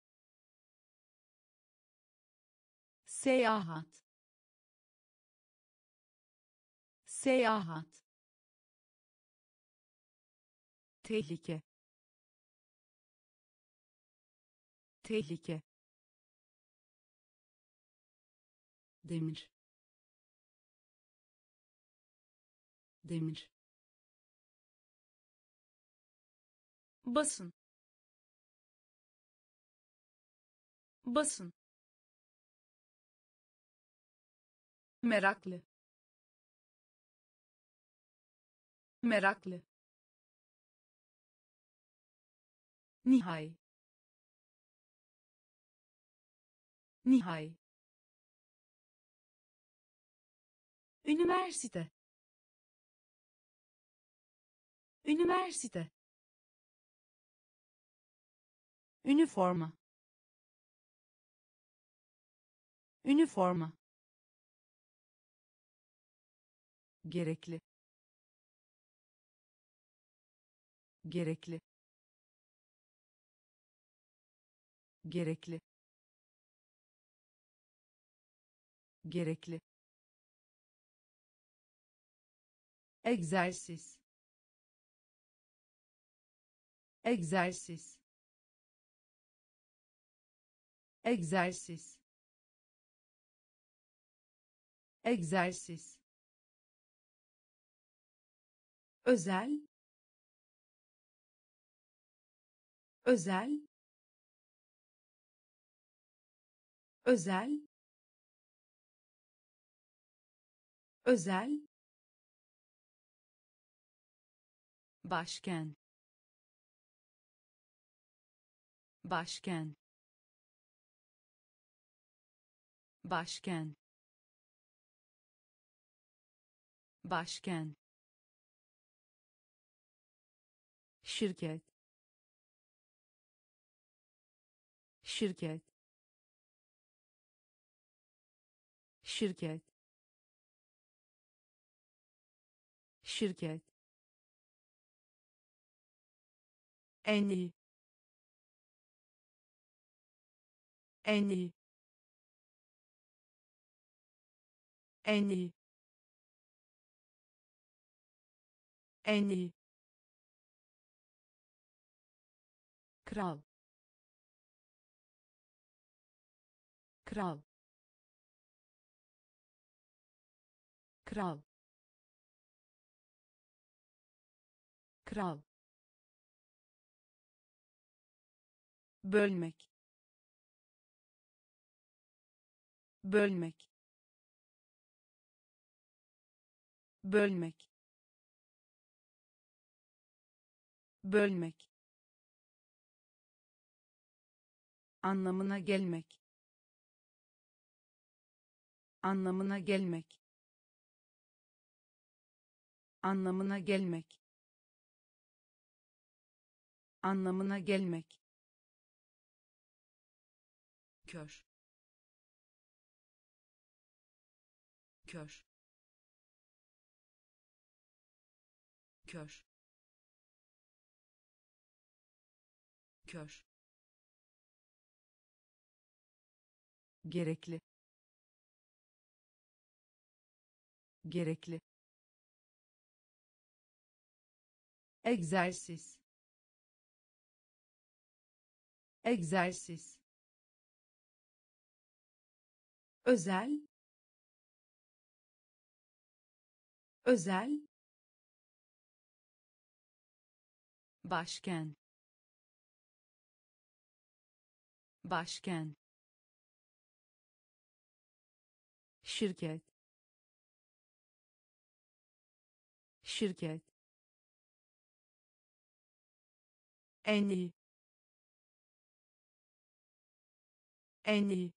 seyahat seyahat tehlike tehlike demir demir, basın, basın, meraklı, meraklı, nihai, nihai, üniversite, üniversite, üniforma, üniforma, gerekli, gerekli, gerekli, gerekli, egzersiz, egzersiz, egzersiz, egzersiz, özel, özel, özel, özel, başkent, başkent, başkent, başkent, şirket, şirket, şirket, şirket, en iyi, en iyi, en iyi, en iyi, kral, kral, kral, kral, bölmek, bölmek, bölmek, bölmek, anlamına gelmek, anlamına gelmek, anlamına gelmek, anlamına gelmek, kör, kör, kör, kör, gerekli, gerekli, egzersiz, egzersiz, özel, özel, başkent, başkent, şirket, şirket, en iyi, en iyi,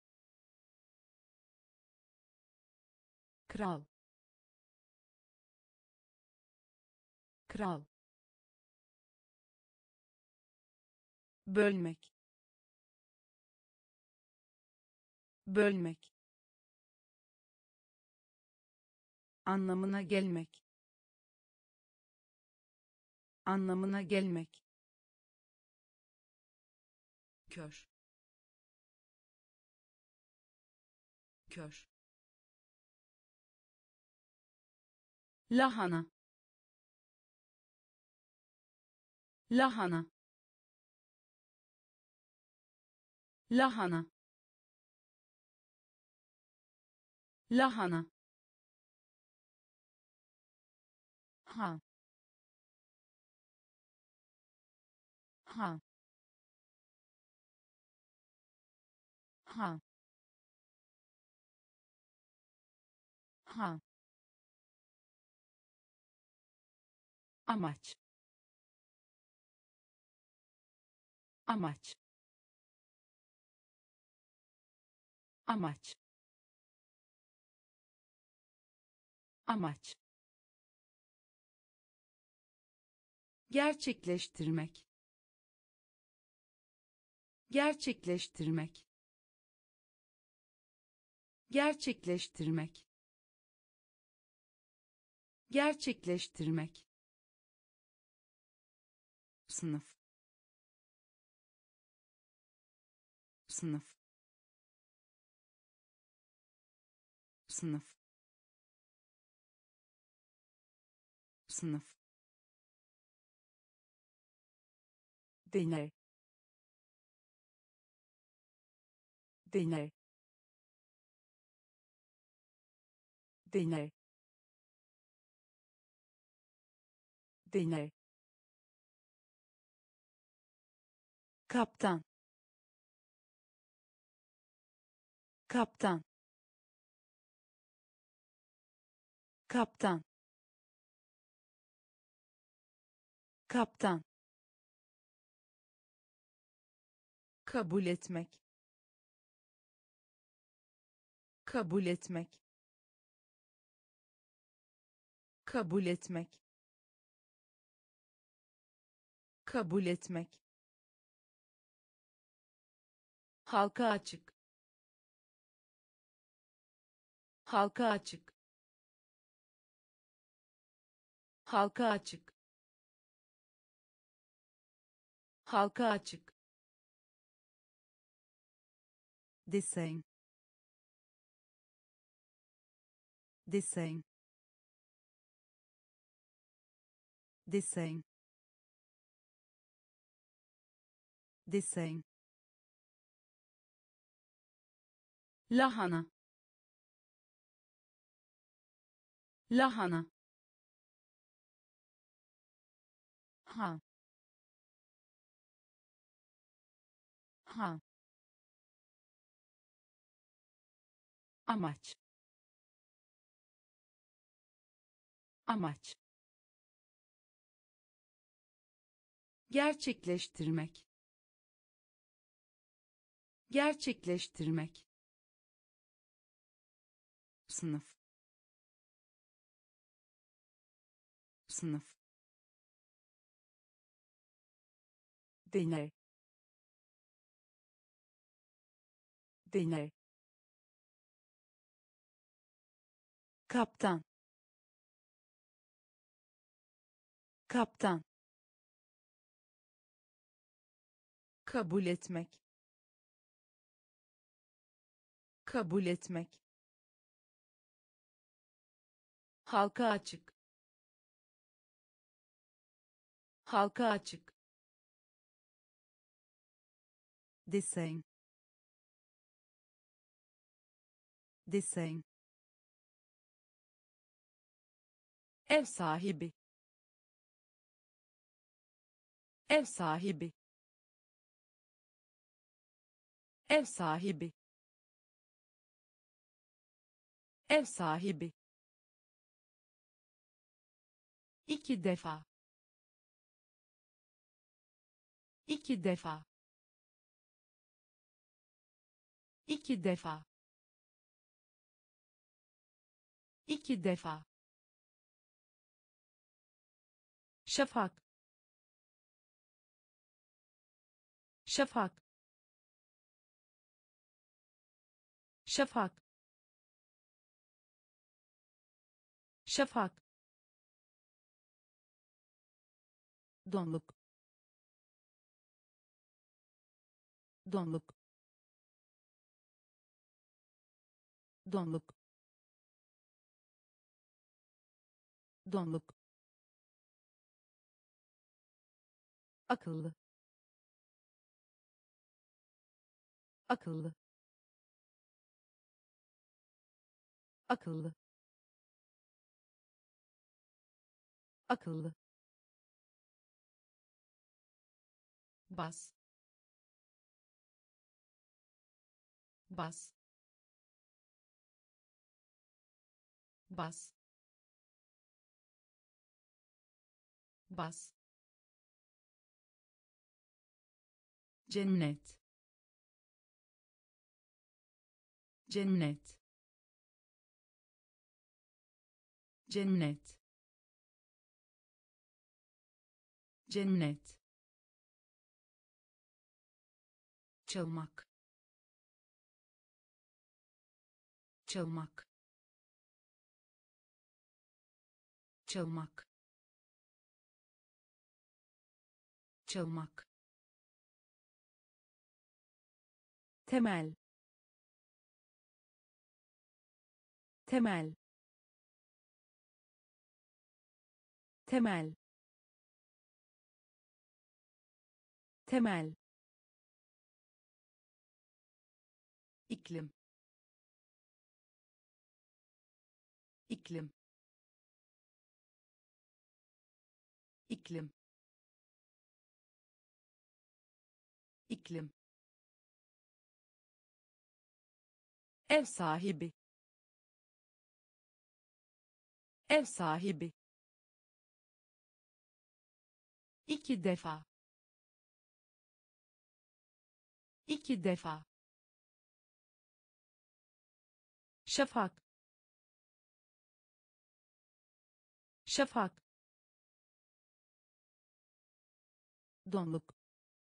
kral, kral, bölmek, bölmek, anlamına gelmek, anlamına gelmek, kör, kör, lahana, lahana, lahana, lahana, ha ha ha ha amaç amaç amaç amaç gerçekleştirmek gerçekleştirmek gerçekleştirmek gerçekleştirmek sınıf sınıf sınıf sınıf deney deney deney deney kaptan kaptan kaptan kaptan kabul etmek kabul etmek kabul etmek kabul etmek halka açık halka açık halka açık halka açık desen desen desen desen lahana lahana ha ha amaç amaç gerçekleştirmek gerçekleştirmek sınıf sınıf deney deney kaptan kaptan kabul etmek kabul etmek halka açık halka açık desen desen ev sahibi ev sahibi ev sahibi ev sahibi 2 defa 2 defa 2 defa 2 defa şafak şafak şafak şafak donluk donluk donluk donluk akıllı akıllı akıllı akıllı, bas, bas, bas, bas, cennet, cennet, cennet, cennet, çalmak, çalmak, çalmak, çalmak, temel, temel, temel, temel, iklim, iklim, iklim, iklim, ev sahibi, ev sahibi, iki defa, iki defa, şafak, şafak, donluk,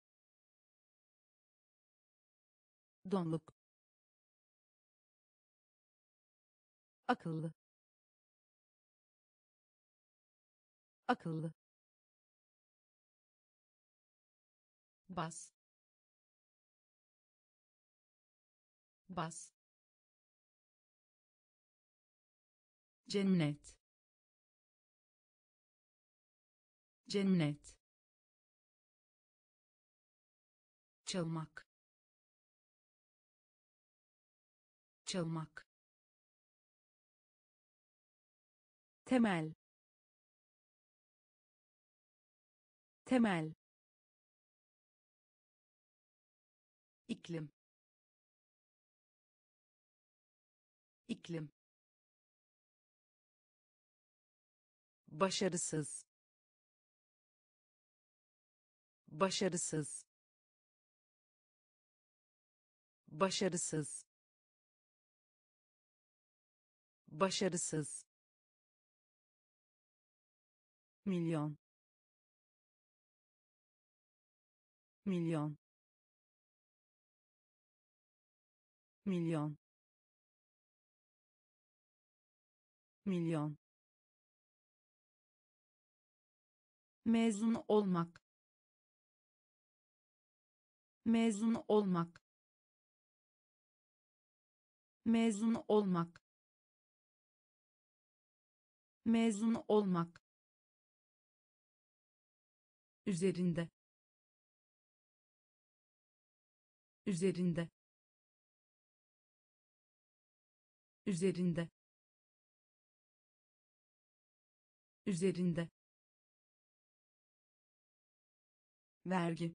donluk, akıllı, akıllı, bas, bas, cennet, cennet, çalmak, çalmak, temel, temel, iklim, iklim, başarısız, başarısız, başarısız, başarısız, milyon, milyon, milyon, milyon, mezun olmak, mezun olmak, mezun olmak, mezun olmak, üzerinde, üzerinde, üzerinde, üzerinde, vergi,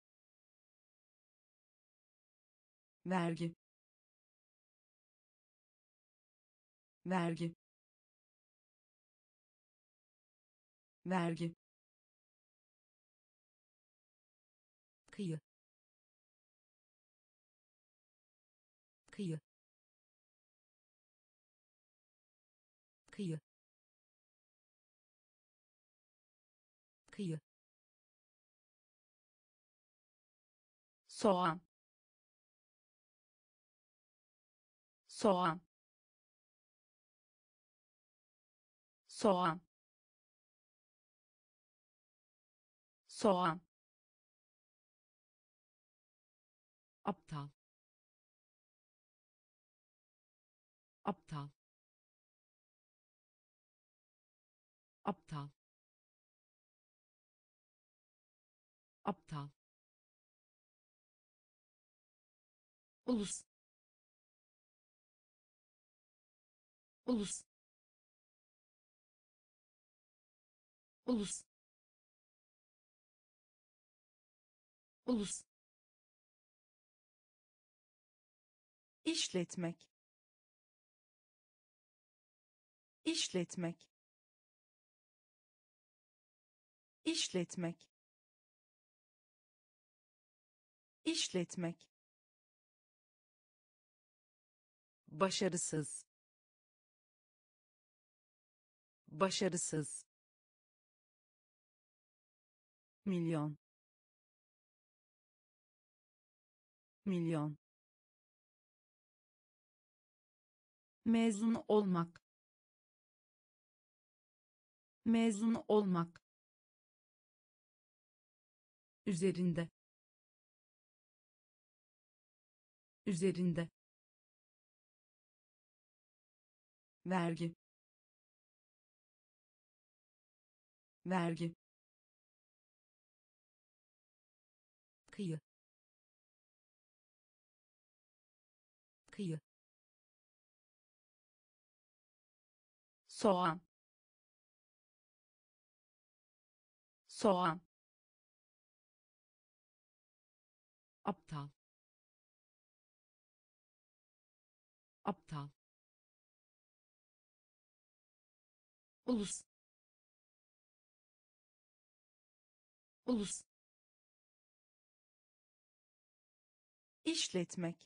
vergi, vergi, vergi, kıyı, kıyı, kıyı, kıyı, soğan, soğan, soğan, soğan, aptal, aptal, aptal, aptal, ulus, ulus, ulus, ulus, işletmek, işletmek, işletmek, işletmek, başarısız, başarısız, milyon, milyon, mezun olmak, mezun olmak, üzerinde, üzerinde, vergi, vergi, kıyı, kıyı, soğan, soğan, aptal, aptal, ulus, ulus, işletmek,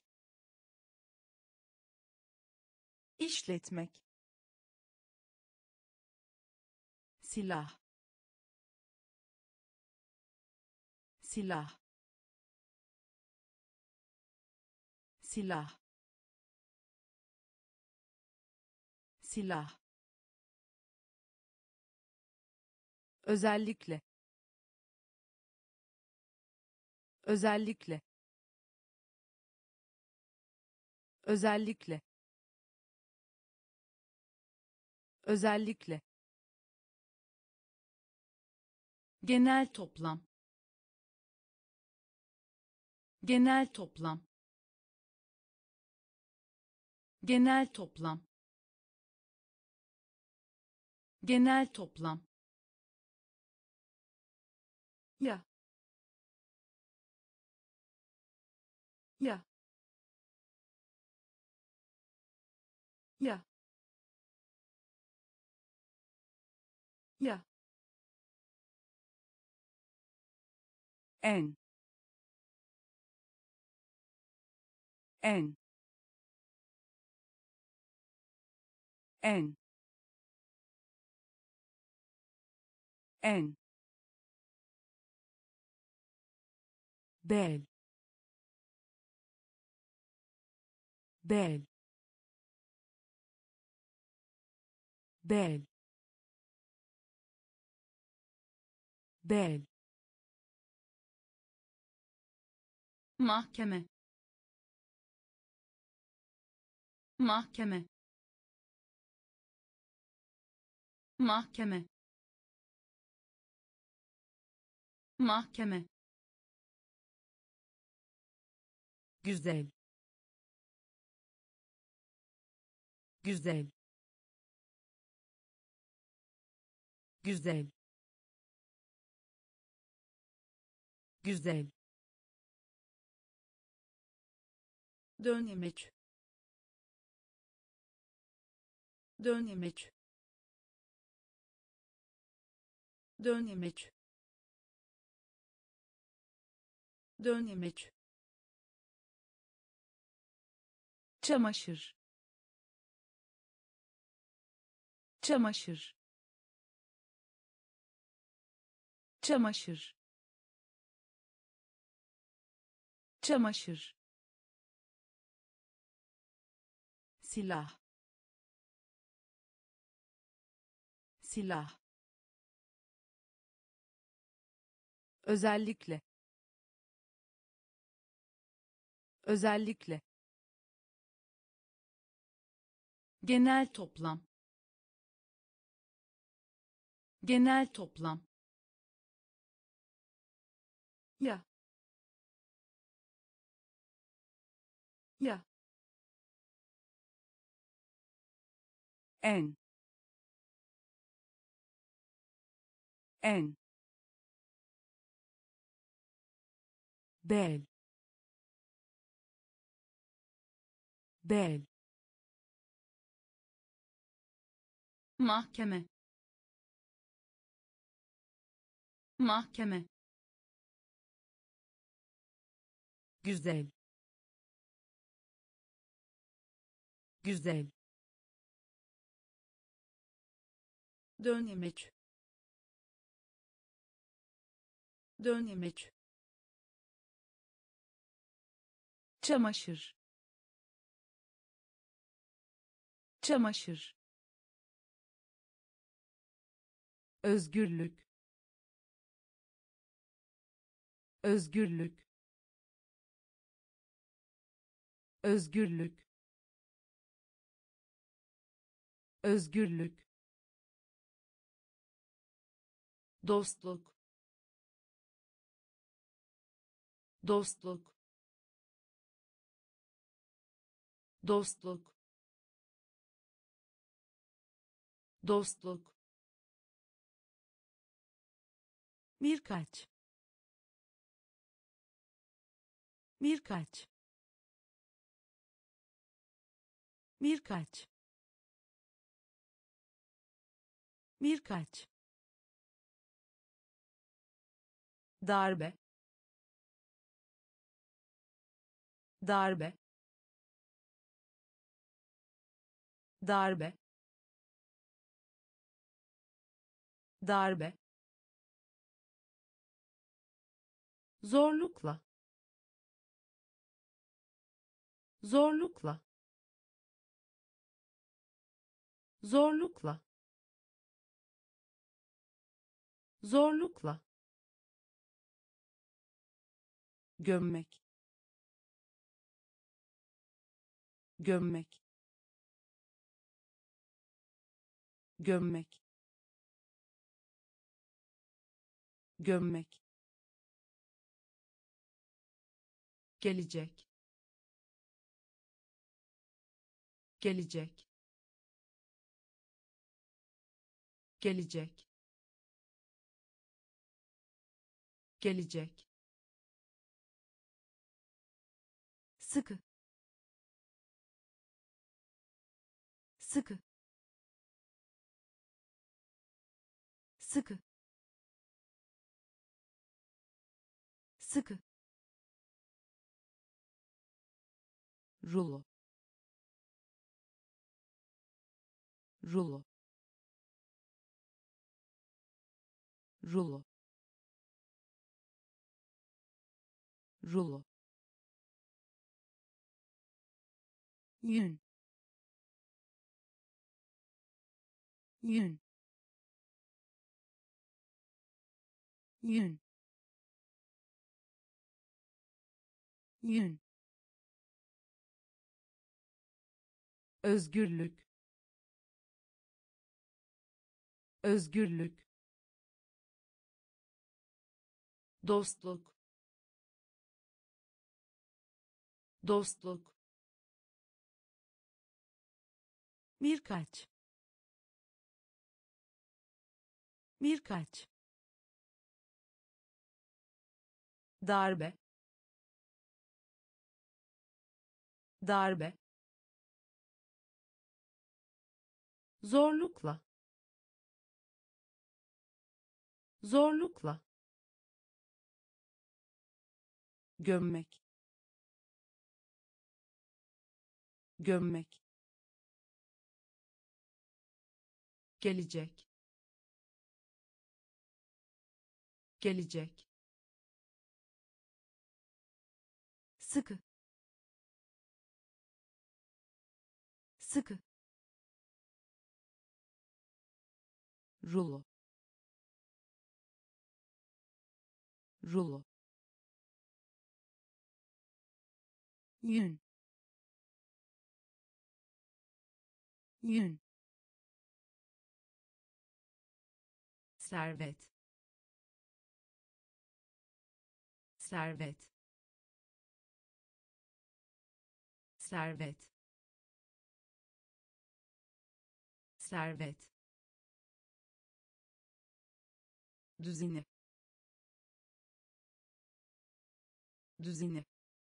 işletmek, silah, silah, silah, silah, özellikle, özellikle, özellikle, özellikle, genel toplam, genel toplam, genel toplam, genel toplam, ya, ya, ya, ya, en, en, en, en, bel, bel, bel, bel, mahkeme, mahkeme, mahkeme, mahkeme, güzel, güzel, güzel, güzel, dönemeç, dönemeç, dönemeç, dönemeç, çamaşır, çamaşır, çamaşır, çamaşır, silah, silah, özellikle, özellikle, genel toplam, genel toplam, ya, ya, en, en, bel, bel, mahkeme, mahkeme, güzel, güzel, dönemeç, dönemeç, çamaşır, çamaşır, özgürlük, özgürlük, özgürlük, özgürlük, dostluk, dostluk, dostluk, dostluk, birkaç, birkaç, birkaç, birkaç, darbe, darbe, darbe, darbe, zorlukla, zorlukla, zorlukla, zorlukla, gömmek, gömmek, gömmek, gömmek, gelecek, gelecek, gelecek, gelecek, sıkı, sıkı, sıkı, sıkı, rulo, rulo, rulo, rulo, yün, yün, yün, yün, özgürlük, özgürlük, dostluk, dostluk, birkaç, birkaç, darbe, darbe, zorlukla, zorlukla, gömmek, gömmek, gelecek, gelecek, sıkı, sıkı, rulo, rulo, yün, yün, servet, servet, servet, servet, düzeni, düzeni,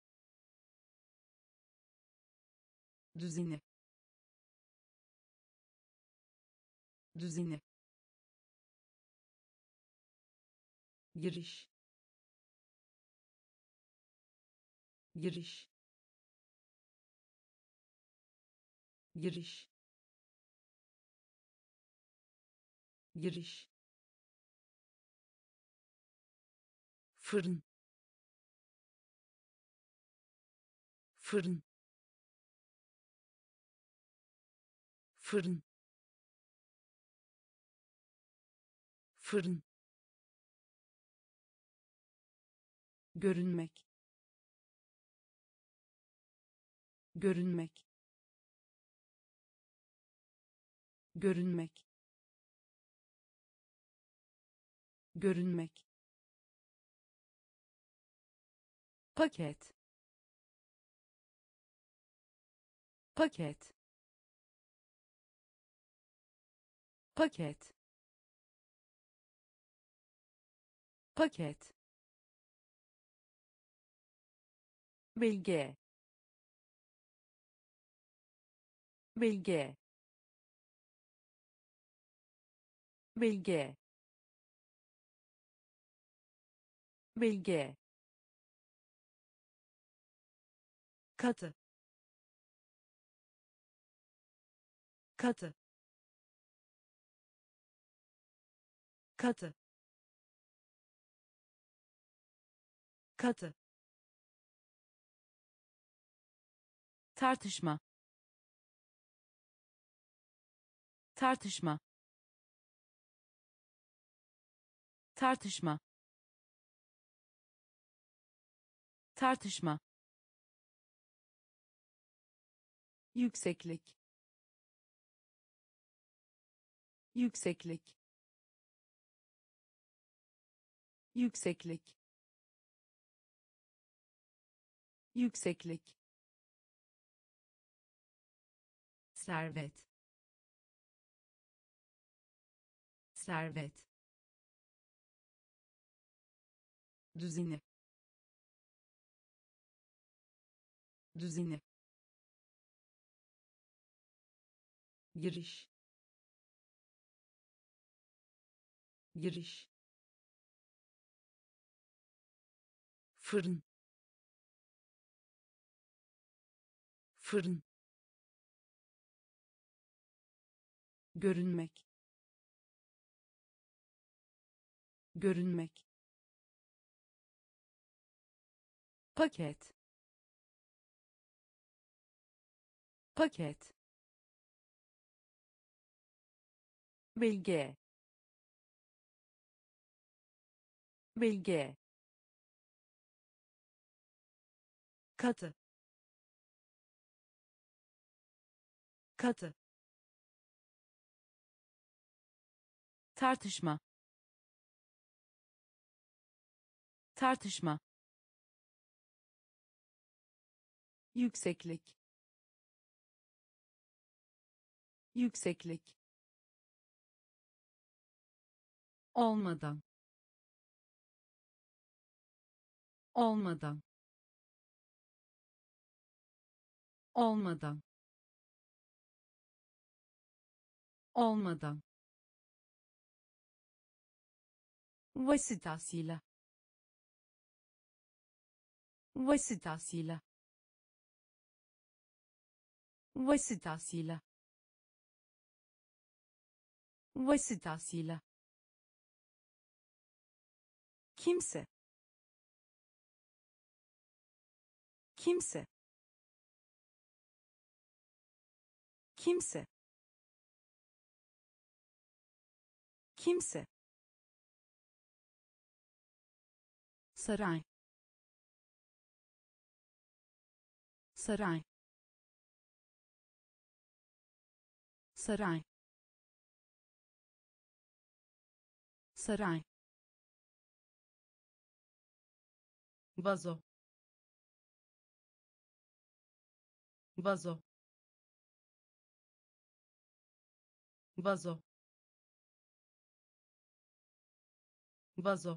düzeni, düzeni, giriş, giriş, giriş, giriş, fırın, fırın, fırın, fırın, görünmek, görünmek, görünmek, görünmek, paket, paket, paket, paket, bilge, bilge, bilge, bilge, katı, katı, katı, katı, tartışma, tartışma, tartışma, tartışma, yükseklik, yükseklik, yükseklik, yükseklik, servet, servet, düzeni, düzeni, giriş, giriş, fırın, fırın, görünmek, görünmek, paket, paket, bilge, bilge, katı, katı, tartışma, tartışma, yükseklik, yükseklik, olmadan, olmadan, olmadan, olmadan, vasıtasıyla, vasıtasıyla, vasıtasıyla, vasıtasıyla, kimse, kimse, kimse, kimse, saray, saray, saray, saray, vazo, vazo, vazo, vazo,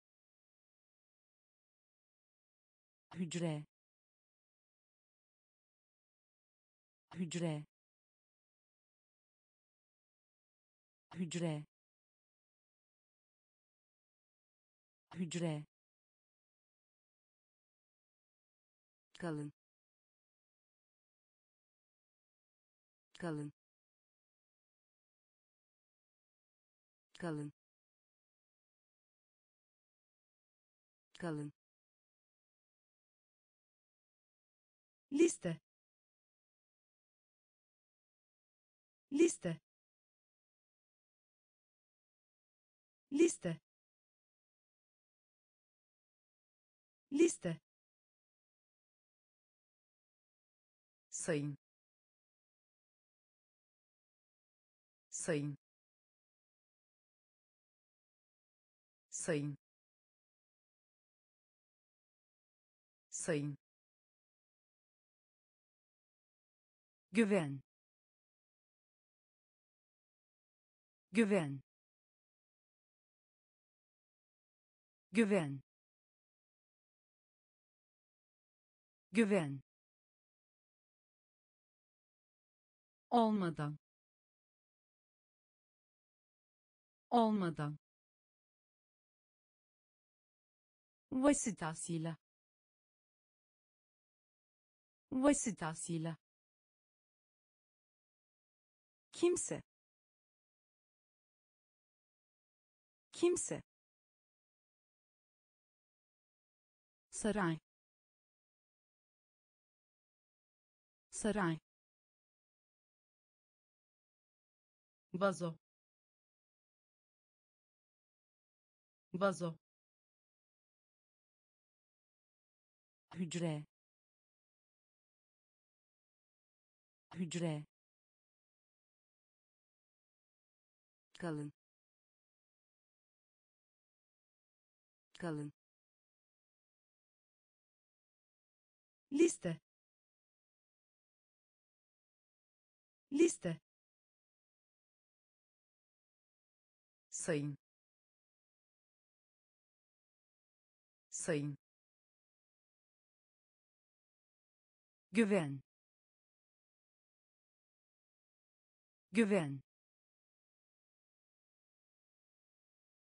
hücre, hücre, hücre, hücre, kalın, kalın, kalın, kalın, liste, liste, liste, liste, sayın, sayın, sayın, sayın, güven, güven, güven, güven, olmadan, olmadan, vasıtasıyla, vasıtasıyla, kimse, kimse, saray, saray, vazo, vazo, hücre, hücre, kalın, kalın, liste, liste, sayın, sayın, güven, güven,